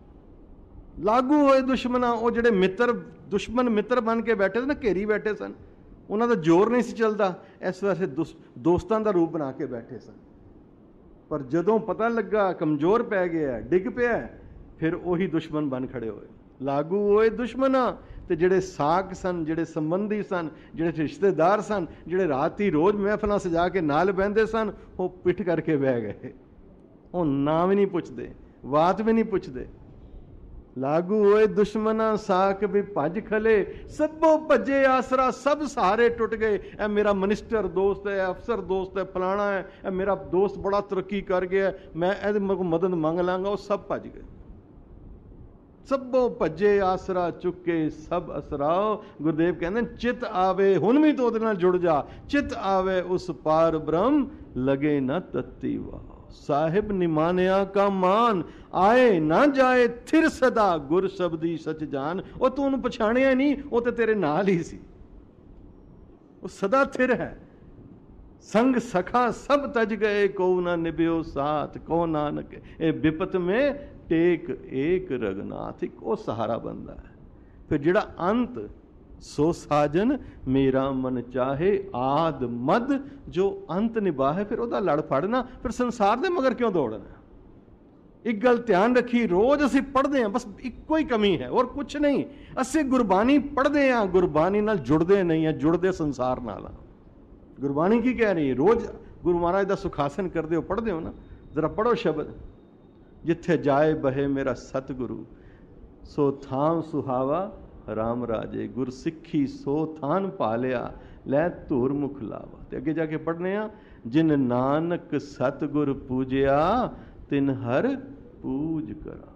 A: लागू होए दुश्मना, वो जेडे मित्र दुश्मन मित्र बन के बैठे थे ना, घेरी बैठे सन, उन्होंने जोर नहीं सी चलता। इस वास्ते दोस्तों का रूप बना के बैठे सन। पर जदों पता लगा कमजोर पै गया, डिग पिया, फिर उही दुश्मन बन खड़े होए। लागू होए दुश्मना, तो जेडे साक सन, जेडे संबंधी सन, जेडे रिश्तेदार सन, जेडे रात ही रोज महफिल सजा के नाल बहते सन, वो पिठ करके बह गए। वो नाम भी नहीं पुछते, बात भी नहीं पुछते। लागू होए दुश्मना, साक भी भज खले। सबो भजे आसरा, सब सहारे टुट गए। ए मेरा मिनिस्टर दोस्त है, अफसर दोस्त है, फलाना है, ए मेरा दोस्त बड़ा तरक्की कर गया, मैं ए मदद मंग लांगा। वो सब भज गए। सबो भजे आसरा, चुके सब असराओ। गुरुदेव कहते चित आवे, हुण भी तो उहदे नाल जुड़ जा। चित आवे उस पार ब्रह्म, लगे न तत्ती वाह। साहिब निमानिया का मान, आए ना जाए थिर सदा। गुर शब्दी सच जान। वो तू उन्हें पछाणिया नहीं, वो तो तेरे नाल ही सी। वो सदा थिर है। संग सखा सब तज गए, को ना निभ्यो साथ। को नानक ए विपत में, टेक एक रघुनाथ। एक वो सहारा बनता है। फिर जिहड़ा अंत, सो साजन मेरा मन चाहे। आद मद जो अंत निभाए, फिर वह लड़ फड़ना। फिर संसार दे मगर क्यों दौड़ना। एक गल ध्यान रखी, रोज असी पढ़ते हैं, बस इको ही कमी है और कुछ नहीं। असी गुरबानी पढ़ते हैं, गुरबानी नाल जुड़ते नहीं है, जुड़ते संसार नाल। गुरबानी की कह रही है, रोज गुरु महाराज का सुखासन करते हो, पढ़ते हो ना, जरा पढ़ो शब्द। जिथे जाए बहे मेरा सतगुरु, सो थाम सुहावा राम राजे। गुर सिੱਖੀ सो थान पालिया, लै धूर मुख लावा। ते अगे जाके पढ़ने आ, जिन नानक सतगुर पूजिया, तिन हर पूज करा।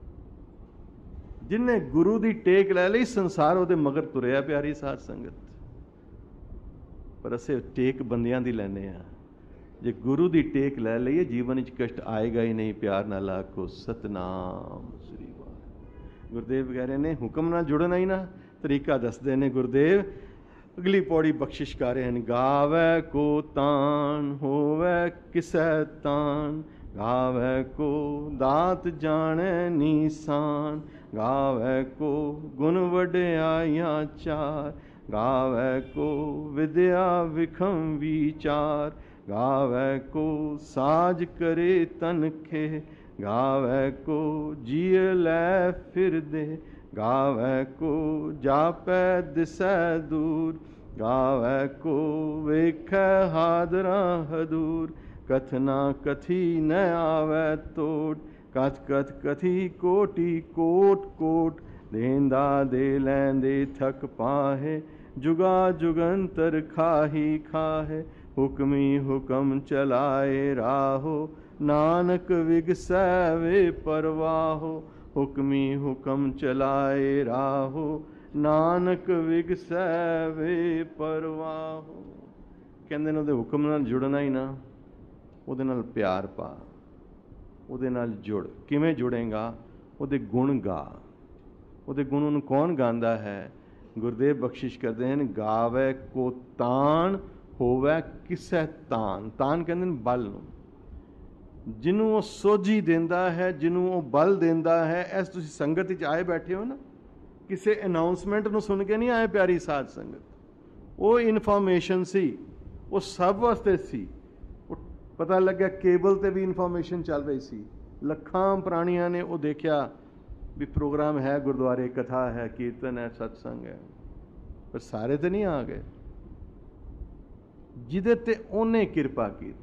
A: जिन्हें गुरु की टेक लै ली, संसार उहदे मगर तुरिया। प्यारी साध संगत, पर असे टेक बंदियां दी लैने आ। जे गुरु की टेक लै लईए, जीवन च कष्ट आएगा ही नहीं। प्यार नाल आखो सतनाम श्री वाहिगुरू। गुरुदेव कह रहे ने हुक्म नाल जुड़ना ही ना तरीका दसदे ने गुरुदेव। अगली पौड़ी बख्शिश कर रहे हैं। गावै को तान, होवै किसै तान। गावै को दात जाने नीसान। गावै को गुण वड्याइयां चार। गावै को विद्या विखम विचार। गावै को साज करे तनखे। गावै को जिय लै फिर दे। गावै को जापै दिसै दूर। गावै को वेखै हादरा हदूर। कथना कथी न आवै तोड़। कथ कथ कथी कोटि कोट कोट। देंदा दे लैंदे थक पाहे। जुगा जुगंतर खाही खाहे। हुक्मी हुक्म चलाए राहो। नानक विगसै वे परवाहो। हुक्मी हुक्म चलाए राहो। नानक विगसै वे परवाहो। कहते ने उहदे हुक्म नाल जुड़ना ही ना, उहदे नाल प्यार पा। ਉਹਦੇ ਨਾਲ ਜੁੜ। ਕਿਵੇਂ ਜੁੜੇਗਾ? ਉਹਦੇ ਗੁਣ ਗਾ। ਉਹਦੇ ਗੁਣ ਉਹਨੂੰ ਕੌਣ ਗਾਉਂਦਾ ਹੈ? ਗੁਰਦੇਵ ਬਖਸ਼ਿਸ਼ ਕਰਦੇ ਹਨ, ਗਾਵੇ ਕੋ ਤਾਨ ਹੋਵੇ ਕਿਸੇ ਤਾਨ। ਤਾਨ ਕਹਿੰਦੇ ਨੇ ਬਲ ਨੂੰ, ਜਿਹਨੂੰ ਉਹ ਸੋਝੀ ਦਿੰਦਾ ਹੈ, ਜਿਹਨੂੰ ਉਹ ਬਲ ਦਿੰਦਾ ਹੈ। ਇਸ ਤੁਸੀਂ ਸੰਗਤ ਵਿੱਚ ਆਏ ਬੈਠੇ ਹੋ ਨਾ, ਕਿਸੇ ਅਨਾਉਂਸਮੈਂਟ ਨੂੰ ਸੁਣ ਕੇ ਨਹੀਂ ਆਏ ਪਿਆਰੀ ਸਾਧ ਸੰਗਤ। ਉਹ ਇਨਫੋਰਮੇਸ਼ਨ ਸੀ, ਉਹ ਸਭ ਵਾਸਤੇ ਸੀ। ਉਹ ਪਤਾ ਲੱਗਿਆ ਕੇਬਲ ਤੇ ਵੀ ਇਨਫੋਰਮੇਸ਼ਨ ਚੱਲ ਰਹੀ ਸੀ। ਲੱਖਾਂ ਪ੍ਰਾਣੀਆਂ ਨੇ ਉਹ ਦੇਖਿਆ ਵੀ ਪ੍ਰੋਗਰਾਮ ਹੈ, ਗੁਰਦੁਆਰੇ ਕਥਾ ਹੈ, ਕੀਰਤਨ ਹੈ, ਸਤਸੰਗ ਹੈ, ਪਰ ਸਾਰੇ ਤੇ ਨਹੀਂ ਆ ਗਏ। ਜਿਹਦੇ ਤੇ ਉਹਨੇ ਕਿਰਪਾ ਕੀਤੀ।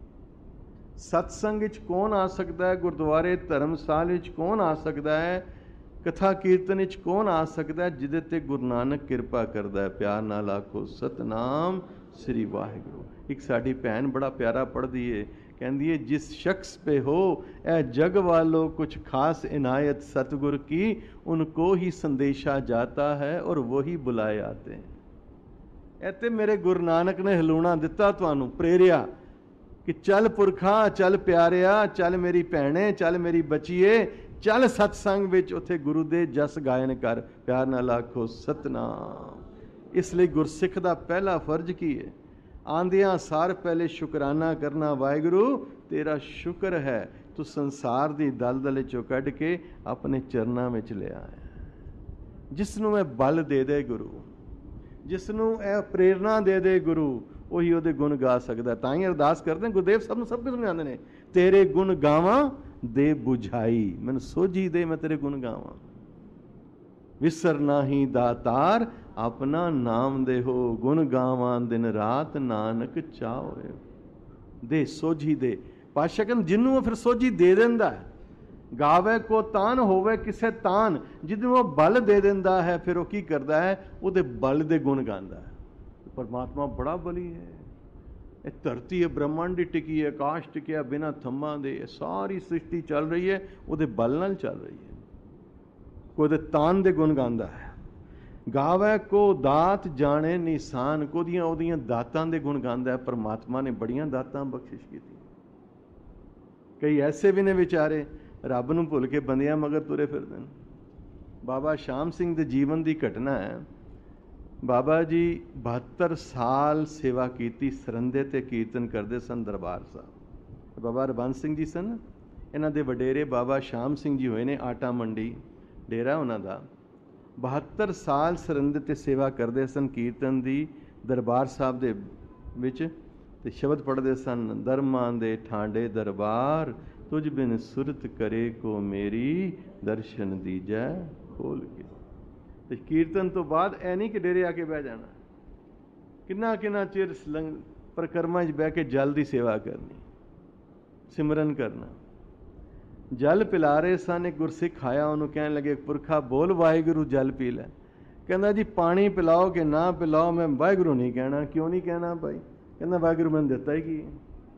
A: ਸਤਸੰਗ ਵਿੱਚ ਕੌਣ ਆ ਸਕਦਾ ਹੈ? ਗੁਰਦੁਆਰੇ ਧਰਮਸਾਲ ਵਿੱਚ ਕੌਣ ਆ ਸਕਦਾ ਹੈ? ਕਥਾ ਕੀਰਤਨ ਵਿੱਚ ਕੌਣ ਆ ਸਕਦਾ ਹੈ? ਜਿਹਦੇ ਤੇ ਗੁਰੂ ਨਾਨਕ ਕਿਰਪਾ ਕਰਦਾ ਹੈ। ਪਿਆਰ ਨਾਲ ਆਖੋ ਸਤਨਾਮ ਸ੍ਰੀ ਵਾਹਿਗੁਰੂ। ਇੱਕ ਸਾਡੀ ਭੈਣ ਬੜਾ ਪਿਆਰਾ ਪੜ੍ਹਦੀ ਏ, ਕਹਿੰਦੀ है, जिस शख्स पे हो ए जग वालों कुछ खास इनायत सतगुर की, उनको ही संदेशा जाता है और वही बुलाए आते हैं। इत्थे मेरे गुरु नानक ने हलूणा दिता, तुहानू प्रेरिया कि चल पुरखा, चल प्यारिया, चल मेरी भैणे, चल मेरी बचीए, चल सत्संग विच उत्थे गुरु दे जस गायन कर। प्यार नाल आखो सतनाम। इसलिए गुरसिख दा पहला फर्ज की है? आंदियां सार पहले शुकराना करना, वाहिगुरू तेरा शुक्र है तू संसार दी दलदल चों कढ़ के अपने चरनां विच लिया है। जिसनूं मैं बल दे दे गुरु, जिसनूं ए प्रेरणा दे दे गुरु, ਉਹੀ ਉਹਦੇ ਗੁਣ ਗਾ ਸਕਦਾ। ਤਾਂ ਹੀ ਅਰਦਾਸ ਕਰਦੇ ਗੁਰਦੇਵ ਸਭ ਨੂੰ ਸਭ ਕੁਝ ਸਮਝਾਉਂਦੇ ਨੇ, ਤੇਰੇ ਗੁਣ ਗਾਵਾਂ ਦੇ ਬੁਝਾਈ, ਮੈਨੂੰ ਸੋਝੀ ਦੇ ਮੈਂ ਤੇਰੇ ਗੁਣ ਗਾਵਾਂ। ਵਿਸਰ ਨਾਹੀ ਦਾਤਾਰ ਆਪਣਾ ਨਾਮ ਦੇਹੋ, ਗੁਣ ਗਾਵਾਂ ਦਿਨ ਰਾਤ ਨਾਨਕ ਚਾਹੋਏ। ਦੇ ਸੋਝੀ ਦੇ। ਪਾਤਸ਼ਾਹ ਕਹਿੰਦੇ ਜਿਹਨੂੰ ਉਹ ਫਿਰ ਸੋਝੀ ਦੇ ਦਿੰਦਾ ਹੈ, ਗਾਵੇ ਕੋ ਤਾਨ ਹੋਵੇ ਕਿਸੇ ਤਾਨ, ਜਿਹਨੂੰ ਉਹ ਬਲ ਦੇ ਦਿੰਦਾ ਹੈ, ਫਿਰ ਉਹ ਕੀ ਕਰਦਾ ਹੈ? ਉਹਦੇ ਬਲ ਦੇ ਗੁਣ ਗਾਉਂਦਾ ਹੈ। परमात्मा बड़ा बली है। ये धरती है, ब्रह्मांड टिकी है, आकाश टिकिया बिना थम्मा दे, सारी सृष्टि चल रही है ਉਹਦੇ बल नाल चल रही है। ਉਹਦੇ तान दे गुण गांदा है। गावे को दात जाने निशान, कोदियां ਉਹਦੀਆਂ ਦਾਤਾਂ ਦੇ गुण गांदा है। परमात्मा ने बड़ियां ਦਾਤਾਂ बख्शिश की। कई ऐसे भी ने ਵਿਚਾਰੇ ਰੱਬ ਨੂੰ ਭੁੱਲ ਕੇ ਬੰਦਿਆਂ ਮਗਰ ਤੁਰੇ ਫਿਰਦੇ ਨੇ। ਬਾਬਾ ਸ਼ਾਮ ਸਿੰਘ ਦੇ ਜੀਵਨ ਦੀ ਘਟਨਾ ਹੈ। बाबा जी 72 साल सेवा की, सरंदे ते कीर्तन करते सन दरबार साहब। बाबा रबंस सिंह जी सन, इन्हां दे वडेरे बाबा श्याम सिंह जी होए ने, आटा मंडी डेरा उन्हां दा। 72 साल सरंदे ते सेवा करते सन कीर्तन दी दरबार साहब दे विच, ते शब्द पढ़ते सन, दरमां दे ठांडे दरबार, तुझ बिन सुरत करे को मेरी, दर्शन दीजै खोल के। ਤੇ ਕੀਰਤਨ ਤੋਂ ਬਾਅਦ ਐ ਨਹੀਂ ਕਿ ਡੇਰੇ ਆ ਕੇ ਬਹਿ ਜਾਣਾ, ਕਿੰਨਾ ਕਿੰਨਾ ਚਿਰ ਪ੍ਰਕਰਮਾਂ 'ਚ ਬਹਿ ਕੇ ਜਲ ਦੀ ਸੇਵਾ ਕਰਨੀ, ਸਿਮਰਨ ਕਰਨਾ। ਜਲ ਪਿਲਾ ਰਹੇ ਸਨ। ਇੱਕ ਗੁਰਸਿੱਖ ਆਇਆ, ਉਹਨੂੰ ਕਹਿਣ ਲੱਗੇ, ਪੁਰਖਾ ਬੋਲ ਵਾਹਿਗੁਰੂ ਜਲ ਪੀ ਲੈ। ਕਹਿੰਦਾ ਜੀ ਪਾਣੀ ਪਿਲਾਓ ਕਿ ਨਾ ਪਿਲਾਓ, ਮੈਂ ਵਾਹਿਗੁਰੂ ਨਹੀਂ ਕਹਿਣਾ। ਕਿਉਂ ਨਹੀਂ ਕਹਿਣਾ ਭਾਈ? ਕਹਿੰਦਾ ਵਾਹਿਗੁਰੂ ਮੈਨੂੰ ਦਿੱਤਾ ਹੀ ਕੀ।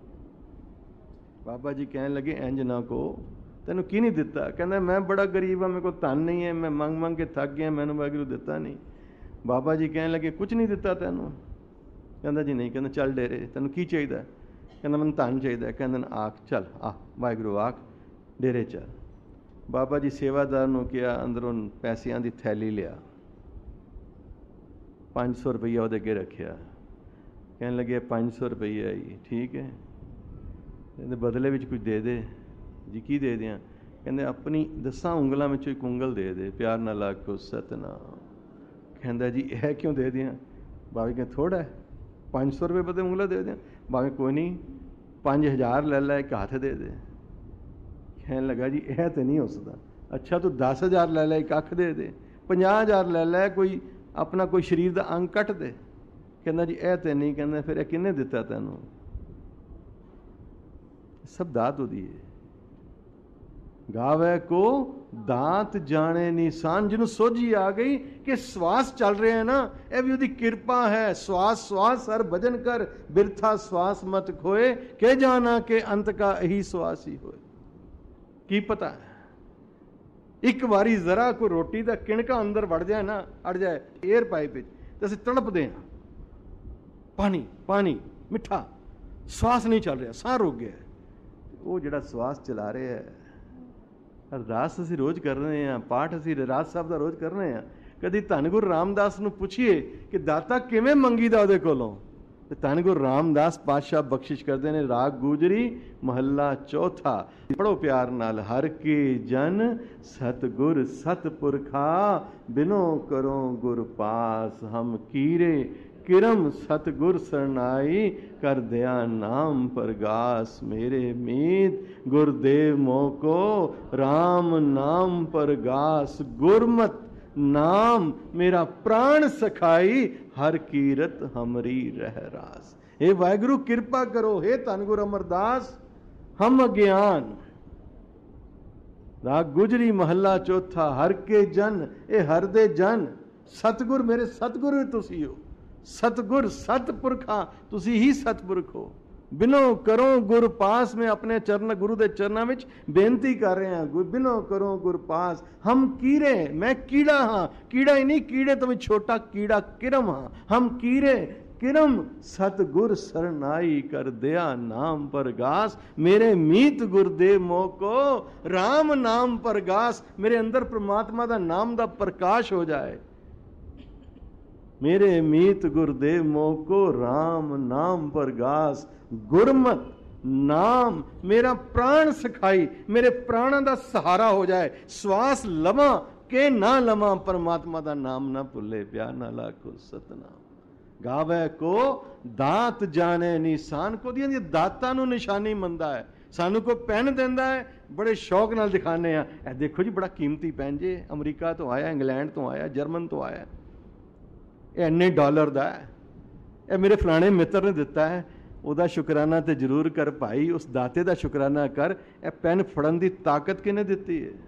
A: ਬਾਬਾ ਜੀ ਕਹਿਣ ਲੱਗੇ ਇੰਜ ਨਾ ਕਹੋ, ਤੈਨੂੰ ਕੀ ਨਹੀਂ ਦਿੱਤਾ? ਕਹਿੰਦਾ ਮੈਂ ਬੜਾ ਗਰੀਬ ਹਾਂ, ਮੇਰੇ ਕੋਲ ਧਨ ਨਹੀਂ ਹੈ, ਮੈਂ ਮੰਗ ਮੰਗ ਕੇ ਥੱਕ ਗਿਆ, ਮੈਨੂੰ ਵਾਹਿਗੁਰੂ ਦਿੱਤਾ ਨਹੀਂ। ਬਾਬਾ ਜੀ ਕਹਿਣ ਲੱਗੇ ਕੁਝ ਨਹੀਂ ਦਿੱਤਾ ਤੈਨੂੰ? ਕਹਿੰਦਾ ਜੀ ਨਹੀਂ। ਕਹਿੰਦਾ ਚੱਲ ਡੇਰੇ, ਤੈਨੂੰ ਕੀ ਚਾਹੀਦਾ? ਕਹਿੰਦਾ ਮੈਨੂੰ ਧਨ ਚਾਹੀਦਾ। ਕਹਿੰਦਾ ਆਖ, ਚੱਲ ਆ ਵਾਹਿਗੁਰੂ ਆਖ, ਡੇਰੇ ਚੱਲ। ਬਾਬਾ ਜੀ ਸੇਵਾਦਾਰ ਨੂੰ ਕਿਹਾ, ਅੰਦਰੋਂ ਪੈਸਿਆਂ ਦੀ ਥੈਲੀ ਲਿਆ, 500 ਰੁਪਈਆ ਉਹਦੇ ਅੱਗੇ ਰੱਖਿਆ। ਕਹਿਣ ਲੱਗੇ 500 ਰੁਪਈਆ ਹੀ ਠੀਕ ਹੈ, ਇਹਦੇ ਬਦਲੇ ਵਿੱਚ ਕੁਝ ਦੇ ਦੇ। ਜੀ ਕੀ ਦੇ ਦਿਆਂ? ਕਹਿੰਦੇ ਆਪਣੀ 10 ਉਂਗਲਾਂ ਵਿੱਚੋਂ ਇੱਕ ਉਂਗਲ ਦੇ ਦੇ। ਪਿਆਰ ਨਾਲ ਆਖੋ ਸਤਨਾਮ। ਕਹਿੰਦਾ ਜੀ ਇਹ ਕਿਉਂ ਦੇ ਦਿਆਂ? ਬਾਬਾ ਕਹਿੰਦੇ ਥੋੜ੍ਹਾ 500 ਰੁਪਏ ਬਦਲੇ ਉਂਗਲਾਂ ਦੇ ਦਿਆਂ। ਬਾਬਾ ਕੋਈ ਨਹੀਂ 5000 ਲੈ ਲੈ, ਇੱਕ ਹੱਥ ਦੇ ਦੇ। ਕਹਿਣ ਲੱਗਾ ਜੀ ਇਹ ਤਾਂ ਨਹੀਂ ਹੋ ਸਕਦਾ। ਅੱਛਾ ਤੂੰ 10000 ਲੈ ਲੈ, ਇੱਕ ਅੱਖ ਦੇ ਦੇ। 50000 ਲੈ ਲੈ, ਕੋਈ ਆਪਣਾ ਕੋਈ ਸਰੀਰ ਦਾ ਅੰਗ ਕੱਟ ਦੇ। ਕਹਿੰਦਾ ਜੀ ਇਹ ਤਾਂ ਨਹੀਂ। ਕਹਿੰਦਾ ਫਿਰ ਇਹ ਕਿਹਨੇ ਦਿੱਤਾ ਤੈਨੂੰ? ਸਭ ਦਾਤ ਉਹਦੀ ਹੈ। ਗਾਵੇ ਕੋ ਦਾਤ ਜਾਣੇ ਨਿਸ਼ਾਨ, ਜਿਹਨੂੰ ਸੋਝੀ ਆ ਗਈ ਕਿ ਸਵਾਸ ਚੱਲ ਰਿਹਾ ਹੈ ਨਾ, ਇਹ ਵੀ ਉਹਦੀ ਕਿਰਪਾ ਹੈ। ਸਵਾਸ ਸਵਾਸ ਹਰ ਭਜਨ ਕਰ, ਬਿਰਥਾ ਸਵਾਸ ਮਤ ਖੋਏ, ਕਿ ਜਾਣਾ ਕਿ ਅੰਤ ਕਾ ਇਹੀ ਸਵਾਸ ਹੀ ਹੋਏ। ਕੀ ਪਤਾ ਇੱਕ ਵਾਰੀ ਜ਼ਰਾ ਕੋਈ ਰੋਟੀ ਦਾ ਕਿਣਕਾ ਅੰਦਰ ਵੜ ਜਾਏ ਨਾ, ਅੜ ਜਾਏ ਏਅਰ ਪਾਈਪ ਵਿੱਚ, ਤੇ ਅਸੀਂ ਤੜਪਦੇ ਹਾਂ, ਪਾਣੀ ਪਾਣੀ ਮਿੱਠਾ, ਸਵਾਸ ਨਹੀਂ ਚੱਲ ਰਿਹਾ, ਸਾਹ ਰੁਕ ਗਿਆ। ਉਹ ਜਿਹੜਾ ਸਵਾਸ ਚਲਾ ਰਿਹਾ ਹੈ। ਅਰਦਾਸ ਅਸੀਂ ਰੋਜ਼ ਕਰ ਰਹੇ ਹਾਂ, ਪਾਠ ਅਸੀਂ ਰਹਿਰਾਸ ਸਾਹਿਬ ਦਾ ਰੋਜ਼ ਕਰ ਰਹੇ ਹਾਂ। ਕਦੀ ਧੰਨ ਗੁਰੂ ਰਾਮਦਾਸ ਨੂੰ ਪੁੱਛੀਏ ਕਿ ਦਾਤਾ ਕਿਵੇਂ ਮੰਗੀਦਾ ਉਹਦੇ ਕੋਲੋਂ, ਤੇ ਧੰਨ ਗੁਰੂ ਰਾਮਦਾਸ ਪਾਤਸ਼ਾਹ ਬਖਸ਼ਿਸ਼ ਕਰਦੇ ਨੇ। ਰਾਗ ਗੂਜਰੀ ਮਹੱਲਾ ਚੌਥਾ, ਪੜੋ ਪਿਆਰ ਨਾਲ। ਹਰ ਕੇ ਜਨ ਸਤਿਗੁਰ ਸਤਪੁਰਖਾ, ਬਿਨੋ ਕਰੋ ਗੁਰ ਪਾਸ। ਹਮ ਕੀਰੇ ਕਿਰਮ ਸਤਿਗੁਰ ਸਰਨਾਈ, ਕਰ ਦਿਆ ਨਾਮ ਪ੍ਰਗਾਸ। ਮੇਰੇ ਮੀਤ ਗੁਰਦੇਵ ਮੋਕੋ, ਰਾਮ ਨਾਮ ਪ੍ਰਗਾਸ। ਗੁਰਮਤ ਨਾਮ ਮੇਰਾ ਪ੍ਰਾਣ ਸਖਾਈ, ਹਰ ਕੀਰਤ ਹਮਰੀ ਰਹਿ ਰਾਸ। हे ਵਾਹਿਗੁਰੂ ਕਿਰਪਾ ਕਰੋ। हे ਧੰਨ ਗੁਰੂ ਅਮਰਦਾਸ, ਹਮ ਅਗਿਆਨ। ਰਾਗ ਗੁਜਰੀ ਮਹੱਲਾ ਚੌਥਾ। ਹਰ ਕੇ ਜਨ, ਇਹ ਹਰ ਦੇ ਜਨ। ਸਤਿਗੁਰ, ਮੇਰੇ ਸਤਿਗੁਰੂ ਤੁਸੀਂ ਹੋ। ਸਤਿਗੁਰ ਸਤਪੁਰਖਾ, ਤੁਸੀਂ ਹੀ ਸਤਪੁਰਖ ਹੋ। ਬਿਨੋ ਕਰੋ ਗੁਰ ਪਾਸ, ਮੈਂ ਆਪਣੇ ਚਰਨ ਗੁਰੂ ਦੇ ਚਰਨਾਂ ਵਿੱਚ ਬੇਨਤੀ ਕਰ ਰਿਹਾ। ਬਿਨੋ ਕਰੋ ਗੁਰ ਪਾਸ। ਹਮ ਕੀੜੇ, ਮੈਂ ਕੀੜਾ ਹਾਂ। ਕੀੜਾ ਹੀ ਨਹੀਂ, ਕੀੜੇ ਤੋਂ ਵੀ ਛੋਟਾ ਕੀੜਾ ਕਿਰਮ ਹਾਂ। ਹਮ ਕੀੜੇ ਕਿਰਮ ਸਤਿਗੁਰ ਸਰਨਾਈ, ਕਰ ਦਿਆ ਨਾਮ ਪ੍ਰਗਾਸ। ਮੇਰੇ ਮੀਤ ਗੁਰਦੇਵ ਮੋਕੋ, ਰਾਮ ਨਾਮ ਪ੍ਰਗਾਸ। ਮੇਰੇ ਅੰਦਰ ਪ੍ਰਮਾਤਮਾ ਦਾ ਨਾਮ ਦਾ ਪ੍ਰਕਾਸ਼ ਹੋ ਜਾਏ। ਮੇਰੇ ਮੀਤ ਗੁਰਦੇਵ ਮੋਕੋ, ਰਾਮ ਨਾਮ ਪ੍ਰਗਾਸ। ਗੁਰਮਤ ਨਾਮ ਮੇਰਾ ਪ੍ਰਾਣ ਸਖਾਈ, ਮੇਰੇ ਪ੍ਰਾਣਾਂ ਦਾ ਸਹਾਰਾ ਹੋ ਜਾਏ। ਸਵਾਸ ਲਵਾਂ ਕਿ ਨਾ ਲਵਾਂ, ਪਰਮਾਤਮਾ ਦਾ ਨਾਮ ਨਾ ਭੁੱਲੇ। ਪਿਆਰ ਨਾਲ ਆਖੋ ਸਤਨਾਮ। ਗਾਵੇ ਕੋ ਦਾਤ ਜਾਣੇ ਨਿਸ਼ਾਨ, ਕੋ ਦੀਆਂ ਦਾਤਾਂ ਨੂੰ ਨਿਸ਼ਾਨੀ ਮੰਨਦਾ ਹੈ। ਸਾਨੂੰ ਕੋਈ ਪੈਨ ਦਿੰਦਾ ਹੈ, ਬੜੇ ਸ਼ੌਕ ਨਾਲ ਦਿਖਾਉਂਦੇ ਆ, ਇਹ ਦੇਖੋ ਜੀ ਬੜਾ ਕੀਮਤੀ ਪੈਨ ਜੇ, ਅਮਰੀਕਾ ਤੋਂ ਆਇਆ, ਇੰਗਲੈਂਡ ਤੋਂ ਆਇਆ, ਜਰਮਨ ਤੋਂ ਆਇਆ, ਇਹ ਇੰਨੇ ਡਾਲਰ ਦਾ ਹੈ, ਇਹ ਮੇਰੇ ਫਲਾਣੇ ਮਿੱਤਰ ਨੇ ਦਿੱਤਾ ਹੈ। ਉਹਦਾ ਸ਼ੁਕਰਾਨਾ ਤੇ ਜ਼ਰੂਰ ਕਰ ਭਾਈ, ਉਸ ਦਾਤੇ ਦਾ ਸ਼ੁਕਰਾਨਾ ਕਰ। ਇਹ ਪੈਨ ਫੜਨ ਦੀ ਤਾਕਤ ਕਿਹਨੇ ਦਿੱਤੀ ਹੈ?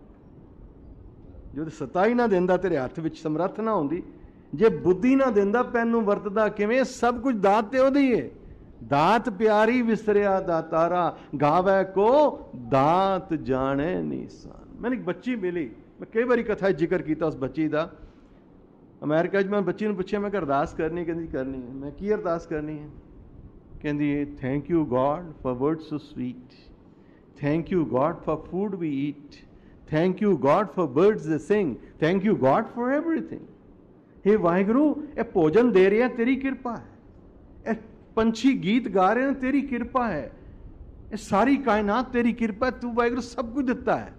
A: ਜੋ ਸਤਾ ਹੀ ਨਾ ਦਿੰਦਾ, ਤੇਰੇ ਹੱਥ ਵਿੱਚ ਸਮਰੱਥ ਨਾ ਹੁੰਦੀ, ਜੇ ਬੁੱਧੀ ਨਾ ਦਿੰਦਾ, ਪੈਨ ਨੂੰ ਵਰਤਦਾ ਕਿਵੇਂ? ਸਭ ਕੁਝ ਦਾਤ ਤੇ ਉਹਦੀ ਹੈ। ਦਾਤ ਪਿਆਰੀ ਵਿਸਰਿਆ ਦਾਤਾਰਾ, ਗਾਵੇ ਕੋ ਦਾਤ ਜਾਣੇ ਨਿਸ਼ਾਨ। ਮੈਨੂੰ ਇੱਕ ਬੱਚੀ ਮਿਲੀ, ਮੈਂ ਕਈ ਵਾਰੀ ਕਥਾ ਜ਼ਿਕਰ ਕੀਤਾ ਉਸ ਬੱਚੀ ਦਾ। ਅਮਰੀਕਾ 'ਚ ਮੈਂ ਬੱਚੀ ਨੂੰ ਪੁੱਛਿਆ, ਮੈਂ ਕਿ ਅਰਦਾਸ ਕਰਨੀ? ਕਹਿੰਦੀ ਕਰਨੀ ਹੈ। ਮੈਂ ਕੀ ਅਰਦਾਸ ਕਰਨੀ ਹੈ? ਕਹਿੰਦੀ thank you God for words so sweet, thank you God for food we eat, thank you God for birds they sing, thank you God for everything. हे वाहिगुरु, ਇਹ ਭੋਜਨ ਦੇ ਰਿਹਾ ਤੇਰੀ ਕਿਰਪਾ ਹੈ, ਇਹ ਪੰਛੀ ਗੀਤ ਗਾ ਰਹੇ ਨੇ ਤੇਰੀ ਕਿਰਪਾ ਹੈ, ਇਹ ਸਾਰੀ ਕਾਇਨਾਤ ਤੇਰੀ ਕਿਰਪਾ ਹੈ, ਤੂੰ ਵਾਹਿਗੁਰੂ ਸਭ ਕੁਝ ਦਿੱਤਾ ਹੈ।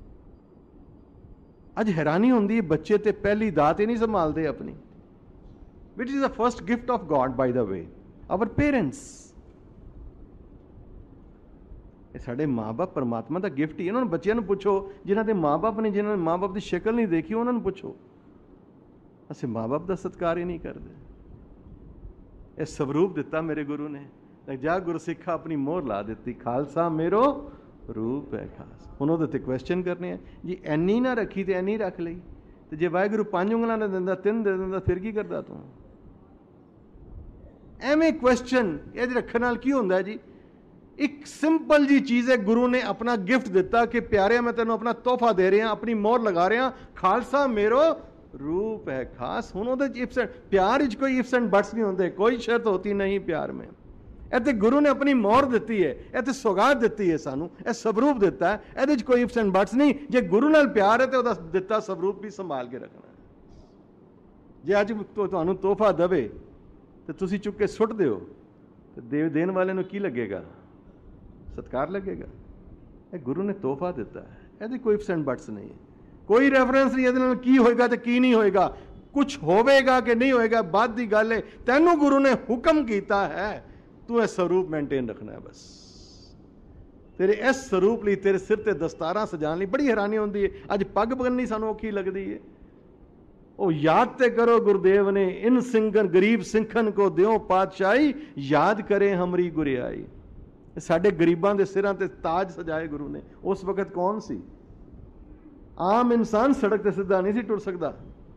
A: ਅੱਜ ਹੈਰਾਨੀ ਹੁੰਦੀ ਹੈ, ਬੱਚੇ ਤੇ ਪਹਿਲੀ ਦਾਤ ਹੀ ਨਹੀਂ ਸੰਭਾਲਦੇ ਆਪਣੀ, which is the first gift of God by the way, our parents। ਇਹ ਸਾਡੇ ਮਾਂ-ਬਾਪ ਪਰਮਾਤਮਾ ਦਾ ਗਿਫਟ ਹੀ। ਇਹਨਾਂ ਨੂੰ ਬੱਚਿਆਂ ਨੂੰ ਪੁੱਛੋ ਜਿਨ੍ਹਾਂ ਦੇ ਮਾਂ-ਬਾਪ ਨੇ, ਜਿਨ੍ਹਾਂ ਨੇ ਮਾਂ-ਬਾਪ ਦੀ ਸ਼ਕਲ ਨਹੀਂ ਦੇਖੀ, ਉਹਨਾਂ ਨੂੰ ਪੁੱਛੋ। ਅਸੀਂ ਮਾਂ-ਬਾਪ ਦਾ ਸਤਿਕਾਰ ਹੀ ਨਹੀਂ ਕਰਦੇ। ਇਹ ਸਵਰੂਪ ਦਿੱਤਾ ਮੇਰੇ ਗੁਰੂ ਨੇ, ਜਾ ਗੁਰਸਿੱਖਾ ਆਪਣੀ ਮੋਹਰ ਲਾ ਦਿੱਤੀ, ਖਾਲਸਾ ਮੇਰੋ ਰੂਪ ਹੈ ਖਾਸ। ਹੁਣ ਉਹਦੇ ਤੇ ਕੁਐਸਚਨ ਕਰਨੇ ਆ ਜੀ, ਐਨੀ ਨਾ ਰੱਖੀ ਤੇ ਐਨੀ ਰੱਖ ਲਈ, ਤੇ ਜੇ ਵਾਹਿਗੁਰੂ 5 ਉਂਗਲਾਂ ਨਾ ਦਿੰਦਾ, 3 ਦੇ ਦਿੰਦਾ, ਫਿਰ ਕੀ ਕਰਦਾ ਤੂੰ? ਐਵੇਂ ਕੁਐਸਚਨ ਇਹ ਰੱਖਣ ਨਾਲ ਕੀ ਹੁੰਦਾ ਜੀ? ਇੱਕ ਸਿੰਪਲ ਜੀ ਚੀਜ਼ ਹੈ, ਗੁਰੂ ਨੇ ਆਪਣਾ ਗਿਫਟ ਦਿੱਤਾ ਕਿ ਪਿਆਰਿਆ ਮੈਂ ਤੈਨੂੰ ਆਪਣਾ ਤੋਹਫਾ ਦੇ ਰਿਹਾ, ਆਪਣੀ ਮੋਹਰ ਲਗਾ ਰਿਹਾ, ਖਾਲਸਾ ਮੇਰੋ रूप है खास। ਹੁਣ ਉਹਦੇ ਚ ਇਫਸ, ਪਿਆਰ ਵਿੱਚ ਕੋਈ ਇਫਸ ਐਂਡ ਬਟਸ ਨਹੀਂ ਹੁੰਦੇ, ਕੋਈ ਸ਼ਰਤ ਹੋਤੀ ਨਹੀਂ ਪਿਆਰ में। ਇਹ ਤੇ ਗੁਰੂ ਨੇ ਆਪਣੀ ਮੋਹਰ ਦਿੱਤੀ ਹੈ, ਇਹ ਤੇ ਸੁਗਾਤ ਦਿੱਤੀ ਹੈ ਸਾਨੂੰ, ਇਹ ਸਵਰੂਪ ਦਿੱਤਾ ਹੈ, ਇਹਦੇ ਚ ਕੋਈ ਇਫਸ ਐਂਡ ਬਟਸ ਨਹੀਂ। ਜੇ ਗੁਰੂ ਨਾਲ ਪਿਆਰ ਹੈ ਤੇ ਉਹਦਾ ਦਿੱਤਾ ਸਵਰੂਪ ਵੀ ਸੰਭਾਲ ਕੇ ਰੱਖਣਾ। ਜੇ ਅੱਜ ਤੁਹਾਨੂੰ ਤੋਹਫਾ ਦੇਵੇ ਤੇ ਤੁਸੀਂ ਚੁੱਕ ਕੇ ਸੁੱਟ ਦਿਓ, ਤੇ ਦੇਣ ਵਾਲੇ ਨੂੰ ਕੀ ਲੱਗੇਗਾ? ਸਤਿਕਾਰ ਲੱਗੇਗਾ। ਇਹ ਗੁਰੂ ਨੇ ਤੋਹਫਾ ਦਿੱਤਾ ਹੈ, ਇਹਦੇ ਕੋਈ ਇਫਸ ਐਂਡ ਬਟਸ ਨਹੀਂ ਹੈ, ਕੋਈ ਰੈਫਰੈਂਸ ਨਹੀਂ ਇਹਦੇ ਨਾਲ ਕੀ ਹੋਏਗਾ ਤੇ ਕੀ ਨਹੀਂ ਹੋਏਗਾ, ਕੁਛ ਹੋਵੇਗਾ ਕਿ ਨਹੀਂ ਹੋਏਗਾ ਬਾਅਦ ਦੀ ਗੱਲ ਹੈ। ਤੈਨੂੰ ਗੁਰੂ ਨੇ ਹੁਕਮ ਕੀਤਾ ਹੈ, ਤੂੰ ਇਹ ਸਰੂਪ ਮੇਨਟੇਨ ਰੱਖਣਾ ਹੈ ਬਸ। ਤੇਰੇ ਇਸ ਸਰੂਪ ਲਈ, ਤੇਰੇ ਸਿਰ ਤੇ ਦਸਤਾਰਾਂ ਸਜਾਉਣ ਲਈ ਬੜੀ ਹੈਰਾਨੀ ਹੁੰਦੀ ਹੈ। ਅੱਜ ਪੱਗ ਬੰਨ੍ਹਣੀ ਸਾਨੂੰ ਔਖੀ ਲੱਗਦੀ ਹੈ। ਉਹ ਯਾਦ ਤੇ ਕਰੋ ਗੁਰਦੇਵ ਨੇ, ਇਨ ਸਿੰਘਨ ਗਰੀਬ ਸਿੰਘਨ ਕੋ ਦਿਓ ਪਾਤਸ਼ਾਹੀ, ਯਾਦ ਕਰੇ ਹਮਰੀ ਗੁਰਿਆਈ। ਸਾਡੇ ਗਰੀਬਾਂ ਦੇ ਸਿਰਾਂ ਤੇ ਤਾਜ ਸਜਾਏ ਗੁਰੂ ਨੇ। ਉਸ ਵਕਤ ਕੌਣ ਸੀ? ਆਮ ਇਨਸਾਨ ਸੜਕ ਤੇ ਸਿੱਧਾ ਨਹੀਂ ਸੀ ਟੁਰ ਸਕਦਾ,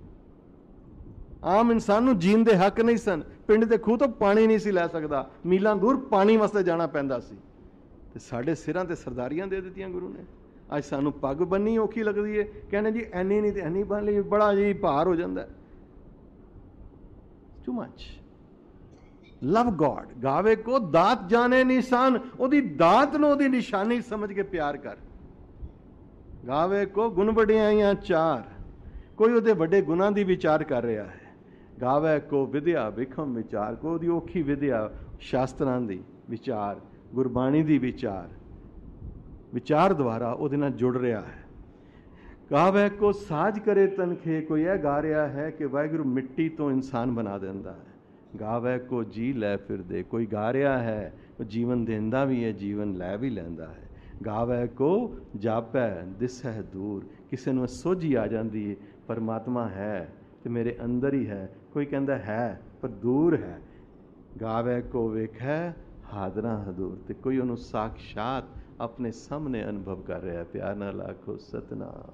A: ਆਮ ਇਨਸਾਨ ਨੂੰ ਜੀਣ ਦੇ ਹੱਕ ਨਹੀਂ ਸਨ, ਪਿੰਡ ਦੇ ਖੂਹ ਤੋਂ ਪਾਣੀ ਨਹੀਂ ਸੀ ਲੈ ਸਕਦਾ, ਮੀਲਾਂ ਦੂਰ ਪਾਣੀ ਵਾਸਤੇ ਜਾਣਾ ਪੈਂਦਾ ਸੀ। ਤੇ ਸਾਡੇ ਸਿਰਾਂ ਤੇ ਸਰਦਾਰੀਆਂ ਦੇ ਦਿੱਤੀਆਂ ਗੁਰੂ ਨੇ। ਅੱਜ ਸਾਨੂੰ ਪੱਗ ਬੰਨੀ ਔਖੀ ਲੱਗਦੀ ਹੈ, ਕਹਿੰਦੇ ਜੀ ਐਨੀ ਨਹੀਂ ਤੇ ਐਨੀ ਬੰਨ ਲਈ, ਬੜਾ ਜੀ ਭਾਰ ਹੋ ਜਾਂਦਾ। Too much. Love God. ਗਾਵੇ ਕੋ ਦਾਤ ਜਾਣੇ ਨਿਸ਼ਾਨ, ਉਹਦੀ ਦਾਤ ਨੂੰ ਉਹਦੀ ਨਿਸ਼ਾਨੀ ਸਮਝ ਕੇ ਪਿਆਰ ਕਰ। ਗਾਵੇ ਕੋ ਗੁਣ ਵਡਿਆਈਆਂ ਚਾਰ, ਕੋਈ ਉਹਦੇ ਵੱਡੇ ਗੁਣਾਂ ਦੀ ਵਿਚਾਰ ਕਰ ਰਿਹਾ ਹੈ। ਗਾਵੇ ਕੋ ਵਿਦਿਆ ਵਿਖਮ ਵਿਚਾਰ, ਕੋ ਉਹਦੀ ਔਖੀ ਵਿਦਿਆ ਸ਼ਾਸਤਰਾਂ ਦੀ ਵਿਚਾਰ, ਗੁਰਬਾਣੀ ਦੀ ਵਿਚਾਰ ਦੁਆਰਾ ਉਹਦੇ ਨਾਲ ਜੁੜ ਰਿਹਾ ਹੈ। ਗਾਵੇ ਕੋ ਸਾਜ ਕਰੇ ਤਨਖੇ, ਕੋਈ ਇਹ ਗਾ ਰਿਹਾ ਹੈ ਕਿ ਵਾਹਿਗੁਰੂ ਮਿੱਟੀ ਤੋਂ ਇਨਸਾਨ ਬਣਾ ਦਿੰਦਾ ਹੈ। ਗਾਵੇ ਕੋ ਜੀ ਲੈ ਫਿਰਦੇ, ਕੋਈ ਗਾ ਰਿਹਾ ਹੈ ਉਹ ਜੀਵਨ ਦਿੰਦਾ ਵੀ ਹੈ, ਜੀਵਨ ਲੈ ਵੀ ਲੈਂਦਾ ਹੈ। ਗਾਵੇ ਕੋ ਜਾਪੈ ਦਿਸੈ ਦੂਰ, ਕਿਸੇ ਨੂੰ ਸੋਝੀ ਆ ਜਾਂਦੀ ਹੈ ਪਰਮਾਤਮਾ ਹੈ ਤੇ ਮੇਰੇ ਅੰਦਰ ਹੀ ਹੈ, ਕੋਈ ਕਹਿੰਦਾ ਹੈ ਪਰ ਦੂਰ ਹੈ। ਗਾਵੇ ਕੋ ਵੇਖੈ ਹਾਦਰਾ ਹਦੂਰ, ਤੇ ਕੋਈ ਉਹਨੂੰ ਸਾਖਸ਼ਾਤ ਆਪਣੇ ਸਾਹਮਣੇ ਅਨੁਭਵ ਕਰ ਰਿਹਾ। ਪਿਆਰ ਨਾਲ ਆਖੋ ਸਤਨਾਮ।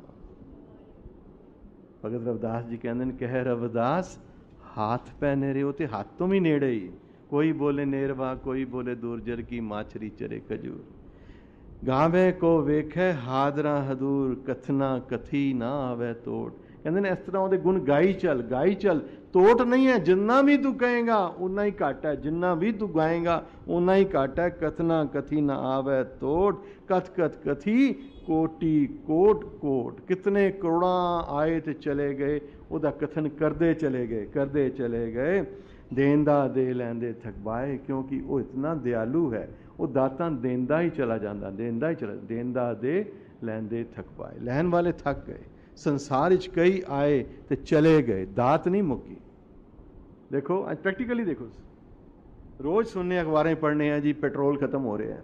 A: ਭਗਤ ਰਵਿਦਾਸ ਜੀ ਕਹਿੰਦੇ ਨੇ, ਕਹਿ ਰਵਿਦਾਸ ਹਾਥ ਪੈ ਨੇੜੇ, ਉਹ ਤੇ ਹੱਥ ਤੋਂ ਵੀ ਨੇੜੇ ਹੀ। ਕੋਈ ਬੋਲੇ ਨੇਰਵਾ, ਕੋਈ ਬੋਲੇ ਦੂਰ, ਜਰ ਕੀ ਮਾਛਰੀ ਚਰੇ ਖਜੂਰ। ਗਾਵੇ ਕੋ ਵੇਖੈ ਹਾਦਰਾ ਹਦੂਰ, ਕਥਨਾ ਕਥੀ ਨਾ ਆਵੇ ਤੋੜ। ਕਹਿੰਦੇ ਨੇ ਇਸ ਤਰ੍ਹਾਂ ਉਹਦੇ ਗੁਣ ਗਾਈ ਚੱਲ, ਤੋਟ ਨਹੀਂ ਹੈ। ਜਿੰਨਾ ਵੀ ਤੂੰ ਕਹੇਗਾ ਉਨਾ ਹੀ ਘੱਟ ਹੈ, ਜਿੰਨਾ ਵੀ ਤੂੰ ਗਾਏਗਾ ਉਨਾ ਹੀ ਘੱਟ ਹੈ। ਕਥਨਾ ਕਥੀ ਨਾ ਆਵੇ ਤੋਟ, ਕਥ ਕਥ ਕਥੀ ਕੋਟੀ ਕੋਟ ਕੋਟ। ਕਿਤਨੇ ਕਰੋੜਾਂ ਆਏ ਤੇ ਚਲੇ ਗਏ, ਉਹਦਾ ਕਥਨ ਕਰਦੇ ਚਲੇ ਗਏ। ਦੇਂਦਾ ਦੇ ਲੈਂਦੇ ਥਕਬਾਏ, ਕਿਉਂਕਿ ਉਹ ਇਤਨਾ ਦਿਆਲੂ ਹੈ, ਉਹ ਦਾਤਾਂ ਦੇਂਦਾ ਹੀ ਚਲਾ ਜਾਂਦਾ, ਦੇਂਦਾ ਦੇ ਲੈਂਦੇ ਥਕਬਾਏ। ਲੈਣ ਵਾਲੇ ਥੱਕ ਗਏ। ਸੰਸਾਰ ਵਿੱਚ ਕਈ ਆਏ ਤੇ ਚਲੇ ਗਏ, ਦਾਤ ਨਹੀਂ ਮੁੱਕੀ। ਦੇਖੋ ਅੱਜ ਪ੍ਰੈਕਟੀਕਲੀ ਦੇਖੋ, ਰੋਜ਼ ਸੁਣਨੇ ਅਖਬਾਰਾਂ ਪੜ੍ਹਨੇ ਆ ਜੀ ਪੈਟਰੋਲ ਖਤਮ ਹੋ ਰਿਹਾ।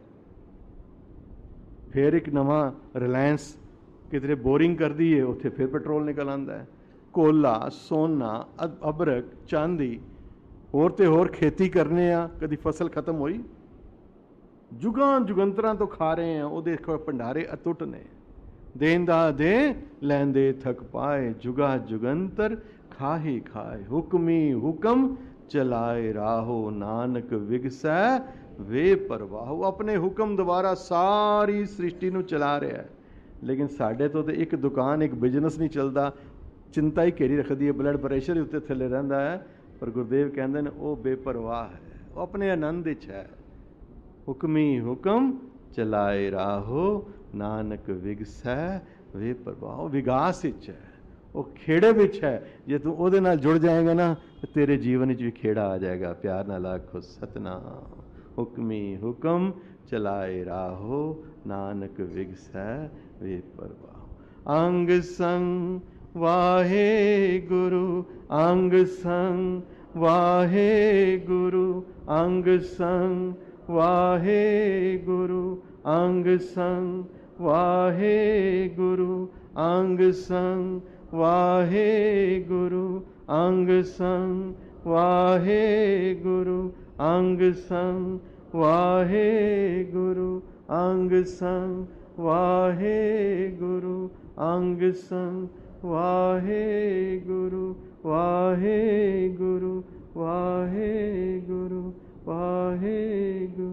A: ਫਿਰ ਇੱਕ ਨਵਾਂ ਰਿਲਾਇੰਸ ਕਿਧਰੇ ਬੋਰਿੰਗ ਕਰਦੀ ਹੈ, ਉੱਥੇ ਫਿਰ ਪੈਟਰੋਲ ਨਿਕਲ ਆਉਂਦਾ ਹੈ। ਕੋਲਾ, ਸੋਨਾ, ਅਬਰਕ, ਚਾਂਦੀ, ਹੋਰ ਤੇ ਹੋਰ ਖੇਤੀ ਕਰਨੇ ਆ, ਕਦੀ ਫਸਲ ਖਤਮ ਹੋਈ? ਜੁਗਾਂ ਜੁਗੰਤਰਾਂ ਤੋਂ ਖਾ ਰਹੇ ਆ, ਉਹਦੇ ਭੰਡਾਰੇ ਅਤੁੱਟ ਨੇ। ਦੇਂਦਾ ਦੇ ਲੈਂਦੇ ਥਕ ਪਾਏ, ਜੁਗਾ ਜੁਗੰਤਰ ਖਾਹੀ ਖਾਏ। ਹੁਕਮੀ ਹੁਕਮ ਚਲਾਏ ਰਾਹੋ, ਨਾਨਕ ਵਿਗਸੈ ਵੇ ਪਰਵਾਹੋ। ਆਪਣੇ ਹੁਕਮ ਦੁਆਰਾ ਸਾਰੀ ਸ੍ਰਿਸ਼ਟੀ ਨੂੰ ਚਲਾ ਰਿਹਾ ਹੈ। ਲੇਕਿਨ ਸਾਡੇ ਤੋਂ ਤੇ ਇੱਕ ਦੁਕਾਨ, ਇੱਕ ਬਿਜ਼ਨਸ ਨਹੀਂ ਚੱਲਦਾ। ਚਿੰਤਾ ਹੀ ਘੇਰੀ ਰੱਖਦੀ ਹੈ, ਬਲੱਡ ਪ੍ਰੈਸ਼ਰ ਹੀ ਉੱਤੇ ਥੱਲੇ ਰਹਿੰਦਾ ਹੈ। ਪਰ ਗੁਰਦੇਵ ਕਹਿੰਦੇ ਨੇ ਉਹ ਬੇਪਰਵਾਹ ਹੈ, ਉਹ ਆਪਣੇ ਆਨੰਦ ਵਿੱਚ ਹੈ। ਹੁਕਮੀ ਹੁਕਮ ਚਲਾਏ ਰਾਹੋ, ਨਾਨਕ ਵਿਗਸੈ ਵੇ ਪਰਵਾਹੋ। ਵਿਗਾਸ ਵਿੱਚ ਹੈ, ਉਹ ਖੇੜੇ ਵਿੱਚ ਹੈ। ਜੇ ਤੂੰ ਉਹਦੇ ਨਾਲ ਜੁੜ ਜਾਏਗਾ ਨਾ, ਤੇਰੇ ਜੀਵਨ ਵਿੱਚ ਵੀ ਖੇੜਾ ਆ ਜਾਏਗਾ। ਪਿਆਰ ਨਾਲ ਆਖੋ ਸਤਨਾਮ। ਹੁਕਮੀ ਹੁਕਮ ਚਲਾਏ ਰਾਹੋ, ਨਾਨਕ ਵਿਗਸੈ ਵੇ ਪਰਵਾਹੋ। ਅੰਗ ਸੰਗ ਵਾਹਿਗੁਰੂ, ਅੰਗ ਸੰਗ ਵਾਹਿਗੁਰੂ, ਅੰਗ ਸੰਗ ਵਾਹਿਗੁਰੂ, ਅੰਗ ਸੰਗ ਵਾਹਿਗੁਰੂ, ਅੰਗ ਸੰਗ ਵਾਹਿਗੁਰੂ, ਅੰਗ ਸੰਗ ਵਾਹਿਗੁਰੂ, ਅੰਗ ਸੰਗ ਵਾਹਿਗੁਰੂ, ਅੰਗ ਸੰਗ ਵਾਹਿਗੁਰੂ, ਅੰਗ ਸੰਗ ਵਾਹਿਗੁਰੂ, ਵਾਹਿਗੁਰੂ, ਵਾਹਿਗੁਰੂ, ਵਾਹਿਗੁਰੂ।